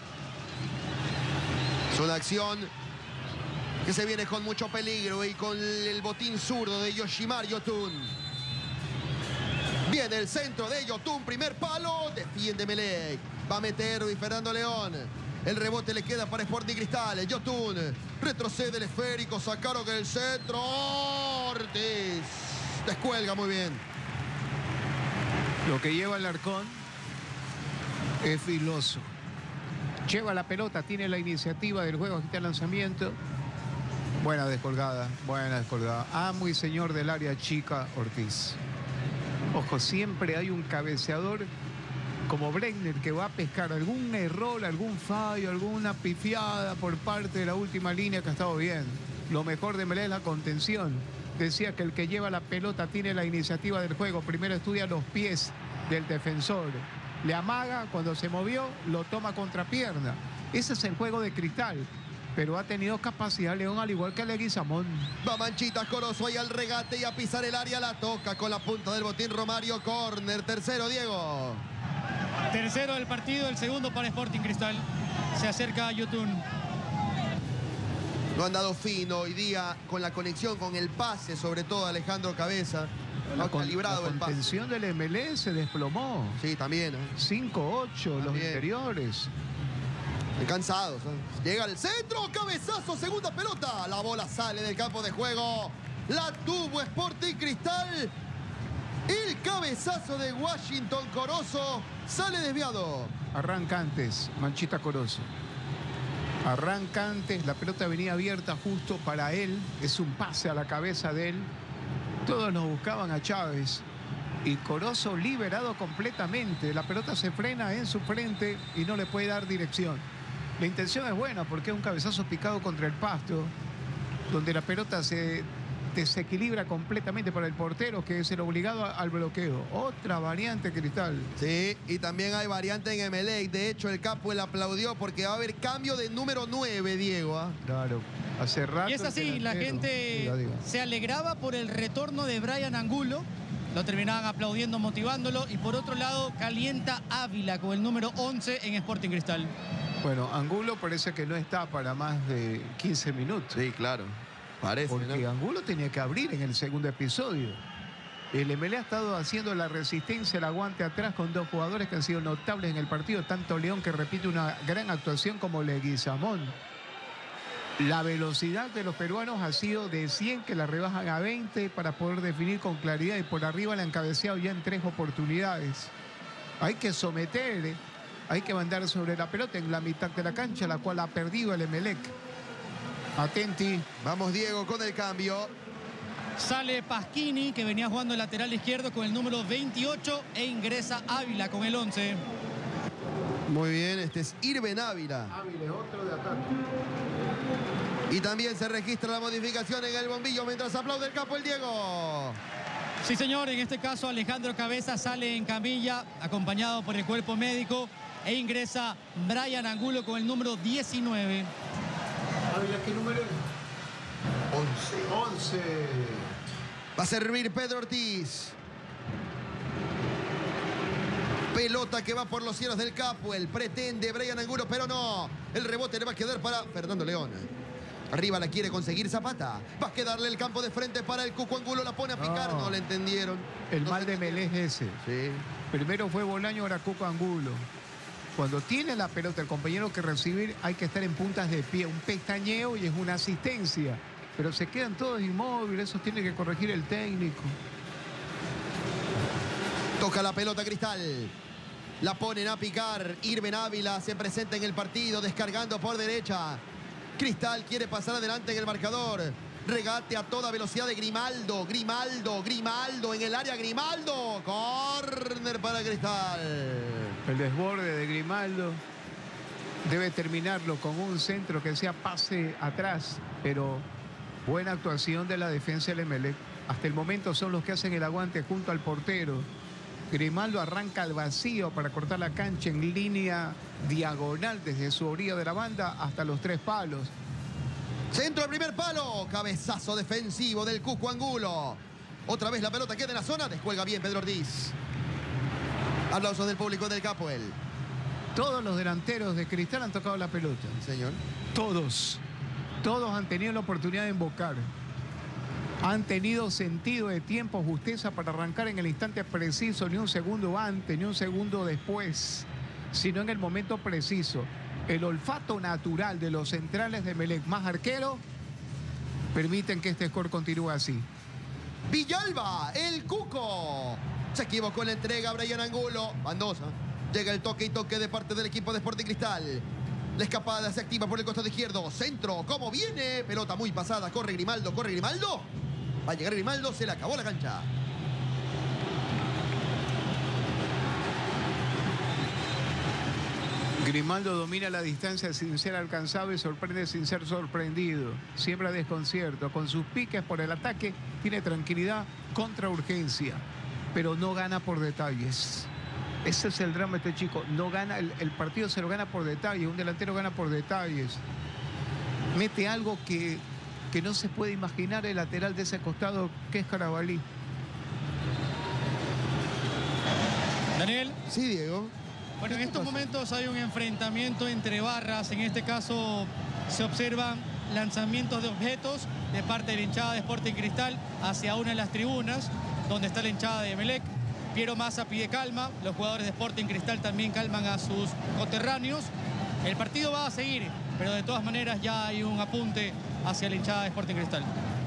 S2: Es una acción que se viene con mucho peligro y con el botín zurdo de Yoshimar Yotun. Viene el centro de Yotun, primer palo, defiende Emelec. Va a meter Luis Fernando León. El rebote le queda para Sporting Cristal. Yotun retrocede el esférico, sacaron el centro. Ortiz descuelga muy bien.
S3: Lo que lleva Alarcón es filoso. Lleva la pelota, tiene la iniciativa del juego, agita el lanzamiento. Buena descolgada, buena descolgada. Amo y señor del área chica, Ortiz. Ojo, siempre hay un cabeceador como Breiner que va a pescar algún error, algún fallo, alguna pifiada por parte de la última línea que ha estado bien. Lo mejor de Emelec es la contención. Decía que el que lleva la pelota tiene la iniciativa del juego. Primero estudia los pies del defensor. Le amaga, cuando se movió, lo toma contrapierna. Ese es el juego de Cristal. Pero ha tenido capacidad León, al igual que Leguizamón.
S2: Va Manchitas Corozo ahí al regate y a pisar el área. La toca con la punta del botín Romario. Córner, tercero, Diego.
S1: Tercero del partido, el segundo para Sporting Cristal. Se acerca a Yotun.
S2: Lo han dado fino hoy día con la conexión, con el pase, sobre todo Alejandro Cabeza.
S3: La,
S2: ha calibrado
S3: la
S2: el pase.
S3: contención del M L E se desplomó.
S2: Sí, también. ¿eh?
S3: cinco ocho los interiores.
S2: Cansados. ¿eh? Llega al centro, cabezazo, segunda pelota. La bola sale del campo de juego. La tuvo Sporting Cristal. El cabezazo de Washington Corozo sale desviado.
S3: Arranca antes, Manchita Corozo. Arranca antes, la pelota venía abierta justo para él. Es un pase a la cabeza de él. Todos nos buscaban a Chávez. Y Corozo liberado completamente. La pelota se frena en su frente y no le puede dar dirección. La intención es buena porque es un cabezazo picado contra el pasto, donde la pelota se desequilibra completamente para el portero, que es el obligado al bloqueo. Otra variante, Cristal.
S2: Sí, y también hay variante en Emelec. De hecho, el Capo él aplaudió porque va a haber cambio de número nueve, Diego. ¿eh?
S3: Claro, hace rato.
S1: Y es así, la gente
S3: diga, diga.
S1: se alegraba por el retorno de Brian Angulo. Lo terminaban aplaudiendo, motivándolo. Y por otro lado, calienta Ávila con el número once en Sporting Cristal.
S3: Bueno, Angulo parece que no está para más de quince minutos.
S2: Sí, claro. Parece,
S3: Porque
S2: ¿no?
S3: Angulo tenía que abrir en el segundo episodio. El M L E ha estado haciendo la resistencia, el aguante atrás con dos jugadores que han sido notables en el partido. Tanto León, que repite una gran actuación, como Leguizamón. La velocidad de los peruanos ha sido de cien, que la rebajan a veinte para poder definir con claridad. Y por arriba la han cabeceado ya en tres oportunidades. Hay que someter, ¿eh? Hay que mandar sobre la pelota en la mitad de la cancha, la cual ha perdido el Emelec. Atenti.
S2: Vamos, Diego, con el cambio.
S1: Sale Pasquini, que venía jugando el lateral izquierdo con el número veintiocho, e ingresa Ávila con el once.
S2: Muy bien, este es Irben Ávila.
S3: Ávila es otro de ataque.
S2: Y también se registra la modificación en el bombillo mientras aplaude el Capo el Diego.
S1: Sí, señor, en este caso Alejandro Cabeza sale en camilla, acompañado por el cuerpo médico, e ingresa Brian Angulo con el número diecinueve.
S3: Ávila, ¿qué número es?
S2: once.
S3: once.
S2: Va a servir Pedro Ortiz. Pelota que va por los cielos del Capo. El pretende Brian Angulo, pero no. El rebote le va a quedar para Fernando León. Arriba la quiere conseguir Zapata. Va a quedarle el campo de frente para el Cuco Angulo. La pone a picar. No, no le entendieron.
S3: El
S2: no
S3: mal de Melé es ese.
S2: Sí.
S3: Primero fue Bolaño, ahora Cuco Angulo. Cuando tiene la pelota el compañero que recibir, hay que estar en puntas de pie. Un pestañeo y es una asistencia. Pero se quedan todos inmóviles. Eso tiene que corregir el técnico.
S2: Toca la pelota Cristal. La ponen a picar. Irben Ávila se presenta en el partido, descargando por derecha. Cristal quiere pasar adelante en el marcador. Regate a toda velocidad de Grimaldo. Grimaldo, Grimaldo en el área. Grimaldo. Córner para Cristal.
S3: El desborde de Grimaldo debe terminarlo con un centro que sea pase atrás. Pero buena actuación de la defensa del Emelec. Hasta el momento son los que hacen el aguante junto al portero. Grimaldo arranca al vacío para cortar la cancha en línea diagonal desde su orilla de la banda hasta los tres palos.
S2: Centro al primer palo. Cabezazo defensivo del Cuco Angulo. Otra vez la pelota queda en la zona. Descuelga bien Pedro Ortiz. Aplausos del público del Capoel.
S3: Todos los delanteros de Cristal han tocado la pelota.
S2: Señor.
S3: Todos. Todos han tenido la oportunidad de invocar. Han tenido sentido de tiempo, justeza para arrancar en el instante preciso, ni un segundo antes, ni un segundo después, sino en el momento preciso. El olfato natural de los centrales de Emelec, más arquero, permiten que este score continúe así.
S2: Villalba, el Cuco. Se equivocó en la entrega Brian Angulo. Bandosa. Llega el toque y toque de parte del equipo de Sporting Cristal. La escapada se activa por el costado izquierdo. Centro, ¿cómo viene? Pelota muy pasada. Corre Grimaldo, corre Grimaldo. Va a llegar Grimaldo, se le acabó la cancha.
S3: Grimaldo domina la distancia sin ser alcanzado y sorprende sin ser sorprendido. Siembra desconcierto. Con sus piques por el ataque, tiene tranquilidad contra urgencia. Pero no gana por detalles. Ese es el drama de este chico. No gana, el, el partido se lo gana por detalles. Un delantero gana por detalles. Mete algo que, que no se puede imaginar el lateral de ese costado, que es Carabalí.
S1: Daniel.
S2: Sí, Diego.
S1: Bueno, en estos momentos hay un enfrentamiento entre barras. En este caso se observan lanzamientos de objetos de parte de la hinchada de Sporting Cristal hacia una de las tribunas. donde está la hinchada de Emelec. Piero Massa pide calma, los jugadores de Sporting Cristal también calman a sus coterráneos. El partido va a seguir, pero de todas maneras ya hay un apunte hacia la hinchada de Sporting Cristal.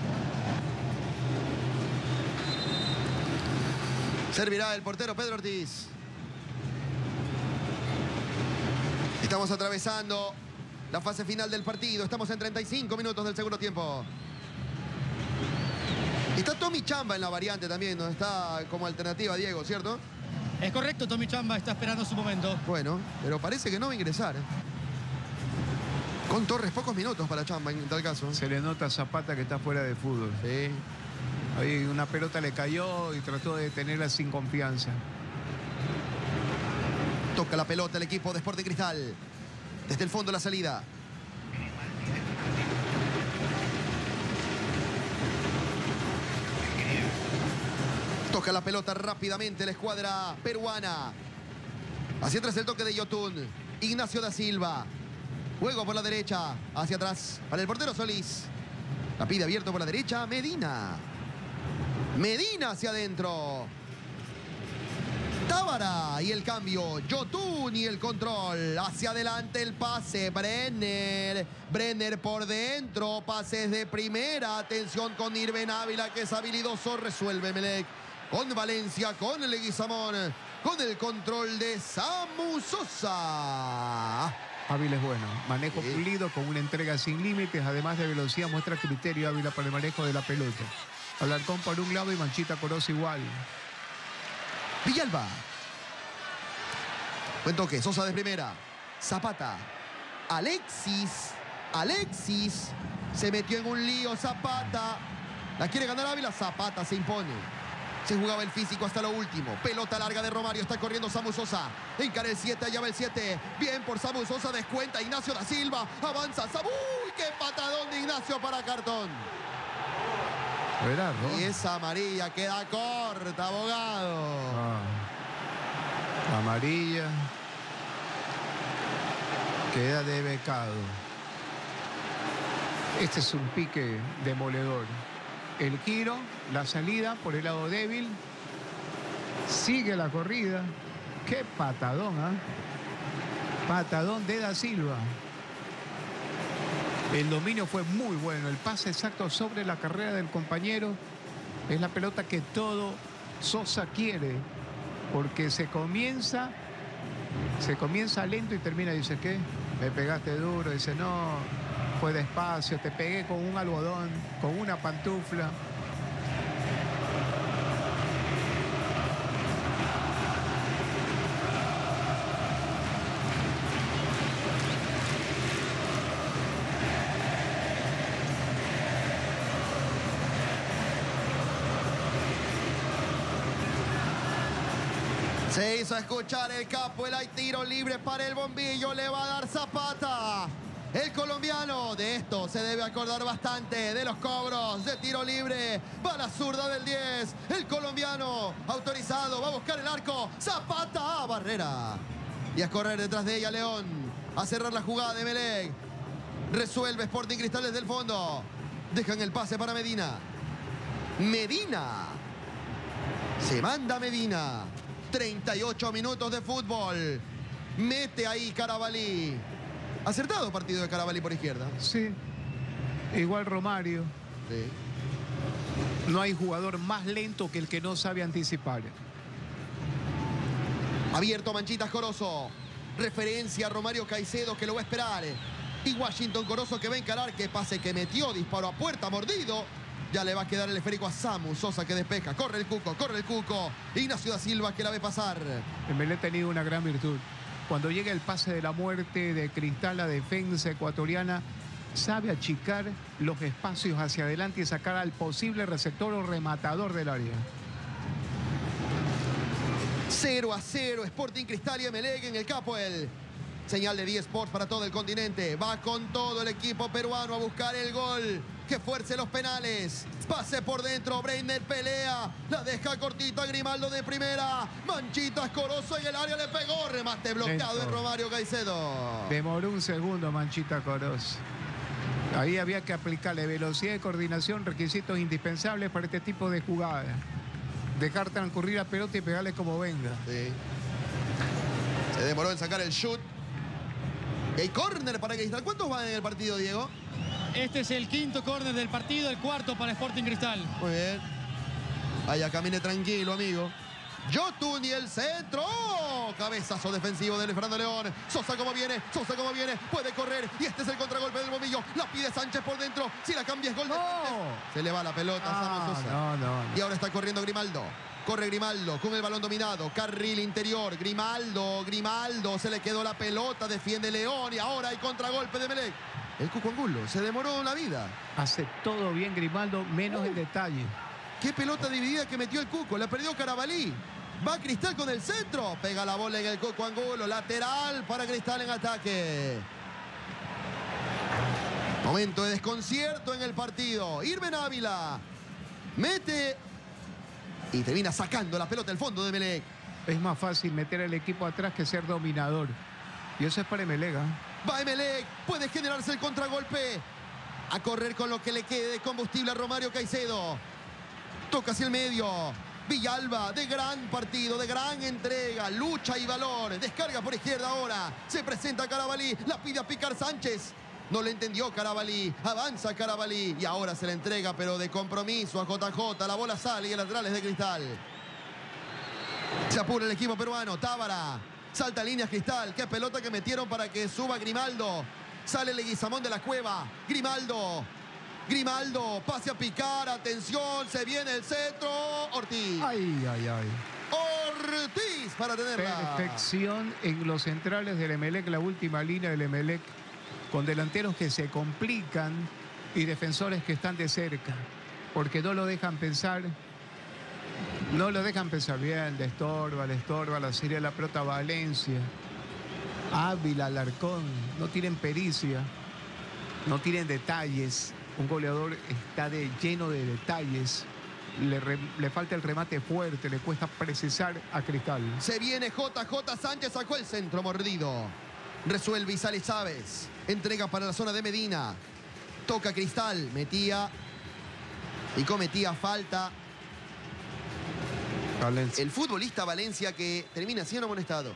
S2: Servirá el portero Pedro Ortiz. Estamos atravesando la fase final del partido. Estamos en treinta y cinco minutos del segundo tiempo. Está Tommy Chamba en la variante también, ¿no? Está como alternativa Diego, ¿cierto?
S1: Es correcto, Tommy Chamba está esperando su momento.
S2: Bueno, pero parece que no va a ingresar, ¿eh? Con Torres, pocos minutos para Chamba en tal caso.
S3: Se le nota a Zapata que está fuera de fútbol.
S2: Sí.
S3: Ahí una pelota le cayó y trató de tenerla sin confianza.
S2: Toca la pelota el equipo de Sporting Cristal. Desde el fondo la salida. Toca la pelota rápidamente la escuadra peruana. Hacia atrás el toque de Yotun. Ignacio da Silva. Juego por la derecha. Hacia atrás para el portero Solís. La pide abierto por la derecha Medina. Medina hacia adentro. Tábara y el cambio. Yotun y el control. Hacia adelante el pase. Brenner. Brenner por dentro. Pases de primera. Atención con Irben Ávila, que es habilidoso. Resuelve Emelec. Con Valencia, con el Leguizamón. Con el control de Samu Sosa.
S3: Ávila es bueno. Manejo sí. pulido con una entrega sin límites. Además de velocidad, muestra criterio Ávila para el manejo de la pelota. Alarcón por un lado y Manchita Corozo igual.
S2: Villalba. Buen toque. Sosa de primera. Zapata. Alexis. Alexis. Se metió en un lío Zapata. La quiere ganar Ávila. Zapata se impone. Se jugaba el físico hasta lo último. Pelota larga de Romario. Está corriendo Samu Sosa. Encara el siete. Allá va el siete. Bien por Samu Sosa. Descuenta Ignacio da Silva. Avanza Samu. ¡Uy, qué patadón de Ignacio para cartón!
S3: Era, ¿no?
S2: Y esa amarilla queda corta, abogado.
S3: Ah. Amarilla. Queda de becado. Este es un pique demoledor. El giro, la salida por el lado débil. Sigue la corrida. Qué patadón, ¿ah? ¿eh? Patadón de da Silva. El dominio fue muy bueno. El pase exacto sobre la carrera del compañero. Es la pelota que todo Sosa quiere. Porque se comienza, se comienza lento y termina. Dice, ¿qué? Me pegaste duro. Dice, no, fue despacio. Te pegué con un algodón, con una pantufla.
S2: Se hizo escuchar el capo, el hay tiro libre para el bombillo, le va a dar Zapata. El colombiano, de esto se debe acordar bastante, de los cobros de tiro libre. Va la zurda del diez, el colombiano autorizado, va a buscar el arco. Zapata a barrera. Y a correr detrás de ella León, a cerrar la jugada de Emelec. Resuelve Sporting Cristal desde el fondo. Dejan el pase para Medina. Medina. Se manda Medina. treinta y ocho minutos de fútbol. Mete ahí Carabalí. Acertado partido de Carabalí por izquierda.
S3: Sí. Igual Romario.
S2: Sí.
S3: No hay jugador más lento que el que no sabe anticipar.
S2: Abierto Manchitas Corozo. Referencia a Romario Caicedo, que lo va a esperar. Y Washington Corozo, que va a encarar. Que pase que metió. Disparo a puerta, mordido. Ya le va a quedar el esférico a Samu Sosa, que despeja. Corre el Cuco, corre el Cuco. Ignacio da Silva, que la ve pasar.
S3: Emelec ha tenido una gran virtud. Cuando llega el pase de la muerte de Cristal, la defensa ecuatoriana sabe achicar los espacios hacia adelante y sacar al posible receptor o rematador del área.
S2: cero a cero, Sporting Cristal y Emelec en el Capoel. Señal de D Sports para todo el continente. Va con todo el equipo peruano a buscar el gol que fuerce los penales. Pase por dentro, Brenner pelea. La deja cortito a Grimaldo de primera. Manchitas Corozo en el área, le pegó. Remate bloqueado de Romario Caicedo.
S3: Demoró un segundo Manchita Corozo. Ahí había que aplicarle velocidad y coordinación, requisitos indispensables para este tipo de jugadas. dejar transcurrir la pelota y pegarle como venga.
S2: Sí. Se demoró en sacar el shoot. El córner para Cristal. ¿Cuántos van en el partido, Diego?
S1: Este es el quinto córner del partido, el cuarto para Sporting Cristal.
S2: Muy bien. Vaya, camine tranquilo, amigo. Yotun y el centro. ¡Oh! Cabezazo defensivo de Fernando León. Sosa como viene, Sosa como viene. Puede correr y este es el contragolpe del bombillo. La pide Sánchez por dentro. Si la cambia es gol de Sánchez. Se le va la pelota a
S3: Ah,
S2: Samo Sosa.
S3: no, no, no.
S2: Y ahora está corriendo Grimaldo. Corre Grimaldo con el balón dominado. Carril interior. Grimaldo, Grimaldo. Se le quedó la pelota. Defiende León. Y ahora hay contragolpe de Emelec. El Cuco Angulo se demoró la vida.
S3: Hace todo bien Grimaldo, menos
S2: Uh.
S3: el detalle.
S2: Qué pelota dividida que metió el Cuco. La perdió Carabalí. Va Cristal con el centro. Pega la bola en el Cuco Angulo. Lateral para Cristal en ataque. Momento de desconcierto en el partido. Irben Ávila mete y termina sacando la pelota del fondo de Emelec.
S3: Es más fácil meter al equipo atrás que ser dominador. Y eso es para Emelec. ¿eh?
S2: Va Emelec. Puede generarse el contragolpe. A correr con lo que le quede de combustible a Romario Caicedo. Toca hacia el medio. Villalba, de gran partido, de gran entrega, lucha y valor. Descarga por izquierda ahora. Se presenta Carabalí, la pide a picar Sánchez. No le entendió Carabalí, avanza Carabalí. Y ahora se le entrega, pero de compromiso a J J. La bola sale y el lateral es de Cristal. Se apura el equipo peruano, Tábara. Salta líneas Cristal. Qué pelota que metieron para que suba Grimaldo. Sale Leguizamón de la cueva. Grimaldo. Grimaldo, pase a picar, atención, se viene el centro, Ortiz.
S3: Ay, ay, ay.
S2: Ortiz para tenerla.
S3: Perfección en los centrales del Emelec, la última línea del Emelec, con delanteros que se complican y defensores que están de cerca, porque no lo dejan pensar, no lo dejan pensar bien, le estorba, le estorba, la serie de la pelota Valencia, Ávila, Alarcón, no tienen pericia, no tienen detalles. Un goleador está de, lleno de detalles. Le, re, le falta el remate fuerte, le cuesta precisar a Cristal.
S2: Se viene J J Sánchez, sacó el centro mordido. Resuelve y sale Chávez. Entrega para la zona de Medina. Toca Cristal, metía y cometía falta.
S3: Valencia.
S2: El futbolista Valencia que termina siendo amonestado.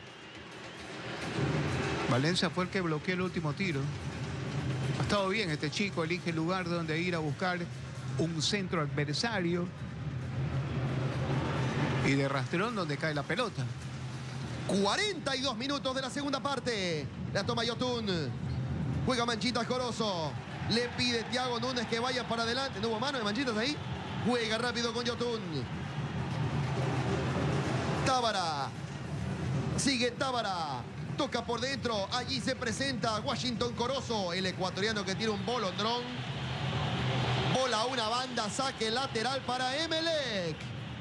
S3: Valencia fue el que bloqueó el último tiro. Ha estado bien este chico, elige el lugar donde ir a buscar un centro adversario y de rastrón donde cae la pelota.
S2: cuarenta y dos minutos de la segunda parte. La toma Yotun. Juega Manchitas Corozo. Le pide Thiago Núñez que vaya para adelante. ¿No hubo mano de Manchitas ahí? Juega rápido con Yotun. Tábara. Sigue Tábara. Toca por dentro, allí se presenta Washington Corozo, el ecuatoriano que tiene un bolondrón. Bola a una banda, saque lateral para Emelec.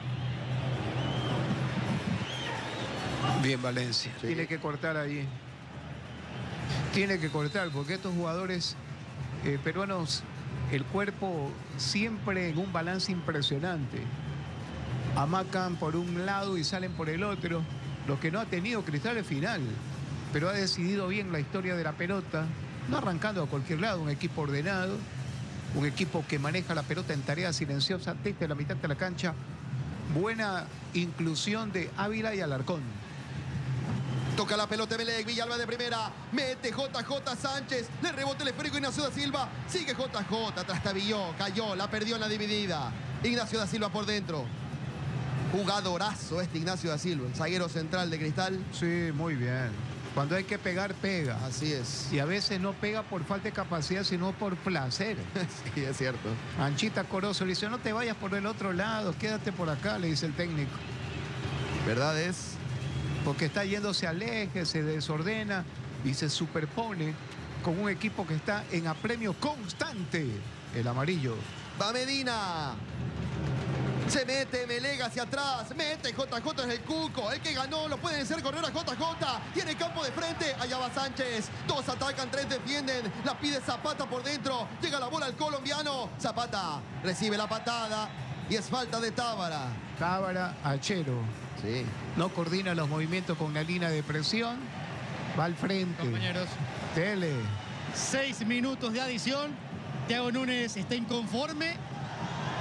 S3: Bien Valencia. Sí. Tiene que cortar allí. Tiene que cortar porque estos jugadores eh, peruanos, el cuerpo siempre en un balance impresionante. Amacan por un lado y salen por el otro. Lo que no ha tenido Cristal es final. Pero ha decidido bien la historia de la pelota, no arrancando a cualquier lado, un equipo ordenado, un equipo que maneja la pelota en tarea silenciosa desde la mitad de la cancha. Buena inclusión de Ávila y Alarcón.
S2: Toca la pelota Emelec, Villalba de primera, mete J J Sánchez, le rebota el esférico Ignacio da Silva, sigue J J, trastabilló, cayó, la perdió en la dividida. Ignacio da Silva por dentro. Jugadorazo este Ignacio da Silva, el zaguero central de Cristal.
S3: Sí, muy bien. Cuando hay que pegar, pega.
S2: Así es.
S3: Y a veces no pega por falta de capacidad, sino por placer.
S2: Sí, es cierto.
S3: Manchita Corozo le dice, no te vayas por el otro lado, quédate por acá, le dice el técnico.
S2: ¿Verdad es?
S3: Porque está yéndose al eje, se desordena y se superpone con un equipo que está en apremio constante. El amarillo.
S2: Va Medina. Se mete Emelec hacia atrás, mete J J en el Cuco, el que ganó lo pueden hacer correr a J J, tiene campo de frente, allá va Sánchez, dos atacan, tres defienden, la pide Zapata por dentro, llega la bola al colombiano, Zapata recibe la patada y es falta de Tábara.
S3: Tábara, Achero.
S2: Sí.
S3: No coordina los movimientos con la línea de presión, va al frente.
S1: Compañeros.
S3: Tele.
S1: Seis minutos de adición, Thiago Núñez está inconforme.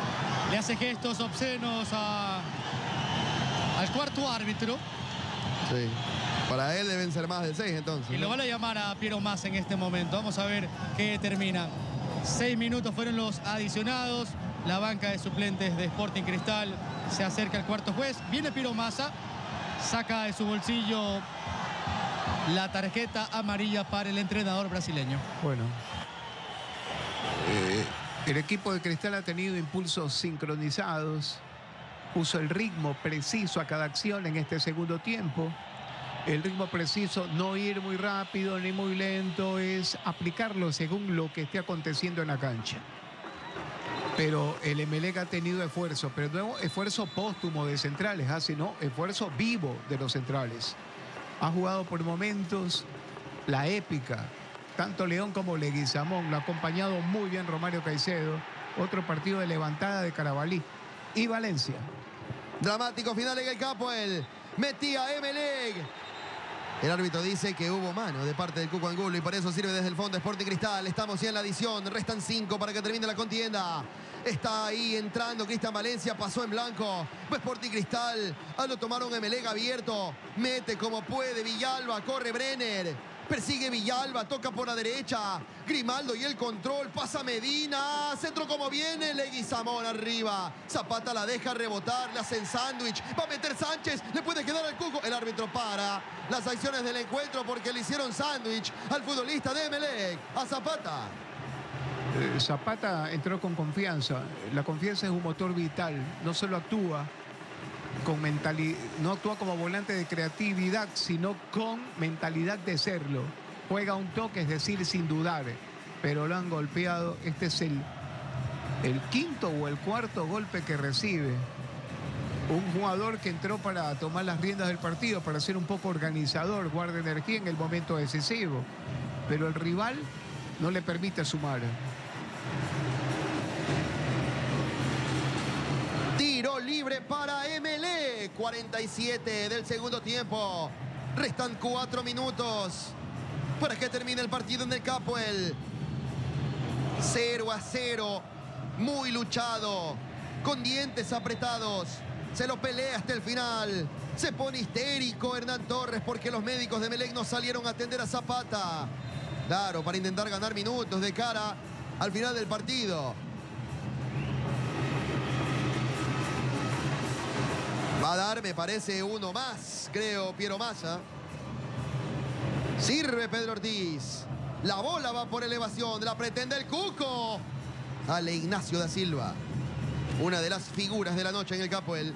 S1: Le hace gestos obscenos a, al cuarto árbitro.
S2: Sí. Para él deben ser más de seis entonces.
S1: Y
S2: ¿no?
S1: lo van a llamar a Piero Massa en este momento. Vamos a ver qué determina. Seis minutos fueron los adicionados. La banca de suplentes de Sporting Cristal se acerca al cuarto juez. Viene Piero Massa. Saca de su bolsillo la tarjeta amarilla para el entrenador brasileño.
S3: Bueno. Eh, el equipo de Cristal ha tenido impulsos sincronizados. Puso el ritmo preciso a cada acción en este segundo tiempo. El ritmo preciso, no ir muy rápido ni muy lento, es aplicarlo según lo que esté aconteciendo en la cancha. Pero el Emelec ha tenido esfuerzo, pero no esfuerzo póstumo de centrales, ¿ah? Sino esfuerzo vivo de los centrales. Ha jugado por momentos la épica. Tanto León como Leguizamón. Lo ha acompañado muy bien Romario Caicedo. Otro partido de levantada de Carabalí. Y Valencia.
S2: Dramático final en el campo. El metía Emelec. El árbitro dice que hubo mano de parte del Cuco Angulo y por eso sirve desde el fondo Sporting Cristal. Estamos ya en la adición. Restan cinco para que termine la contienda. Está ahí entrando Cristian Valencia. Pasó en blanco. Sporting Cristal. Ah, lo tomaron Emelec abierto. Mete como puede Villalba. Corre Brenner. Persigue Villalba, toca por la derecha. Grimaldo y el control, pasa Medina. Centro como viene, Leguizamón arriba. Zapata la deja rebotar, le hacen sándwich. Va a meter Sánchez, le puede quedar al Cuco. El árbitro para las acciones del encuentro porque le hicieron sándwich al futbolista de Emelec, a Zapata.
S3: Eh, Zapata entró con confianza. La confianza es un motor vital. No solo actúa con mentalidad, no actúa como volante de creatividad, sino con mentalidad de serlo. Juega un toque, es decir, sin dudar, pero lo han golpeado. Este es el, el quinto o el cuarto golpe que recibe. Un jugador que entró para tomar las riendas del partido, para ser un poco organizador, guarda energía en el momento decisivo, pero el rival no le permite sumar.
S2: Tiro libre para Emelec. cuarenta y siete del segundo tiempo. Restan cuatro minutos para que termine el partido en el Capuel. cero a cero. Muy luchado. Con dientes apretados. Se lo pelea hasta el final. Se pone histérico Hernán Torres porque los médicos de Emelec no salieron a atender a Zapata. Claro, para intentar ganar minutos de cara al final del partido. Va a dar, me parece, uno más, creo, Piero Massa. Sirve Pedro Ortiz. La bola va por elevación, la pretende el Cuco. Ale Ignacio da Silva. Una de las figuras de la noche en el Capuel.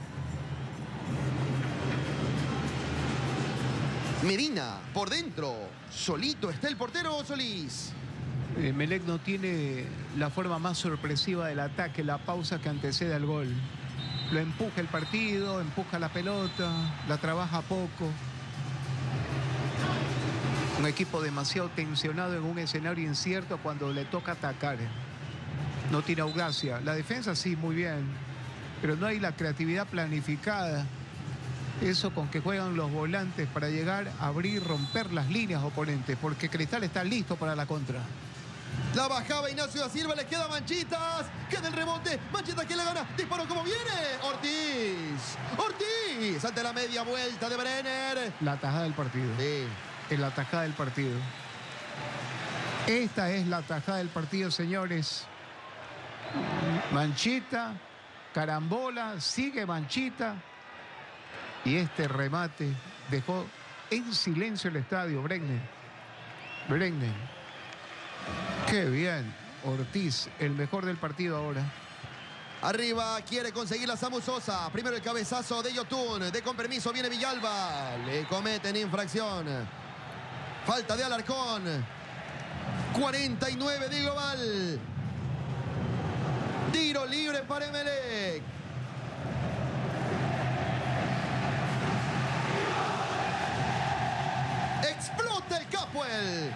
S2: Medina, por dentro. Solito está el portero Solís.
S3: Emelec no tiene la forma más sorpresiva del ataque, la pausa que antecede al gol. Lo empuja el partido, empuja la pelota, la trabaja poco. Un equipo demasiado tensionado en un escenario incierto cuando le toca atacar. No tiene audacia. La defensa sí, muy bien, pero no hay la creatividad planificada. Eso con que juegan los volantes para llegar, abrir, romper las líneas oponentes, porque Cristal está listo para la contra.
S2: La bajaba Ignacio da Silva, le queda Manchitas. Queda el rebote. Manchitas que le gana. Disparó como viene. Ortiz. Ortiz. Ante la media vuelta de Brenner.
S3: La tajada del partido.
S2: Sí.
S3: Es la tajada del partido. Esta es la tajada del partido, señores. Manchita. Carambola. Sigue Manchita. Y este remate dejó en silencio el estadio. Brenner. Brenner. Qué bien, Ortiz, el mejor del partido ahora.
S2: Arriba quiere conseguir la Samu Sosa. Primero el cabezazo de Yotun. De con permiso viene Villalba. Le cometen infracción. Falta de Alarcón. cuarenta y nueve de global. Tiro libre para Emelec. Explota el Capuel.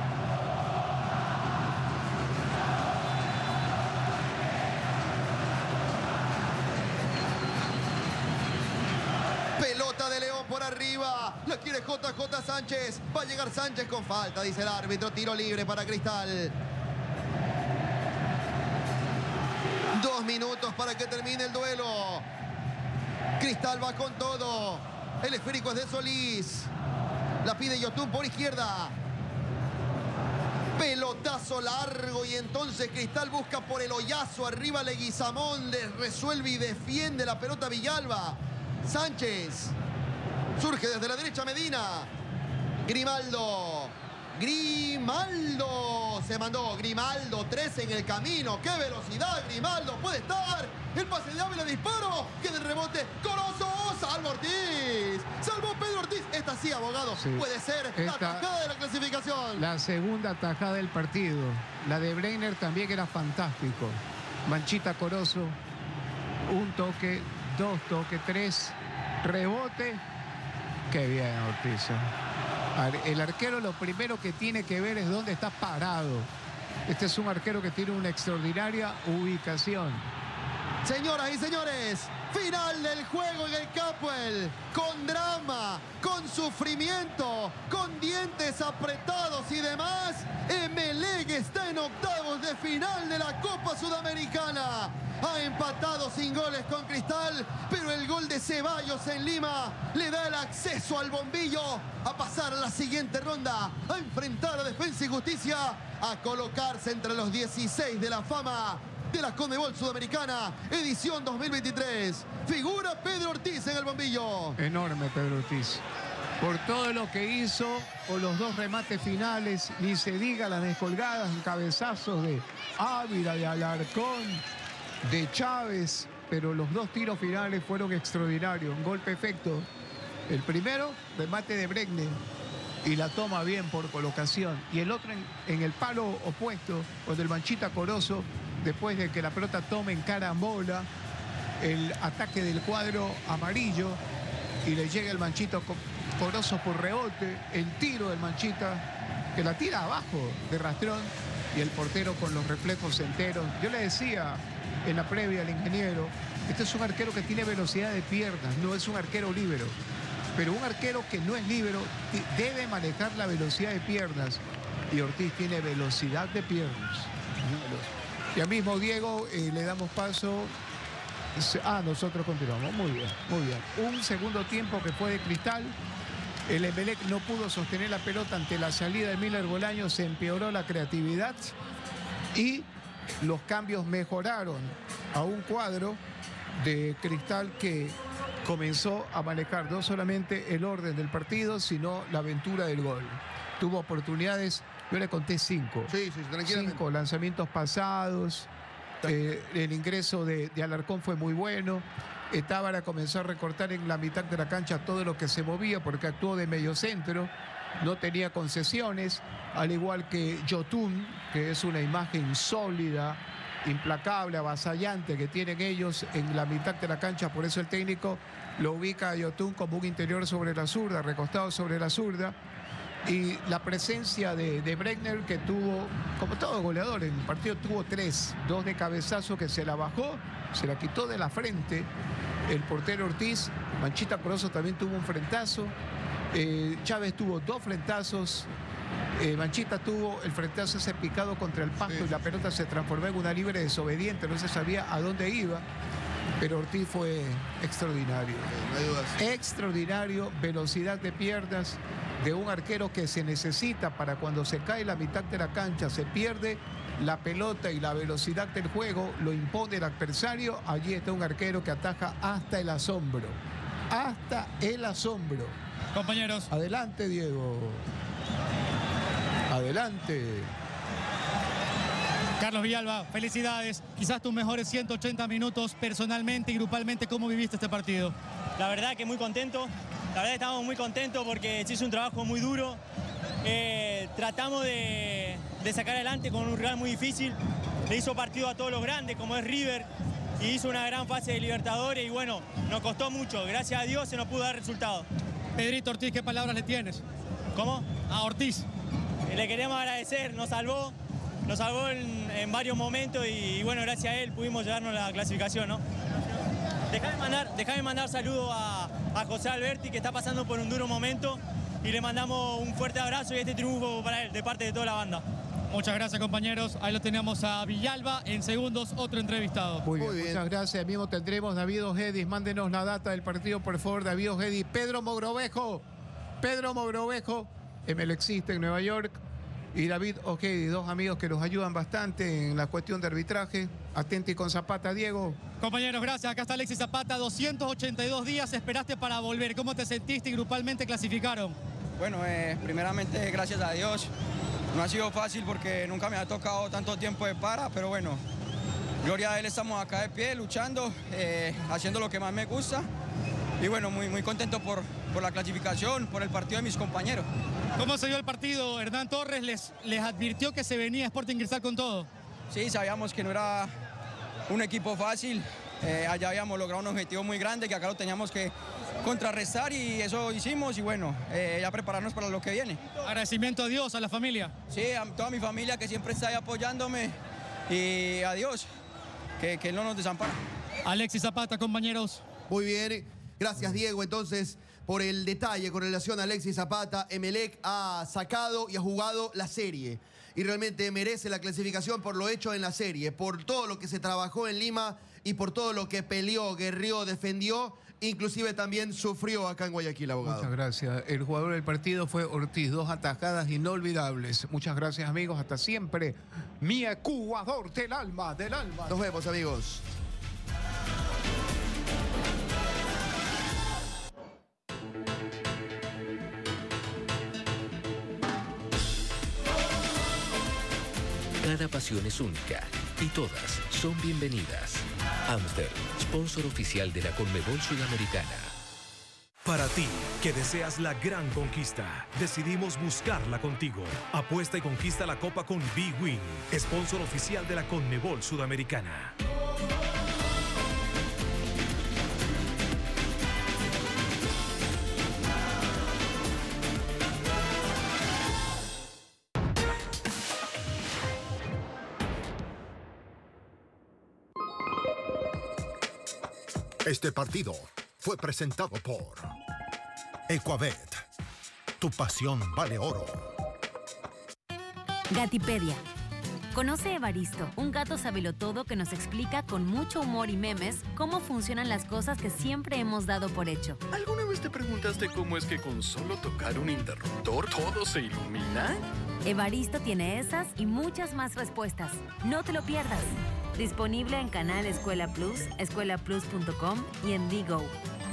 S2: Pelota de León por arriba. La quiere J J Sánchez. Va a llegar Sánchez con falta, dice el árbitro. Tiro libre para Cristal. Dos minutos para que termine el duelo. Cristal va con todo. El esférico es de Solís. La pide Yotun por izquierda. Pelotazo largo y entonces Cristal busca por el hoyazo. Arriba Leguizamón le resuelve y defiende la pelota Villalba. Sánchez. Surge desde la derecha Medina. Grimaldo. Grimaldo. Se mandó Grimaldo. Tres en el camino. ¡Qué velocidad! Grimaldo puede estar. El pase de Ávila, disparo. Que de rebote. Corozo. Salvo Ortiz. Salvó Pedro Ortiz. Esta sí, abogado. Sí. Puede ser la
S3: Esta,
S2: tajada de la clasificación.
S3: La segunda tajada del partido. La de Breiner también era fantástico. Manchita Corozo. Un toque. Dos toques. Tres. Rebote. Qué bien, Ortiz. El arquero lo primero que tiene que ver es dónde está parado. Este es un arquero que tiene una extraordinaria ubicación.
S2: Señoras y señores, final del juego en el Capuel. Con drama, con sufrimiento, con dientes apretados y demás. Emelec está en octavos de final de la Copa Sudamericana. Ha empatado sin goles con Cristal, pero el gol de Ceballos en Lima le da el acceso al bombillo a pasar a la siguiente ronda, a enfrentar a Defensa y Justicia, a colocarse entre los dieciséis de la fama de la Conmebol Sudamericana, edición dos mil veintitrés. Figura Pedro Ortiz en el bombillo.
S3: Enorme Pedro Ortiz. Por todo lo que hizo, por los dos remates finales, ni se diga las descolgadas, cabezazos de Ávila, de Alarcón, de Chávez, pero los dos tiros finales fueron extraordinarios. Un golpe efecto. El primero, remate de Bregne, y la toma bien por colocación. Y el otro en, en el palo opuesto, cuando el Manchita Corozo, después de que la pelota tome en carambola, el ataque del cuadro amarillo, y le llega el Manchito Corozo por rebote, el tiro del Manchita, que la tira abajo de rastrón, y el portero con los reflejos enteros. Yo le decía en la previa al ingeniero, este es un arquero que tiene velocidad de piernas, no es un arquero líbero, pero un arquero que no es líbero debe manejar la velocidad de piernas, y Ortiz tiene velocidad de piernas. Ya mismo, Diego, eh, le damos paso. Ah, nosotros continuamos. Muy bien, muy bien. Un segundo tiempo que fue de Cristal. El Emelec no pudo sostener la pelota ante la salida de Miller Bolaño. Se empeoró la creatividad y los cambios mejoraron a un cuadro de Cristal que comenzó a manejar no solamente el orden del partido, sino la aventura del gol. Tuvo oportunidades. Yo le conté cinco.
S2: Sí, sí, tranquilamente.
S3: Cinco lanzamientos pasados. Eh, el ingreso de, de Alarcón fue muy bueno. Tábara comenzó a recortar en la mitad de la cancha todo lo que se movía porque actuó de mediocentro. No tenía concesiones. Al igual que Yotun, que es una imagen sólida, implacable, avasallante que tienen ellos en la mitad de la cancha. Por eso el técnico lo ubica a Yotun como un interior sobre la zurda, recostado sobre la zurda. Y la presencia de, de Breckner, que tuvo, como todo goleador, en el partido tuvo tres. Dos de cabezazo que se la bajó, se la quitó de la frente el portero Ortiz. Manchita Corozo también tuvo un frentazo. Eh, Chávez tuvo dos frentazos. Eh, Manchita tuvo el frentazo ese picado contra el pasto, sí, y la pelota se transformó en una libre desobediente. No se sabía a dónde iba. Pero Ortiz fue extraordinario.
S2: No hay dudas.
S3: Extraordinario, velocidad de piernas de un arquero que se necesita para cuando se cae la mitad de la cancha, se pierde la pelota y la velocidad del juego, lo impone el adversario. Allí está un arquero que ataja hasta el asombro. Hasta el asombro.
S1: Compañeros.
S3: Adelante, Diego. Adelante.
S1: Carlos Villalba, felicidades. Quizás tus mejores ciento ochenta minutos personalmente y grupalmente. ¿Cómo viviste este partido?
S18: La verdad que muy contento. La verdad que estamos muy contentos porque se hizo un trabajo muy duro. Eh, tratamos de, de sacar adelante con un rival muy difícil. Le hizo partido a todos los grandes, como es River, y hizo una gran fase de Libertadores. Y bueno, nos costó mucho. Gracias a Dios se nos pudo dar resultado.
S1: Pedrito Ortiz, ¿qué palabras le tienes?
S18: ¿Cómo?
S1: A Ortiz.
S18: Le queremos agradecer, nos salvó. Nos salvó en, en varios momentos y, y bueno, gracias a él pudimos llevarnos la clasificación, ¿no? Déjame mandar, déjame mandar saludos a, a José Alberti, que está pasando por un duro momento, y le mandamos un fuerte abrazo y este triunfo para él, de parte de toda la banda.
S1: Muchas gracias, compañeros. Ahí lo tenemos a Villalba. En segundos, otro entrevistado.
S3: Muy bien, Muy bien. Muchas gracias. Mismo tendremos David Ojedi. Mándenos la data del partido, por favor, David Ojedi. Pedro Mogrovejo. Pedro Mogrovejo, emelexista en Nueva York. Y David Ojedi, dos amigos que nos ayudan bastante en la cuestión de arbitraje. Atenti con Zapata, Diego.
S1: Compañeros, gracias. Acá está Alexis Zapata. doscientos ochenta y dos días esperaste para volver. ¿Cómo te sentiste y grupalmente clasificaron?
S19: Bueno, eh, primeramente, gracias a Dios. No ha sido fácil porque nunca me ha tocado tanto tiempo de para, pero bueno, gloria a Él, estamos acá de pie, luchando, eh, haciendo lo que más me gusta. Y bueno, muy, muy contento por, por la clasificación, por el partido de mis compañeros.
S1: ¿Cómo se dio el partido? Hernán Torres les, les advirtió que se venía Sporting Cristal con todo.
S19: Sí, sabíamos que no era un equipo fácil. Eh, allá habíamos logrado un objetivo muy grande que acá lo teníamos que contrarrestar y eso hicimos y bueno, eh, ya prepararnos para lo que viene.
S1: Agradecimiento a Dios, a la familia.
S19: Sí, a toda mi familia que siempre está ahí apoyándome y a Dios, que, que Él no nos desampara.
S1: Alexis Zapata, compañeros.
S2: Muy bien, gracias Diego entonces por el detalle con relación a Alexis Zapata. Emelec ha sacado y ha jugado la serie y realmente merece la clasificación por lo hecho en la serie, por todo lo que se trabajó en Lima y por todo lo que peleó, guerrió, defendió, inclusive también sufrió acá en Guayaquil, abogado.
S3: Muchas gracias. El jugador del partido fue Ortiz, dos atajadas inolvidables. Muchas gracias, amigos. Hasta siempre. Mi jugador del alma, del alma.
S2: Nos vemos, amigos.
S12: Cada pasión es única y todas son bienvenidas. Amstel, sponsor oficial de la Conmebol Sudamericana.
S17: Para ti, que deseas la gran conquista, decidimos buscarla contigo. Apuesta y conquista la Copa con B-Win, sponsor oficial de la Conmebol Sudamericana.
S20: Este partido fue presentado por Ecuabet. Tu pasión vale oro.
S21: Gatipedia. Conoce Evaristo, un gato sabelotodo que nos explica con mucho humor y memes cómo funcionan las cosas que siempre hemos dado por hecho.
S22: ¿Alguna vez te preguntaste cómo es que con solo tocar un interruptor todo se ilumina?
S21: Evaristo tiene esas y muchas más respuestas. No te lo pierdas. Disponible en Canal Escuela Plus, escuela plus punto com y en Digo.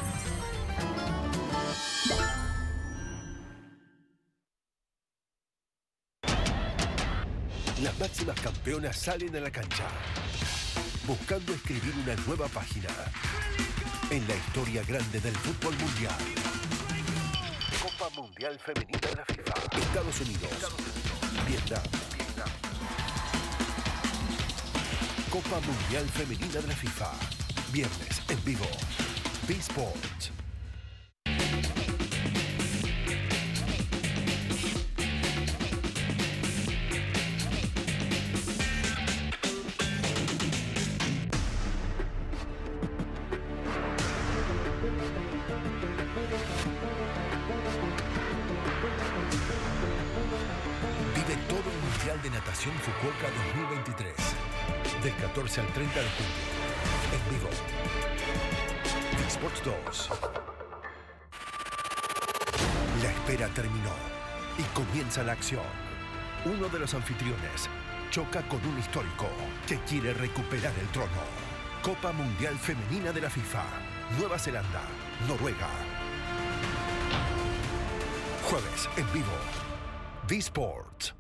S11: Las máximas campeonas salen a la cancha, buscando escribir una nueva página en la historia grande del fútbol mundial. Copa Mundial Femenina de la FIFA. Estados Unidos, Vietnam. Copa Mundial Femenina de la FIFA. Viernes en vivo. B-Sports. Vive todo el Mundial de Natación Fukuoka dos mil veintitrés. Del catorce al treinta de junio. En vivo. B-Sports dos. La espera terminó y comienza la acción. Uno de los anfitriones choca con un histórico que quiere recuperar el trono. Copa Mundial Femenina de la FIFA. Nueva Zelanda, Noruega. Jueves en vivo. B-Sports.